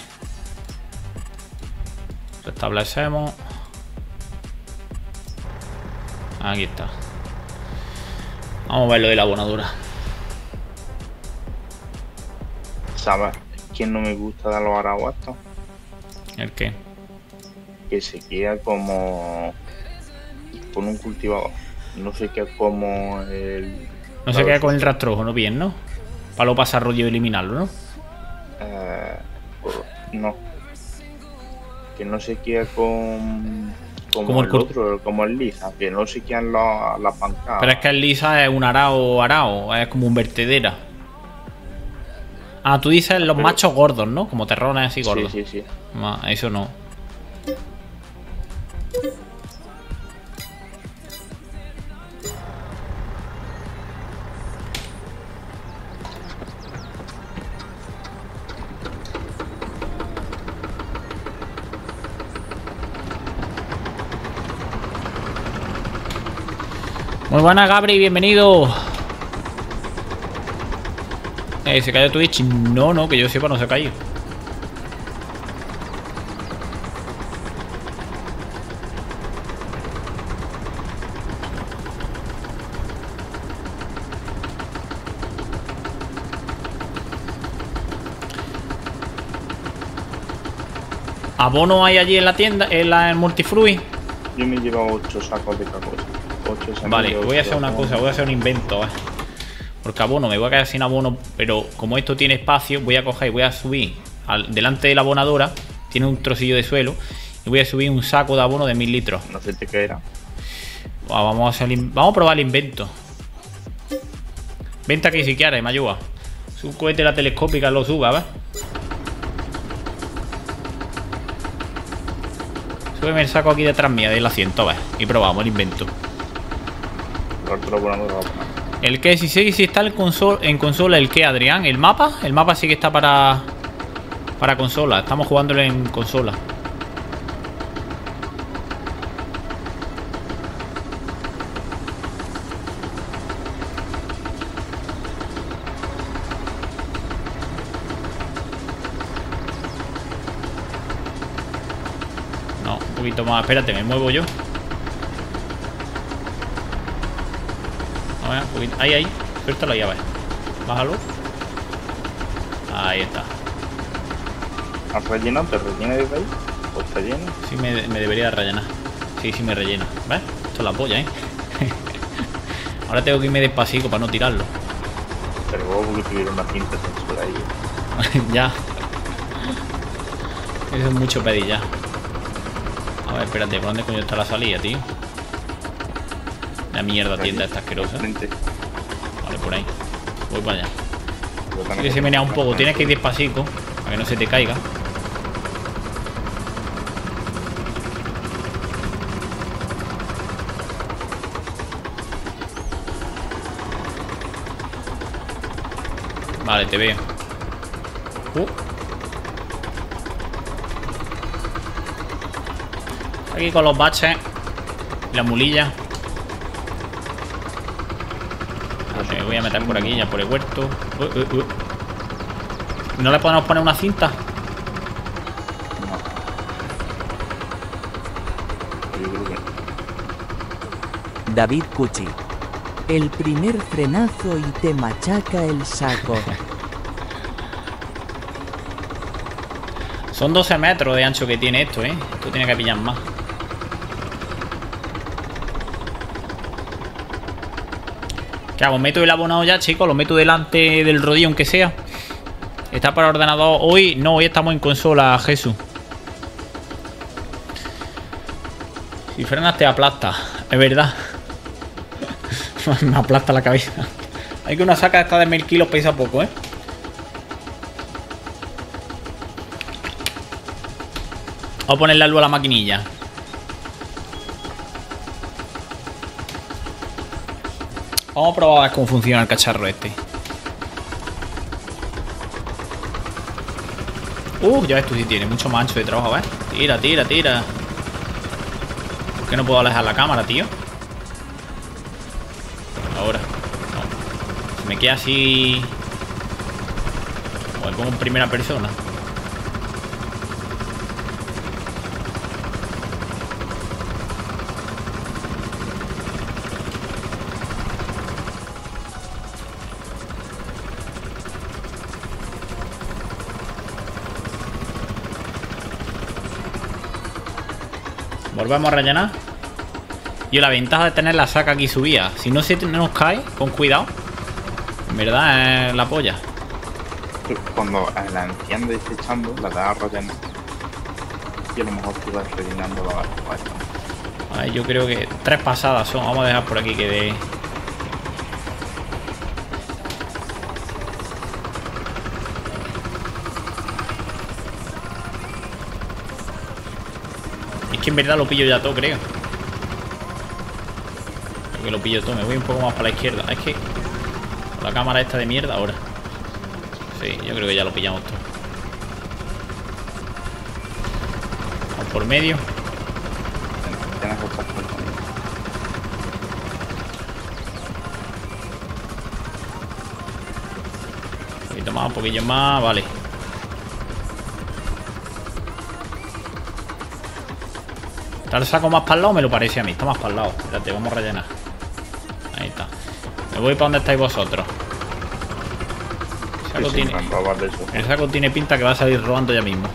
Restablecemos. Aquí está. Vamos a ver lo de la abonadura. ¿Sabes quién no me gusta de los araguatos? ¿El qué? Que se queda como con un cultivador. No se queda como el... No se queda con el rastrojo, ¿no? Bien, ¿no? Para lo pasar rollo y eliminarlo, ¿no? Eh, no. Que no se queda con... Como, como el, el otro, como el lisa. Que no se quedan las la pancadas. Pero es que el lisa es un arao arao. Es como un vertedera. Ah, tú dices los Pero... machos gordos, ¿no? Como terrones así gordos. Sí, sí, sí. Ah, eso no. Muy buena, Gabri, bienvenido. Eh, ¿se cayó Twitch? No, no, que yo sepa no se ha caído. ¿Abono hay allí en la tienda, en la en Multifruit? Yo me he llevado ocho sacos de cacao. Vale, voy a hacer una cosa, voy a hacer un invento, ¿eh? Porque abono, me voy a quedar sin abono. Pero como esto tiene espacio, voy a coger y voy a subir al, delante de la abonadora. Tiene un trocillo de suelo. Y voy a subir un saco de abono de mil litros. No sé qué era. Wow, vamos, a hacer el, vamos a probar el invento. Vente aquí si quieres, me ayuda. Es un cohete de la telescópica, lo suba, ¿ves? Súbeme el saco aquí detrás mía del asiento, ¿ves? Y probamos el invento. El que, si sí, si está el console, en consola, el que, Adrián, el mapa, el mapa sí que está para para consola, estamos jugándolo en consola. No, un poquito más, espérate, me muevo yo. Ahí, ahí, suéltalo ahí, a ver. Bájalo. Ahí está. ¿Has rellenado? ¿Te rellena desde ahí? ¿O te llena? Sí, me, me debería rellenar. Sí, sí me rellena. ¿Ves? Esto es la polla, ¿eh? Ahora tengo que irme despacito para no tirarlo. Pero luego porque tuviera una cinta censura ahí. Ya. Eso es mucho pedir ya. A ver, espérate, ¿por dónde coño está la salida, tío? La mierda tienda esta asquerosa. Vale, por ahí. Voy para allá. Sí que se menea un poco. Tienes que ir despacito para que no se te caiga. Vale, te veo. Uh. Aquí con los baches y la mulilla. Me voy a meter por aquí, ya por el huerto. Uh, uh, uh. ¿No le podemos poner una cinta? David Cuchi. El primer frenazo y te machaca el saco. Son doce metros de ancho que tiene esto, ¿eh? Esto tiene que pillar más. ¿Qué hago? ¿Meto el abonado ya, chicos? ¿Lo meto delante del rodillo, aunque sea? ¿Está para ordenador hoy? No, hoy estamos en consola, Jesús. Si frenas te aplasta, es verdad. Me aplasta la cabeza. Hay que una saca esta de mil kilos pesa poco, ¿eh? Vamos a ponerle algo a la maquinilla. Vamos a probar a ver cómo funciona el cacharro este. Uh, ya ves tú si tiene mucho más ancho de trabajo, a ver. Tira, tira, tira. ¿Por qué no puedo alejar la cámara, tío? Ahora. No. Se me queda así. O me pongo en primera persona. Volvemos a rellenar. Y la ventaja de tener la saca aquí subida, si no se nos cae, con cuidado, en verdad es la polla. Cuando la enciende y esté echando, la da a rellenar. Y a lo mejor tú vas rellenando la barra. A ver, yo creo que tres pasadas son. Vamos a dejar por aquí que de... Es que en verdad lo pillo ya todo, creo. Creo que lo pillo todo. Me voy un poco más para la izquierda. Es que la cámara esta de mierda ahora. Sí, yo creo que ya lo pillamos todo. Vamos por medio. Un poquito más, un poquillo más. Vale. ¿Está el saco más para el lado? Me lo parece a mí. Está más para el lado. Espérate, vamos a rellenar. Ahí está. Me voy para donde estáis vosotros. El saco, tiene, el saco tiene pinta que va a salir robando ya mismo.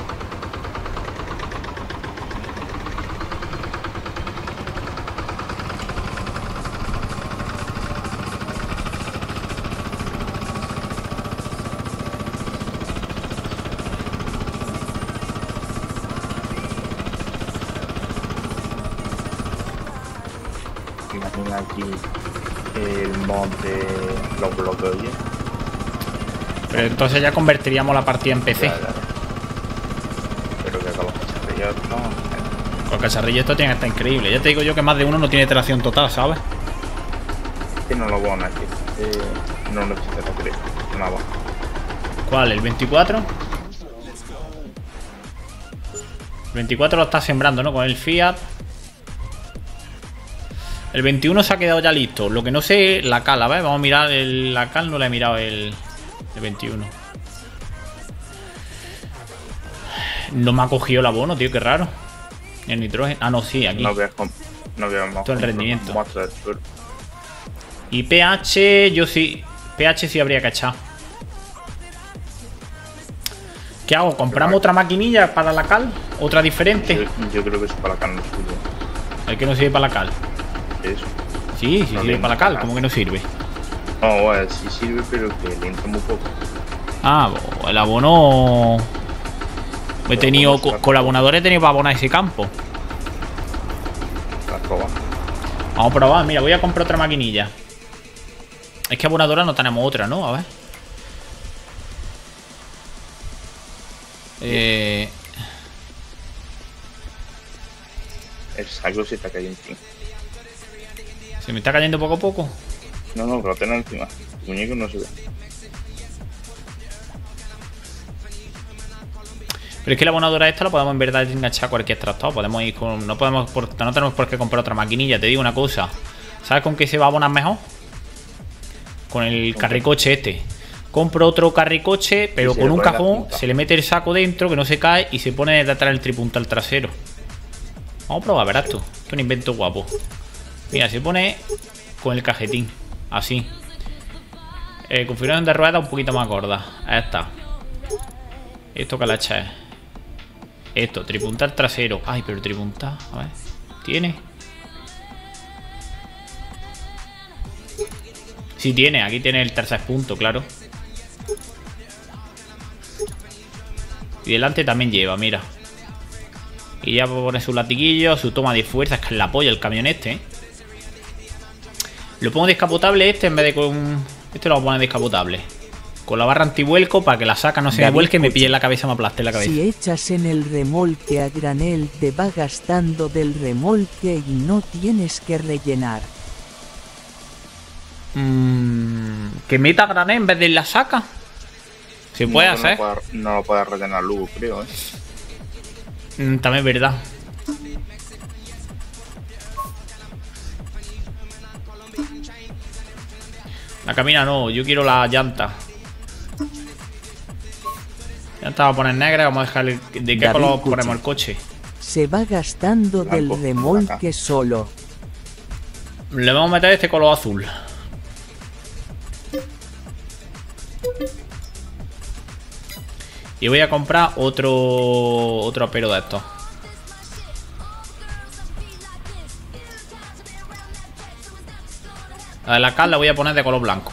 Imagina aquí el mod de los bloques. Pero entonces ya convertiríamos la partida en P C. Claro, claro. Pero que con los cacharrillos no. Con el cacharrillo esto tiene que estar increíble. Ya te digo yo que más de uno no tiene tracción total, ¿sabes? Que no lo van a hacer. Eh, no necesita creo. Nada. ¿Cuál? ¿El veinticuatro? El veinticuatro lo está sembrando, ¿no? Con el Fiat. El veintiuno se ha quedado ya listo. Lo que no sé, la cal, a ver, vamos a mirar el, la cal, no la he mirado el, el veintiuno. No me ha cogido el abono, tío, qué raro. El nitrógeno. Ah, no, sí, aquí. No veas no veamos todo el rendimiento. Y pH, yo sí. pH sí habría que echar. ¿Qué hago? ¿Compramos otra maquinilla para la cal? ¿Otra diferente? Yo, yo creo que eso para la cal no sirve. ¿El que no sirve para la cal? Eso. Sí, sí no sirve para la cal. ¿Cómo que no sirve? No, bueno, sí sirve, pero que le entra muy poco. Ah, el abono... He tenido... Con el abonador he tenido para abonar ese campo. Para probar. Vamos a probar. Mira, voy a comprar otra maquinilla. Es que abonadora no tenemos otra, ¿no? A ver. Eh... El saco se está cayendo encima. ¿Se me está cayendo poco a poco? No, no, pero lo tengo encima. El muñeco no se ve. Pero es que la abonadora esta la podemos en verdad enganchar a cualquier tractor. Podemos ir con... No podemos por... no tenemos por qué comprar otra maquinilla. Te digo una cosa. ¿Sabes con qué se va a abonar mejor? Con el carricoche este. Compro otro carricoche, pero sí, con un cajón se le mete el saco dentro, que no se cae, y se pone detrás el tripuntal trasero. Vamos a probar, verás tú. Esto es un invento guapo. Mira, se pone con el cajetín. Así. Eh, configuración de rueda un poquito más gorda. Ahí está. Esto que la echa es. Esto, tripuntar trasero. Ay, pero tripuntar, a ver. ¿Tiene? Sí tiene, aquí tiene el tercer punto, claro. Y delante también lleva, mira. Y ya pone su latiguillo, su toma de fuerza. Es que la polla el camión este, ¿eh? Lo pongo descapotable este en vez de con... Este lo voy a poner descapotable. Con la barra antivuelco para que la saca no se me vuelque y me pille en la cabeza, me aplaste la cabeza. Si echas en el remolque a granel, te va gastando del remolque y no tienes que rellenar. Mm, que meta granel en vez de la saca. Se puede no, hacer. No, no lo puede rellenar luego, creo, ¿eh? Mm, también es verdad. La cabina no, yo quiero la llanta. Llanta va a poner negra, vamos a dejar el, de qué David color Cuchi. ponemos el coche. Se va gastando del Blanco, remolque acá. solo. Le vamos a meter este color azul. Y voy a comprar otro otro apero de estos. La de la cal la voy a poner de color blanco.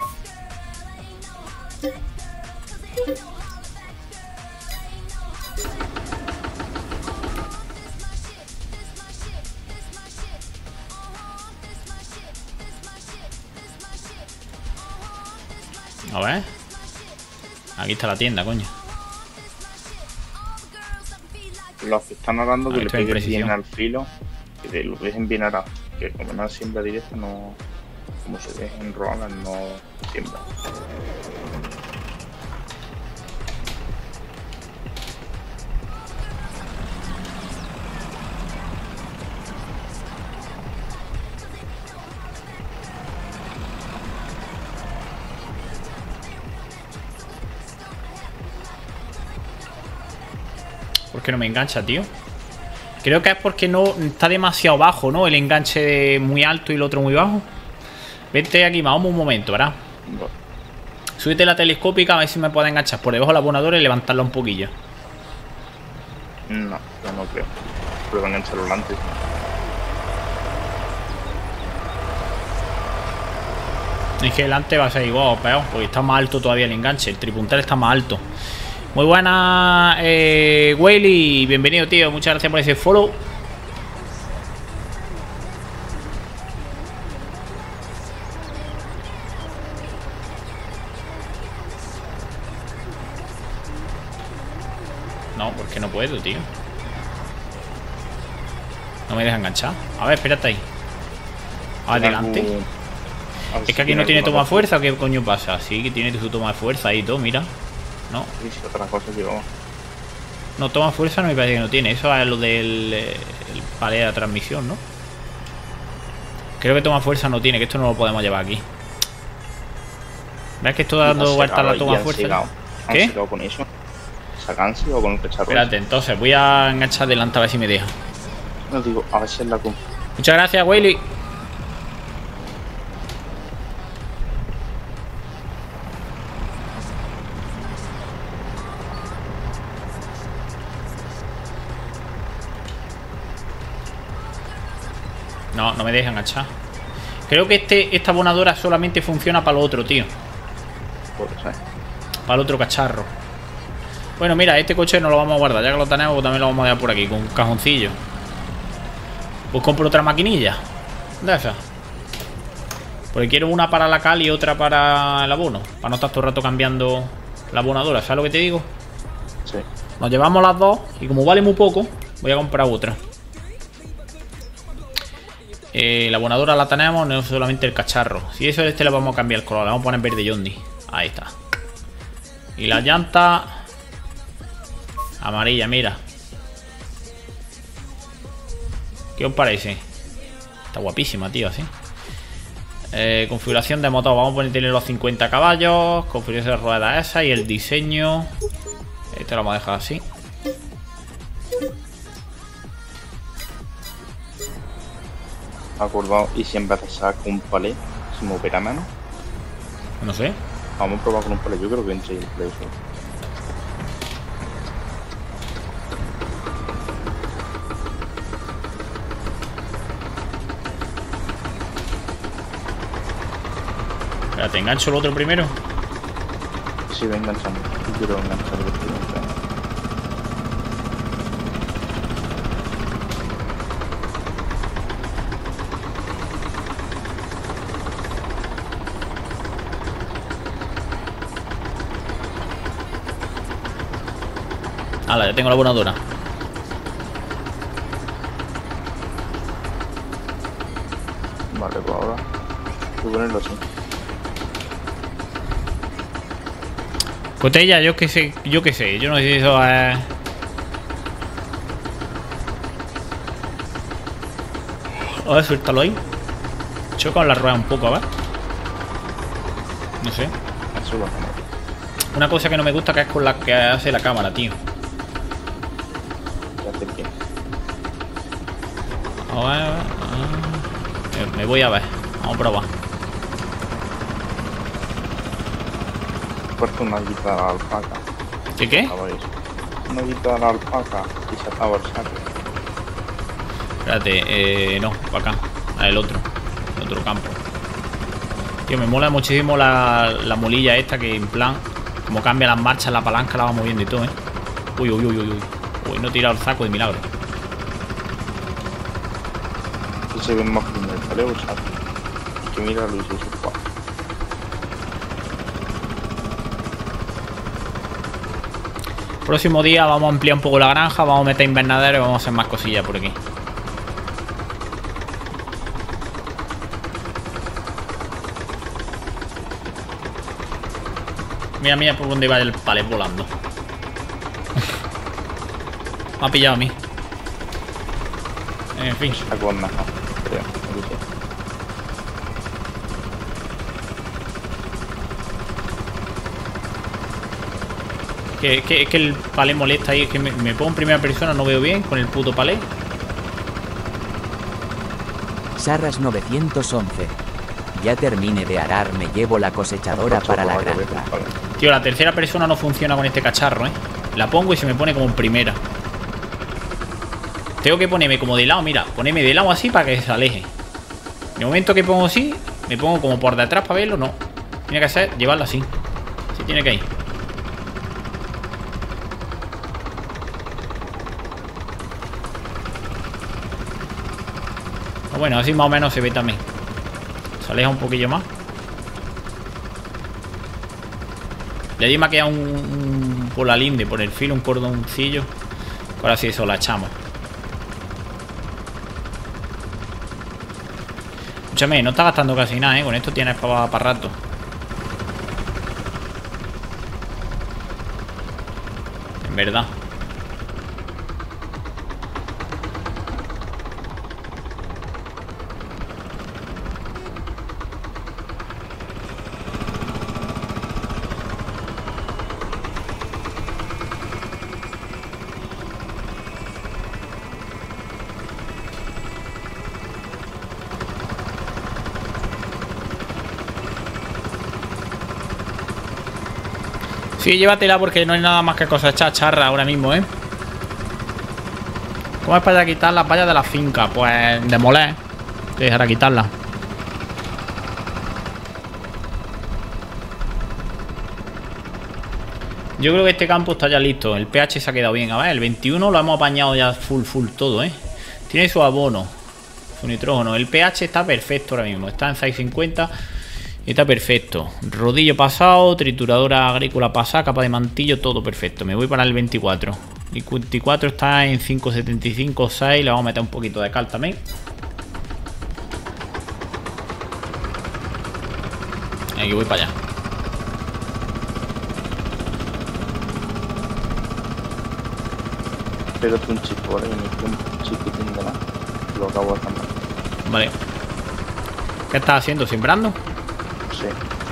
A ver. Aquí está la tienda, coño. Los que están hablando Ah, que le esto es peguen precisión. bien al filo, que te lo dejen bien arado. Que como no siembra directa, no. Como se dejen rolas, no siembra. ¿Por qué no me engancha, tío? Creo que es porque no está demasiado bajo, ¿no? El enganche muy alto y el otro muy bajo. Vete aquí, vamos un momento, ¿verdad? No, Súbete la telescópica a ver si me puede enganchar por debajo de la abonadora y levantarla un poquillo. no, yo no creo. Prueba a engancharlo delante. Es que delante va a ser igual, peor, porque está más alto todavía el enganche. El tripuntal está más alto. Muy buena, eh, Whaley. Bienvenido, tío. Muchas gracias por ese follow. No, porque no puedo, tío. No me deja enganchar. A ver, espérate ahí. Adelante. A ver Es si que aquí no tiene alguna toma cosa. fuerza, ¿o qué coño pasa? Sí, que tiene su toma de fuerza ahí y todo, mira. No, Sí, sí, otra cosa que vamos. no toma fuerza, no me parece que no tiene. Eso es lo del eh, el palé de la transmisión, ¿no? Creo que toma fuerza no tiene, que esto no lo podemos llevar aquí. ¿Ves que esto dando vueltas la toma fuerza? ¿Qué? ¿Qué? ¿Han sacado con eso? ¿Se ha cansado con el cacharro? Espérate, entonces voy a enganchar delante a ver si me deja. No digo, a ver si es la con. Muchas gracias, Willy. No, no me deja enganchar. Creo que este, esta abonadora solamente funciona para lo otro, tío. Puede ser. Para el otro cacharro. Bueno, mira, este coche no lo vamos a guardar. Ya que lo tenemos, pues también lo vamos a dejar por aquí, con un cajoncillo. Pues compro otra maquinilla de esas. Porque quiero una para la cal y otra para el abono. Para no estar todo el rato cambiando la abonadora. ¿Sabes lo que te digo? Sí. Nos llevamos las dos. Y como vale muy poco, voy a comprar otra. Eh, la abonadora la tenemos, no solamente el cacharro. Si eso este le vamos a cambiar el color. Le vamos a poner verde Yondi. Ahí está. Y la llanta amarilla, mira. ¿Qué os parece? Está guapísima, tío, así. Eh, configuración de motor. Vamos a ponerle los cincuenta caballos. Configuración de ruedas esa. Y el diseño. Este lo vamos a dejar así. Acordado. Y si en vez de sacar un palé, se me opera menos. No sé. Vamos a probar con un palé. Yo creo que entre el play solo. Espérate, engancho el otro primero. Sí, voy enganchando. Yo quiero enganchar el primero. Hala, ya tengo la abonadora. Vale, pues ahora voy a ponerlo así. Cotella, yo qué sé, yo qué sé, yo no sé si eso es... A ver, suéltalo ahí. Choca con la rueda un poco, a ver. No sé. Eso lo hacemos. Una cosa que no me gusta que es con la que hace la cámara, tío. Ya te quiero. A ver, a ver, a ver. Me, me voy a ver. Vamos a probar. Puesto una guita a la alpaca. ¿Qué qué? A ver, una guita a la alpaca y se acaba el saco. Espérate, eh, no, para acá. El otro. El otro campo. Tío, me mola muchísimo la, la mulilla esta que en plan, como cambia las marchas, la palanca la va moviendo y todo, ¿eh? Uy, uy, uy, uy, uy. Uy, no he tirado el saco de milagro. Y se ven más primero el paleo, ¿sabes? Que mira Luis y su cuadro. Próximo día vamos a ampliar un poco la granja, vamos a meter invernadero y vamos a hacer más cosillas por aquí. Mira, mira por dónde va el palet volando. Me ha pillado a mí. En fin. Saco con nada, creo. Que, que, es que el palé molesta ahí. Es que me, me pongo en primera persona, no veo bien con el puto palé. Sarras novecientos once. Ya termine de arar, me llevo la cosechadora para la granja. Tío, la tercera persona no funciona con este cacharro, ¿eh? La pongo y se me pone como en primera. Tengo que ponerme como de lado, mira. Ponerme de lado así para que se aleje. En el momento que pongo así, me pongo como por detrás para verlo, no. Tiene que ser llevarlo así. Así tiene que ir. Bueno, así más o menos se ve también. Se aleja un poquillo más. Y allí me ha quedado un, un por la linde, por el filo, un cordoncillo. Ahora sí, eso la echamos. Escúchame, no está gastando casi nada, ¿eh? Con esto tienes para, para rato. En verdad. Sí, llévatela porque no hay nada más que cosechar charra ahora mismo, ¿eh? ¿Cómo es para quitar las vallas de la finca? Pues demoler. Te dejará quitarla. Yo creo que este campo está ya listo. El pH se ha quedado bien. A ver, el veintiuno lo hemos apañado ya full, full todo, ¿eh? Tiene su abono, su nitrógeno. El pH está perfecto ahora mismo. Está en seis cincuenta. Y está perfecto. Rodillo pasado, trituradora agrícola pasada, capa de mantillo, todo perfecto. Me voy para el veinticuatro. El veinticuatro está en cinco setenta y cinco, seis. Le vamos a meter un poquito de cal también. Aquí voy para allá. Pero es un chico, ¿vale? Un chiquitín de nada. Lo acabo de cambiar. Vale. ¿Qué estás haciendo? ¿Sembrando? Sí.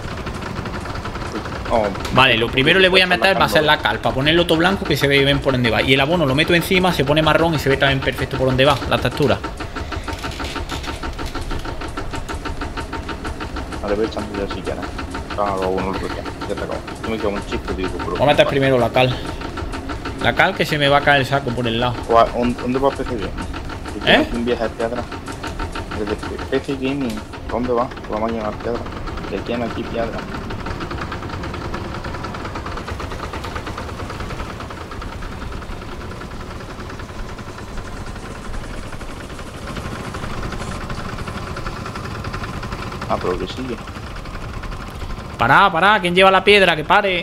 Oh, vale, lo primero le voy a meter va a ser la cal, para ponerlo todo blanco que se ve bien por donde va. Y el abono lo meto encima, se pone marrón y se ve también perfecto por donde va, la textura. Vale, voy echando ya si quieres. Hago uno otro ya. Ya te acabo. Yo me quedo un chico, digo, pero... Voy a meter primero la cal. La cal que se me va a caer el saco por el lado. ¿Dónde va P C Gaming? ¿Eh? Un viaje de piedra. Desde P C Gaming, ¿dónde va? La máquina de piedra. Te quedan aquí piedras. Ah, pero que sigue. Pará, pará, ¿quién lleva la piedra? Que pare.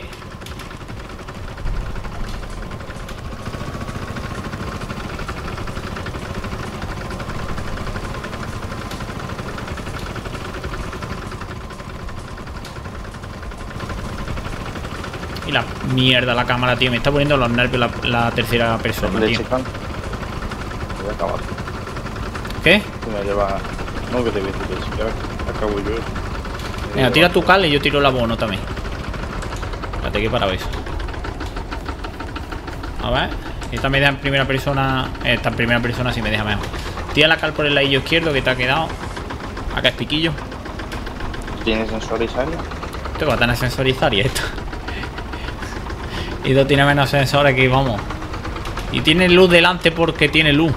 Y la mierda la cámara, tío. Me está poniendo los nervios la, la tercera persona, Le tío. checan. Voy a acabar. ¿Qué? Que me lleva. No, que te voy a decir eso. Ya acabo yo. Venga, tira tu cal y yo tiro el abono también. Espérate que para eso. A ver. Esta me deja en primera persona. Esta en primera persona sí me deja mejor. Tira la cal por el ladillo izquierdo que te ha quedado. Acá es piquillo. ¿Tienes sensorizaria? Esto va a tener sensorizaria esto. Y esto tiene menos sensores que vamos. Y tiene luz delante porque tiene luz.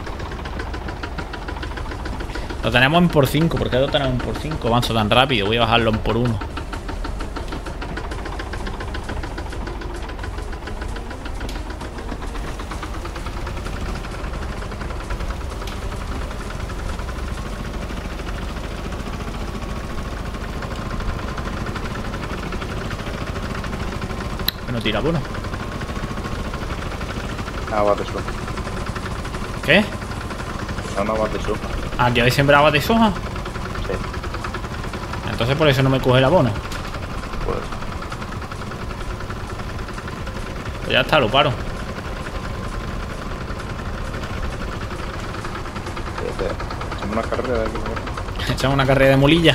Lo tenemos en por cinco. ¿Por qué lo tenemos en por cinco? Avanzo tan rápido. Voy a bajarlo en por uno. No tira bueno. Agua de soja. ¿Qué? Son aguas de soja. Ah, ¿ya habéis sembrado habas de soja? Sí, Entonces por eso no me coge el abono. pues. Pues ya está, lo paro. Hacemos una carrera de aquí. Echamos una carrera de molilla.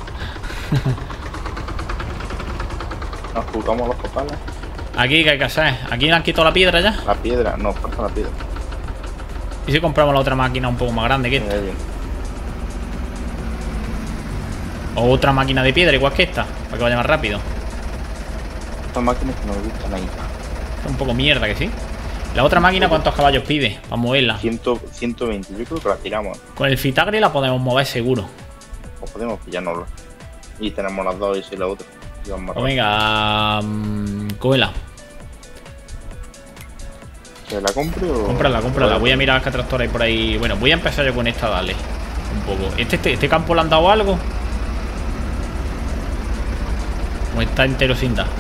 Nos jugamos los copales. Aquí, ¿qué hay que hacer? ¿Aquí le han quitado la piedra ya? La piedra, no, falta la piedra. ¿Y si compramos la otra máquina un poco más grande que esta? Mira bien. O otra máquina de piedra igual que esta, para que vaya más rápido. Estas máquinas que no me gustan ahí. Es un poco mierda, que sí. La otra máquina, ¿cuántos caballos pide? Para moverla. cien, ciento veinte, yo creo que la tiramos. Con el Fitagre la podemos mover seguro. O podemos pillarnosla. Y tenemos las dos y la otra. Y vamos más Pues rápido. venga, um, cógela. ¿Que la compre o...? Cómprala, cómprala. Voy a mirar qué tractor hay por ahí. Bueno, voy a empezar yo con esta, dale. Un poco. ¿Este, este, este campo le han dado algo? ¿O está entero sin dar?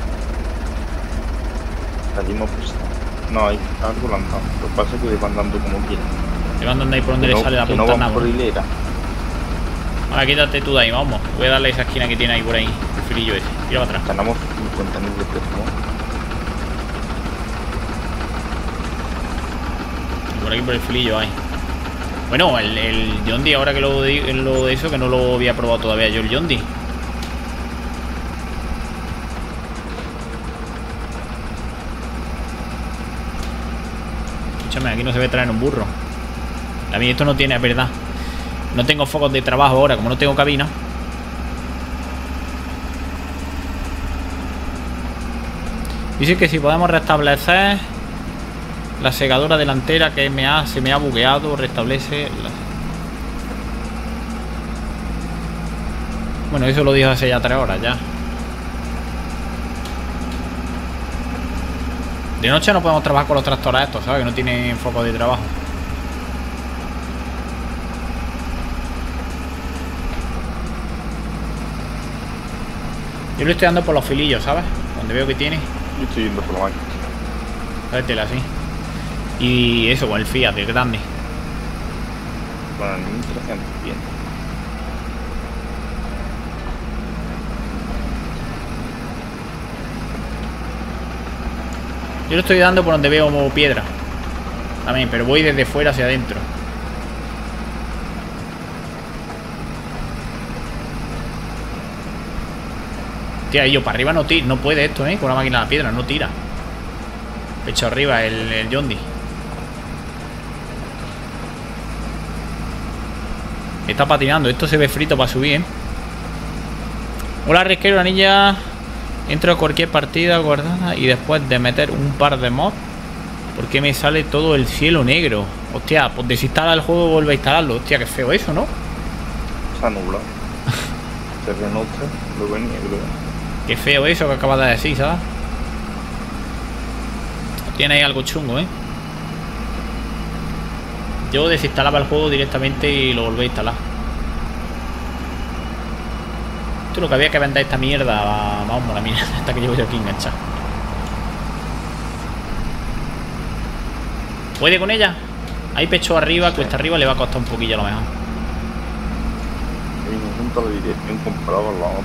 La dimos presta. No, hay algo la han dado. Lo que pasa es que van dando como quieren. Te van dando ahí por donde Que le no, sale la que no punta van nada. por hilera. Ahora quítate tú de ahí, vamos. Voy a darle esa esquina que tiene ahí por ahí. El filillo ese. Tira para atrás. Tenemos cincuenta mil de peso, ¿no? Y por aquí por el filillo hay. Bueno, el, el Yondi, ahora que lo de, lo de eso, que no lo había probado todavía yo el Yondi. Escúchame, aquí no se ve traer un burro. A mí esto no tiene, es verdad. No tengo focos de trabajo ahora, como no tengo cabina. Dice que si podemos restablecer la segadora delantera que me ha, se me ha bugueado, restablece la... Bueno, eso lo dijo hace ya tres horas ya. De noche no podemos trabajar con los tractores estos, ¿sabes? Que no tienen foco de trabajo. Yo le estoy dando por los filillos, ¿sabes? Donde veo que tiene. Yo estoy yendo por la máquina. Tráetela así. Y eso, con el Fiat, el grande. Con el mil trescientos, bien. Yo le estoy dando por donde veo piedra. También, pero voy desde fuera hacia adentro. Tía, yo para arriba no tira, no puede esto, ¿eh? Con la máquina de la piedra, no tira. Pecho arriba, el, el Yondi. Está patinando, esto se ve frito para subir, ¿eh? Hola, Risquero, la niña. Entro a cualquier partida guardada y después de meter un par de mods, ¿por qué me sale todo el cielo negro? Hostia, pues desinstala el juego y vuelve a instalarlo. Hostia, qué feo eso, ¿no? Se ha nublado. terreno este lo venía, creo. Qué feo eso que acabas de decir, ¿sabes? Tiene ahí algo chungo, ¿eh? Yo desinstalaba el juego directamente y lo volví a instalar. Esto es lo que había que vender esta mierda. Vamos, la mierda esta que llevo yo aquí enganchada. ¿Puede con ella? Ahí pecho arriba, cuesta arriba, le va a costar un poquillo a lo mejor. Y me junto la dirección comparado con la otra.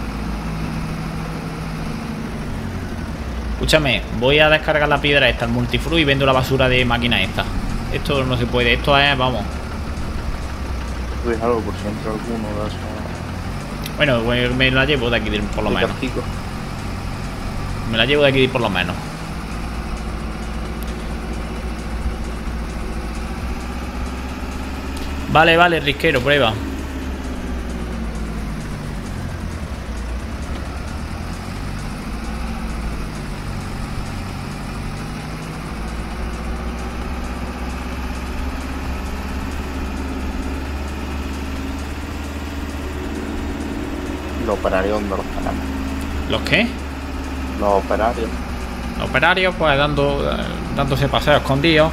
Escúchame, voy a descargar la piedra esta, el multifruit, y vendo la basura de máquina esta. Esto no se puede, esto es, vamos. Puedes algo por si entra alguno de esos. Bueno, pues me la llevo de aquí por lo menos. Me la llevo de aquí por lo menos. Vale, vale, risquero, prueba. Los operarios donde los tenemos. ¿Los qué? Los operarios. Los operarios, pues dando, eh, dándose paseos escondidos.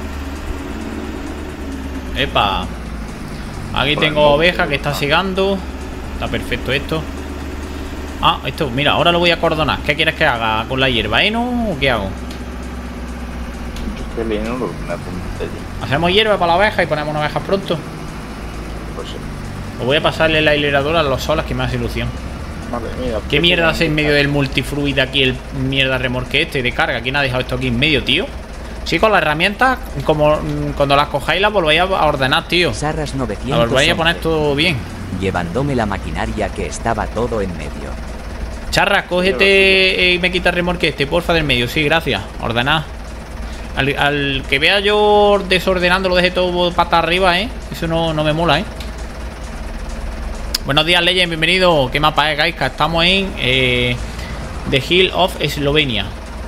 Epa. Aquí Por tengo el oveja que está sigando. Está perfecto esto. Ah, esto, mira, ahora lo voy a cordonar. ¿Qué quieres que haga con la hierba, heno o qué hago? Yo es que el heno lo tengo allí. ¿Hacemos hierba para la oveja y ponemos una oveja pronto? Pues sí. Os voy a pasarle la hileradora a los solas que me hace ilusión. Vale, mira. ¿Qué mierda hace en medio del multifruit aquí el mierda remorque este de carga? ¿Quién ha dejado esto aquí en medio, tío? Sí, con las herramientas, como mm, cuando las cojáis las volvéis a ordenar, tío. Sarras novecientos Las volvéis a poner todo bien. Llevándome la maquinaria que estaba todo en medio. Charra, cógete y me quita el remorque este, porfa, del medio. Sí, gracias. Ordenad. Al, al que vea yo desordenando lo deje todo pata arriba, ¿eh? Eso no, no me mola, ¿eh? Buenos días, Legend, bienvenido. ¿Qué mapa es, Gaiska? Estamos en eh, The Hill of Eslovenia.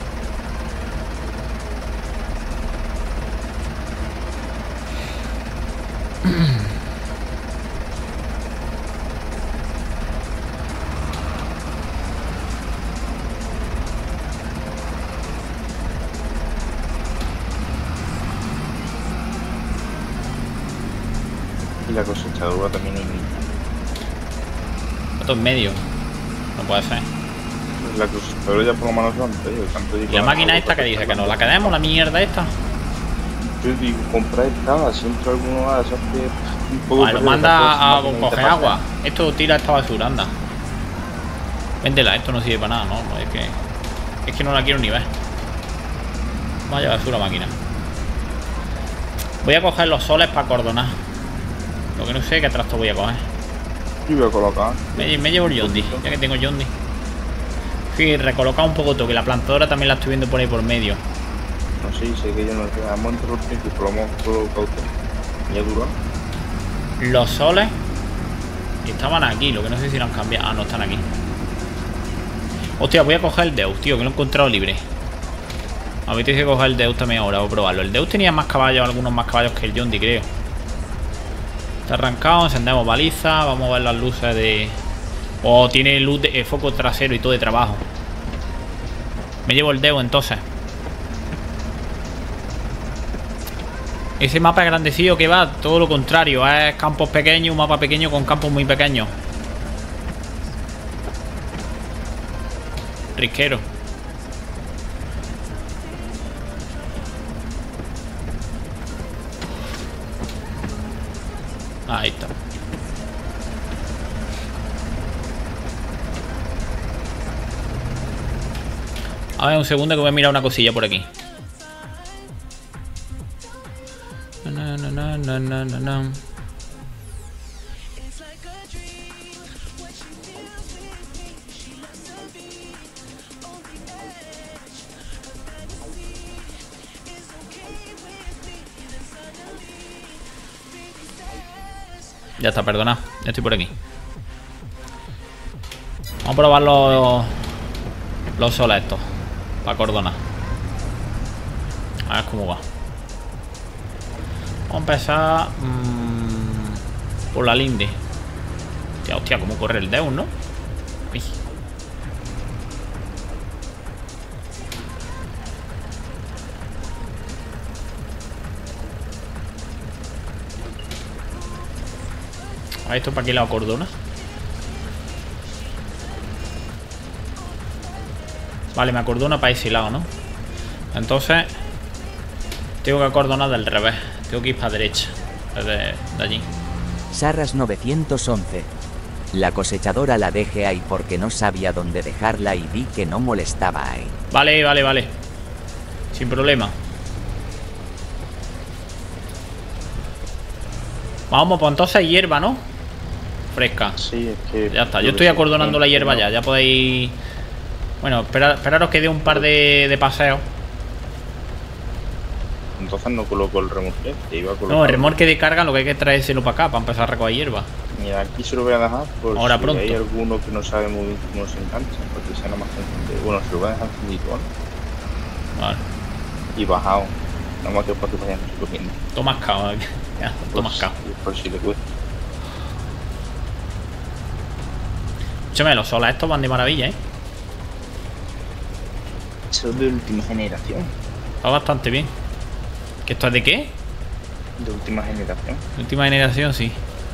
Y la cosechadora también hay niños. Esto en medio. No puede ser. La cosechadora ya por lo menos lo han pedido. Tanto ¿Y la máquina esta que dice? ¿Que nos la quedemos, la mierda esta? Yo digo, comprar cada, siempre alguno va a hacer un poco. Vale, lo manda a coger agua. Esto tira esta basura, anda. Véndela, esto no sirve para nada, ¿no? No, es que. Es que no la quiero ni ver. Vaya basura, máquina. Voy a coger los soles para cordonar. Lo que no sé qué tracto voy a coger. Yo voy a colocar. Me, me llevo el Yondi, ya que tengo Yondi. Sí, recolocar un poco todo, que la plantadora también la estoy viendo por ahí por medio. No sé, sé que yo no sé. Hemos entrado al principio, lo hemos colocado usted. ¿Ya duró? Los soles. Y estaban aquí, lo que no sé si lo han cambiado. Ah, no están aquí. Hostia, voy a coger el Deus, tío, que lo he encontrado libre. A ver, tengo que coger el Deus también ahora, voy a probarlo. El Deus tenía más caballos, algunos más caballos que el Yondi, creo. Está arrancado, encendemos baliza. Vamos a ver las luces de... Oh, tiene luz de eh, foco trasero y todo de trabajo. Me llevo el Deus entonces. Ese mapa es grandecillo que va, todo lo contrario. Es campos pequeños, un mapa pequeño con campos muy pequeños. Risquero. Ahí está. A ver, un segundo que voy a mirar una cosilla por aquí. Na, na, na, na, na, na, na. Ya está, perdona. Ya estoy por aquí. Vamos a probar los, los soles estos. Para cordonar. A ver cómo va. Vamos a empezar mmm, por la linde. Hostia, hostia, cómo corre el Deus, ¿no? Uy. A ver, ¿esto para qué lado cordona? Vale, me acordona para ese lado, ¿no? Entonces tengo que acordonar del revés. Tengo que ir para derecha. Desde de allí. Sarras novecientos once. La cosechadora la dejé ahí porque no sabía dónde dejarla y vi que no molestaba ahí. Vale, vale, vale. Sin problema. Vamos, pues entonces hierba, ¿no? Fresca. Sí, es que... Ya está, yo estoy acordonando la hierba ya. Ya podéis... Bueno, esperar, esperaros que dé un par de, de paseos. Entonces no coloco el remolque, que iba a colocar... No, el remolque de carga lo que hay que traérselo para acá, para empezar a recoger hierba. Mira, aquí se lo voy a dejar por Ahora si pronto. hay alguno que no sabe muy bien cómo se engancha, porque sea nada más que... Bueno, se lo voy a dejar encendido, ¿vale? Vale. Y bajado. Nada más que para que vayan subiendo. Toma cao. Ya, toma cao. Por si le cuesta. Escúchame, los solas estos van de maravilla, ¿eh? Son de última generación. Va bastante bien. ¿Que esto es de qué? De última generación. Última generación, sí.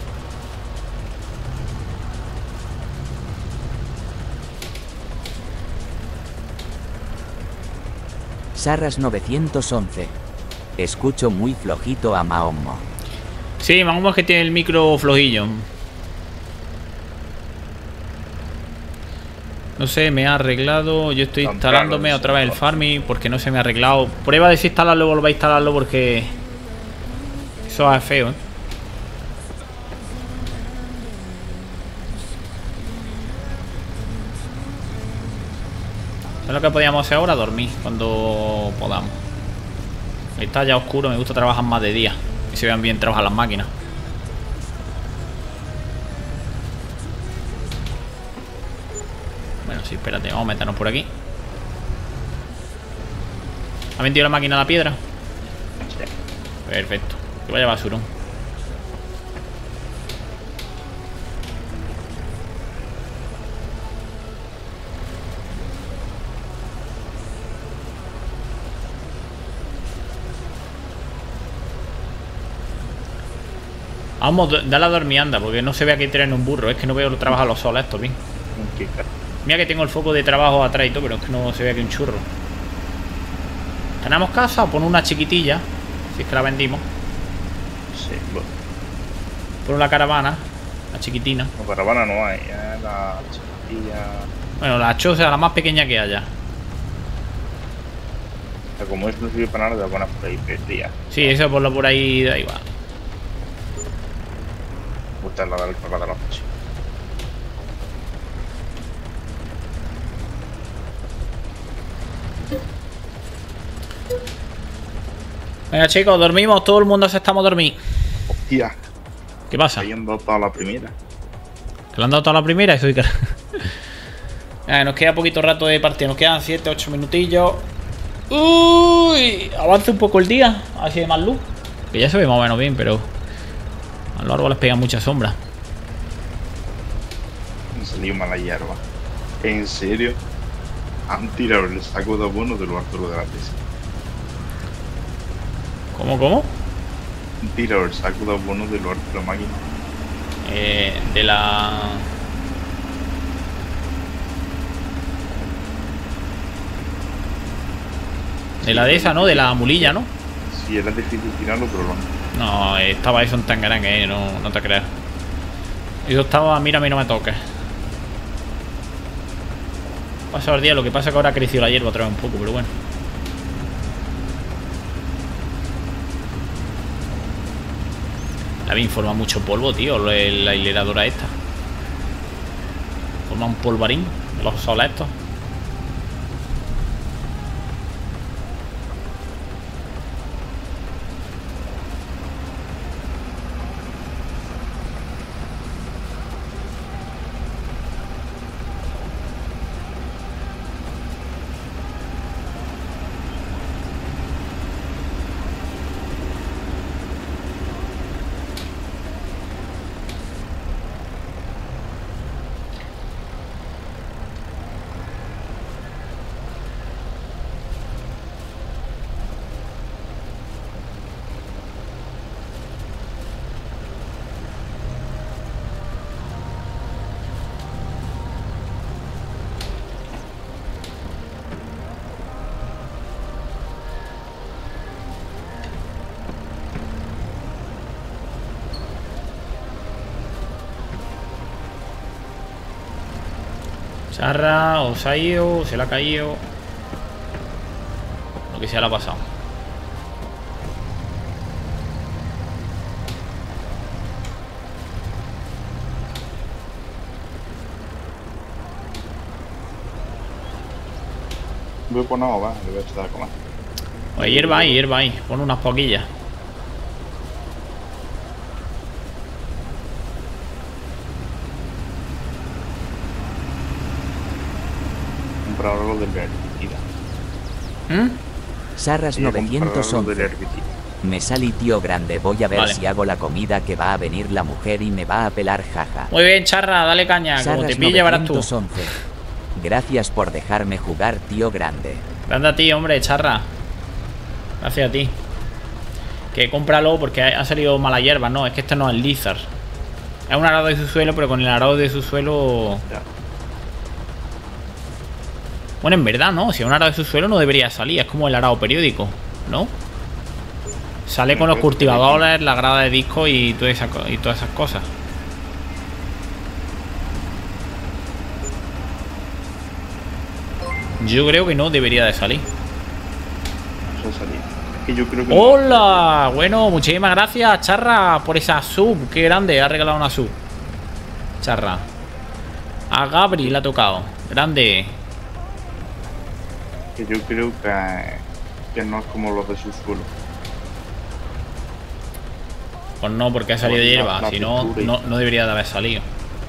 Sarras novecientos once. Escucho muy flojito a Mahommo. Sí, Mahommo es que tiene el micro flojillo. No sé, me ha arreglado. Yo estoy instalándome otra vez el farming porque no se me ha arreglado. Prueba de desinstalarlo y volver a instalarlo porque eso es feo, ¿eh? ¿Sabes lo que podíamos hacer ahora? Dormir cuando podamos. Está ya oscuro, me gusta trabajar más de día y se vean bien trabajar las máquinas. Bueno, sí, espérate, vamos a meternos por aquí. ¿Ha metido la máquina a la piedra? Sí. Perfecto, que vaya basurón. Vamos, dale a dormir, anda, porque no se ve aquí traen un burro. Es que no veo trabajar los soles estos bien. ¿Qué cara? Mira que tengo el foco de trabajo atrás y todo, pero es que no se ve aquí un churro. ¿Tenemos casa o pon una chiquitilla? Si es que la vendimos. Sí, bueno. Por una caravana, la chiquitina. No, caravana no hay, ya la chiquitilla. Bueno, la choza, la más pequeña que haya. O sea, como esto no sirve para nada, te van a por ahí perdida. Sí, eso por lo por ahí da igual. Gusta la del carga de la noche. Venga, chicos, dormimos. Todo el mundo se estamos a dormir. Hostia, ¿Qué pasa? ahí han dado toda la primera. ¿Que le han dado toda la primera? Eso que... Venga, nos queda poquito rato de partida. Nos quedan siete, ocho minutillos. Uy, avanza un poco el día. A ver si hay más luz. Que ya se ve más o menos bien, pero a los árboles pegan mucha sombra. Me salió mala hierba. ¿En serio? Han tirado el saco de abono de los Arturo de la tesis. ¿Cómo, cómo? Han tirado el saco de abono de los Arturo de la máquina. Eh, de la... De la de esa, ¿no? De la mulilla, ¿no? Sí, era difícil tirarlo, pero lo han. No, estaba eso en tan grande, eh, no, no te creas. Eso estaba, mírame, no me toques. Pasa el día, lo que pasa es que ahora ha crecido la hierba otra vez un poco, pero bueno. La bien forma mucho polvo, tío, la hileradora esta. Forma un polvarín, los soles estos. Charra, o se ha ido, o se le ha caído. Lo que sea le ha pasado. Voy a poner va, le voy a echar a comer. Pues hierba ahí, hierba ahí. Pon unas poquillas. Comprar algo del herbicida. ¿Mm? Sarras Voy a comprar novecientos algo del once. herbicida. Me salí tío grande, voy a ver Vale. si hago la comida que va a venir la mujer y me va a pelar jaja. Muy bien, Charra, dale caña. Como Sarras te pille, verás tú. novecientos once. Gracias por dejarme jugar, tío grande. Grande a ti, hombre, Charra. Gracias a ti. Que cómpralo porque ha salido mala hierba. No, es que este no es el Lizard. Es un arado de su suelo, pero con el arado de su suelo... Ya. Bueno, en verdad, ¿no? Si es un arado de su suelo no debería salir. Es como el arado periódico, ¿no? Sale con los cultivadores, la grada de disco y todas esas, y todas esas cosas. Yo creo que no debería de salir. Eso ha salido. Es que yo creo que... ¡Hola! Bueno, muchísimas gracias, Charra, por esa sub. Qué grande, ha regalado una sub. Charra. A Gabri le ha tocado. Grande. Que yo creo que, que no es como los de su suelo. Pues no, porque ha salido de La- hierba. la Si no, textura y- no, no debería de haber salido.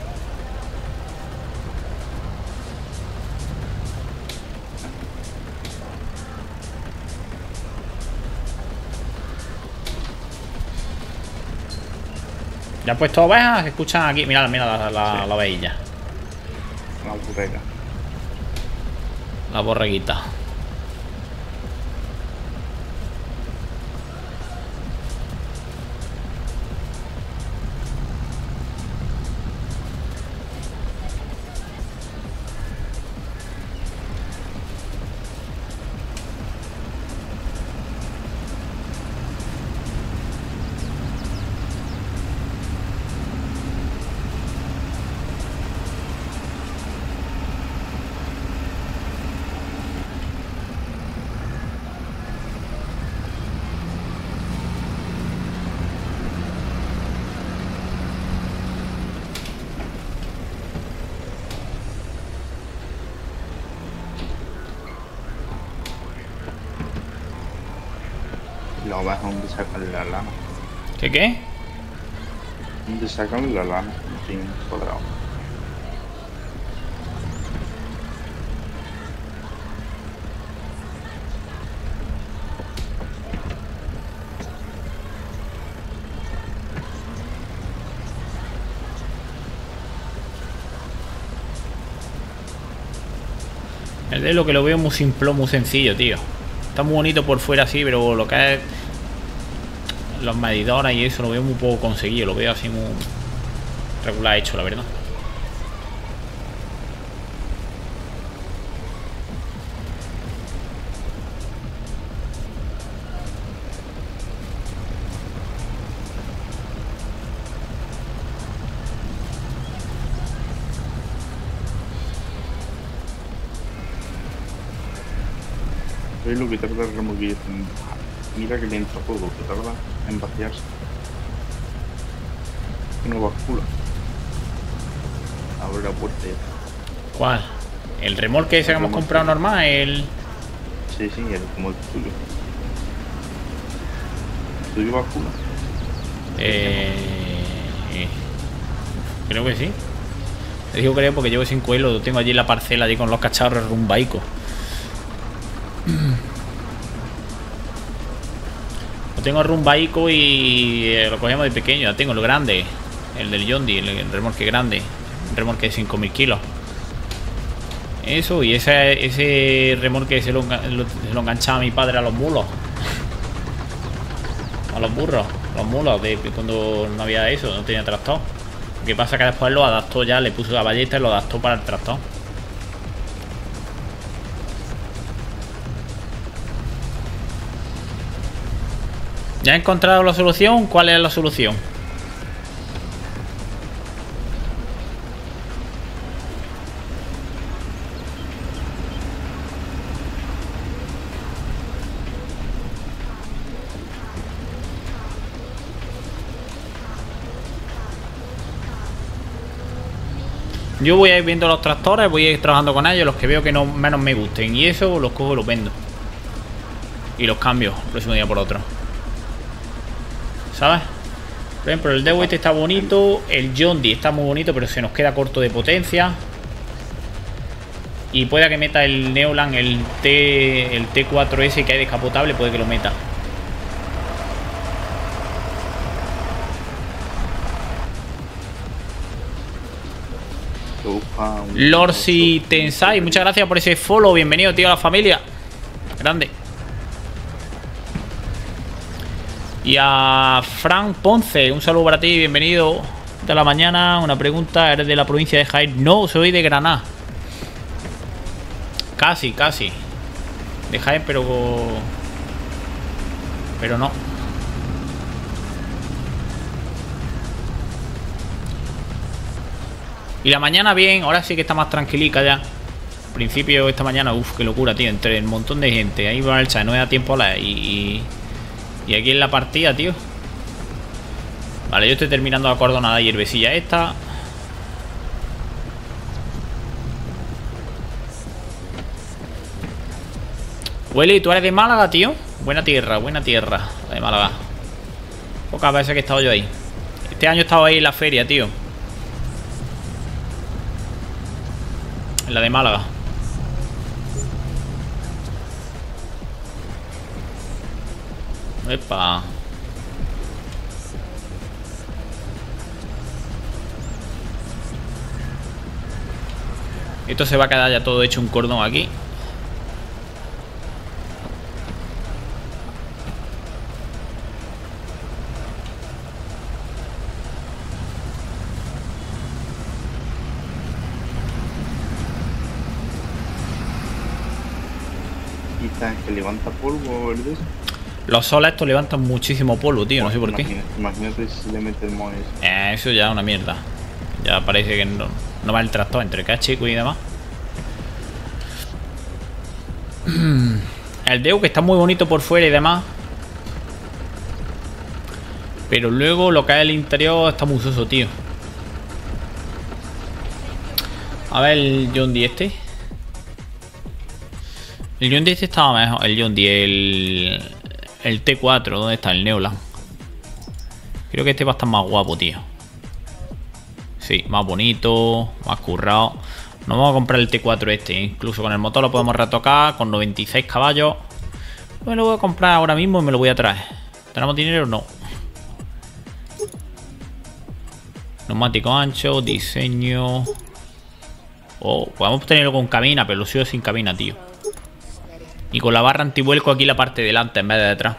¿Ya has puesto ovejas? Se escuchan aquí. Mira, mira la, la, Sí. la ovejilla. Una burrera. La borreguita. Y la oveja, ¿dónde sacan la lana? ¿Qué qué? ¿Dónde sacan la lana? Sin cuadrado. El de lo que lo veo muy simple, muy sencillo, tío. Está muy bonito por fuera así, pero lo que es los medidores y eso lo veo muy poco conseguido. Lo veo así muy regular hecho, la verdad. ¿Veis lo que tarda el remolque? Mira que le entra fuego, que tarda en vaciarse. Que no bascula. Abre la puerta y ya está. ¿Cuál? ¿El remolque ese que hemos comprado normal? El... Sí, sí, el, como el tuyo. ¿El tuyo bascula? Eh... Creo que sí. Te digo creo porque llevo sin cuelo. Tengo allí la parcela allí con los cacharros rumbaicos. Lo tengo rumbaico y eh, lo cogemos de pequeño. Ya tengo el grande, el del Yondi, el, el remolque grande, un remolque de cinco mil kilos. Eso, y ese, ese remolque se lo, enga- lo- se lo enganchaba mi padre a los mulos, a los burros, los mulos, de cuando no había eso, no tenía tractor. Lo que pasa es que después lo adaptó ya, le puso la ballesta y lo adaptó para el tractor. ¿Ya he encontrado la solución? ¿Cuál es la solución? Yo voy a ir viendo los tractores, voy a ir trabajando con ellos, los que veo que no menos me gusten. Y eso los cojo y los vendo. Y los cambio el próximo día por otro. ¿Sabes? Por ejemplo, el Dew este está bonito. El John Deere está muy bonito, pero se nos queda corto de potencia. Y pueda que meta el Neoland, el T el T cuatro S que hay descapotable, puede que lo meta. Lorsi Tensai, muchas gracias por ese follow. Bienvenido, tío, a la familia. Grande. Y a Frank Ponce, un saludo para ti, bienvenido de la mañana. Una pregunta, ¿eres de la provincia de Jaén? No, soy de Granada. Casi, casi. De Jaén, pero... Pero no. Y la mañana bien, ahora sí que está más tranquilica ya. Al principio esta mañana, uff, qué locura, tío. Entre el montón de gente, ahí va el chat, no me da tiempo a la... Y, y, y aquí en la partida, tío. Vale, yo estoy terminando de acordonar la hierbecilla esta. Willy, ¿tú eres de Málaga, tío? Buena tierra, buena tierra, la de Málaga. Pocas veces que he estado yo ahí. Este año he estado ahí en la feria, tío. En la de Málaga. Epa. Esto se va a quedar ya todo hecho un cordón aquí. Que levanta polvo, ¿verdad? Los soles estos levantan muchísimo polvo, tío, no sé por qué. Imagínate si le metemos eso. Eh, eso ya es una mierda. Ya parece que no, no va el tractor entre que es chico y demás. El Dew que está muy bonito por fuera y demás. Pero luego lo que es el interior está muy soso, tío. A ver el John Deere este. El John Deere este estaba mejor. El John Deere, el, el T cuatro, ¿dónde está? El Neoland. Creo que este va a estar más guapo, tío. Sí, más bonito, más currado. Nos vamos a comprar el T cuatro este. Incluso con el motor lo podemos retocar. Con noventa y seis caballos. Me lo voy a comprar ahora mismo y me lo voy a traer. ¿Tenemos dinero? No. Neumático ancho, diseño. Oh, podemos tenerlo con cabina, pero lo suyo sin cabina, tío. Y con la barra antivuelco aquí la parte de delante en vez de detrás.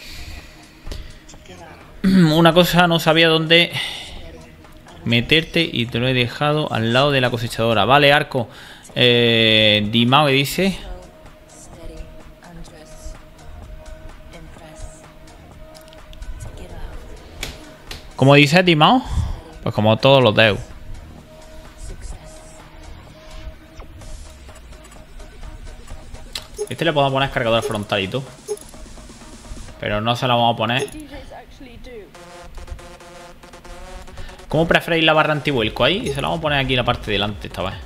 Una cosa, no sabía dónde meterte y te lo he dejado al lado de la cosechadora. Vale, Arco. Eh, Dimao que dice. ¿Cómo dice Dimao? Pues como todos los Deus. Este le podemos poner cargador frontal y todo. Pero no se la vamos a poner. ¿Cómo preferéis la barra antivuelco ahí? Y se la vamos a poner aquí en la parte de delante esta vez.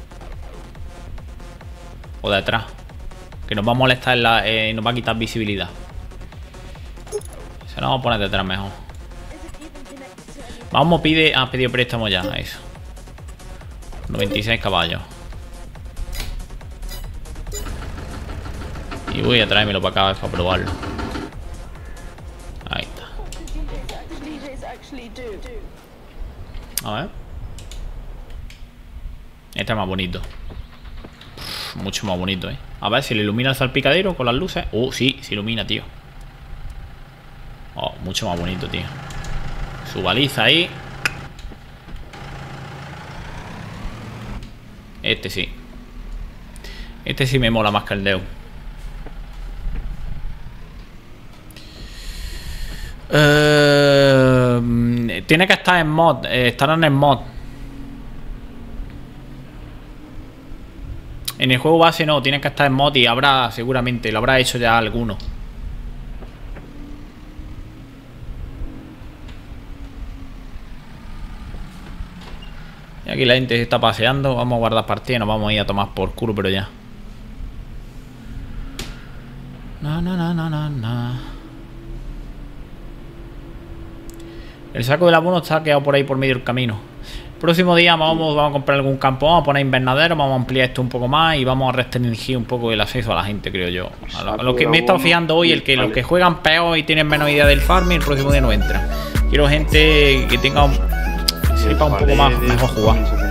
O de atrás. Que nos va a molestar, en la, eh, nos va a quitar visibilidad. Se la vamos a poner detrás mejor. Vamos, pide... Ah, pedido préstamo ya, eso. noventa y seis caballos. Y voy a traérmelo para acá para probarlo. Ahí está. A ver. Este es más bonito. Uf, mucho más bonito, eh. A ver si le ilumina el salpicadero con las luces. Uh, sí, se ilumina, tío. Oh, mucho más bonito, tío. Su baliza ahí. Este sí. Este sí me mola más que el Dew. Uh, tiene que estar en mod. eh, Estarán en mod. En el juego base no, tiene que estar en mod. Y habrá, seguramente, lo habrá hecho ya alguno. Y Aquí la gente se está paseando. Vamos a guardar partida y nos vamos a ir a tomar por culo, pero ya. No, no, no, no, no, no. El saco del abono está quedado por ahí por medio del camino. El próximo día vamos, vamos a comprar algún campo, vamos a poner invernadero, vamos a ampliar esto un poco más y vamos a restringir un poco el acceso a la gente, creo yo. A, lo, a los que me he estado fijando hoy, el que los que juegan peor y tienen menos idea del farming, el próximo día no entra. Quiero gente que tenga un, sepa un poco más mejor jugar.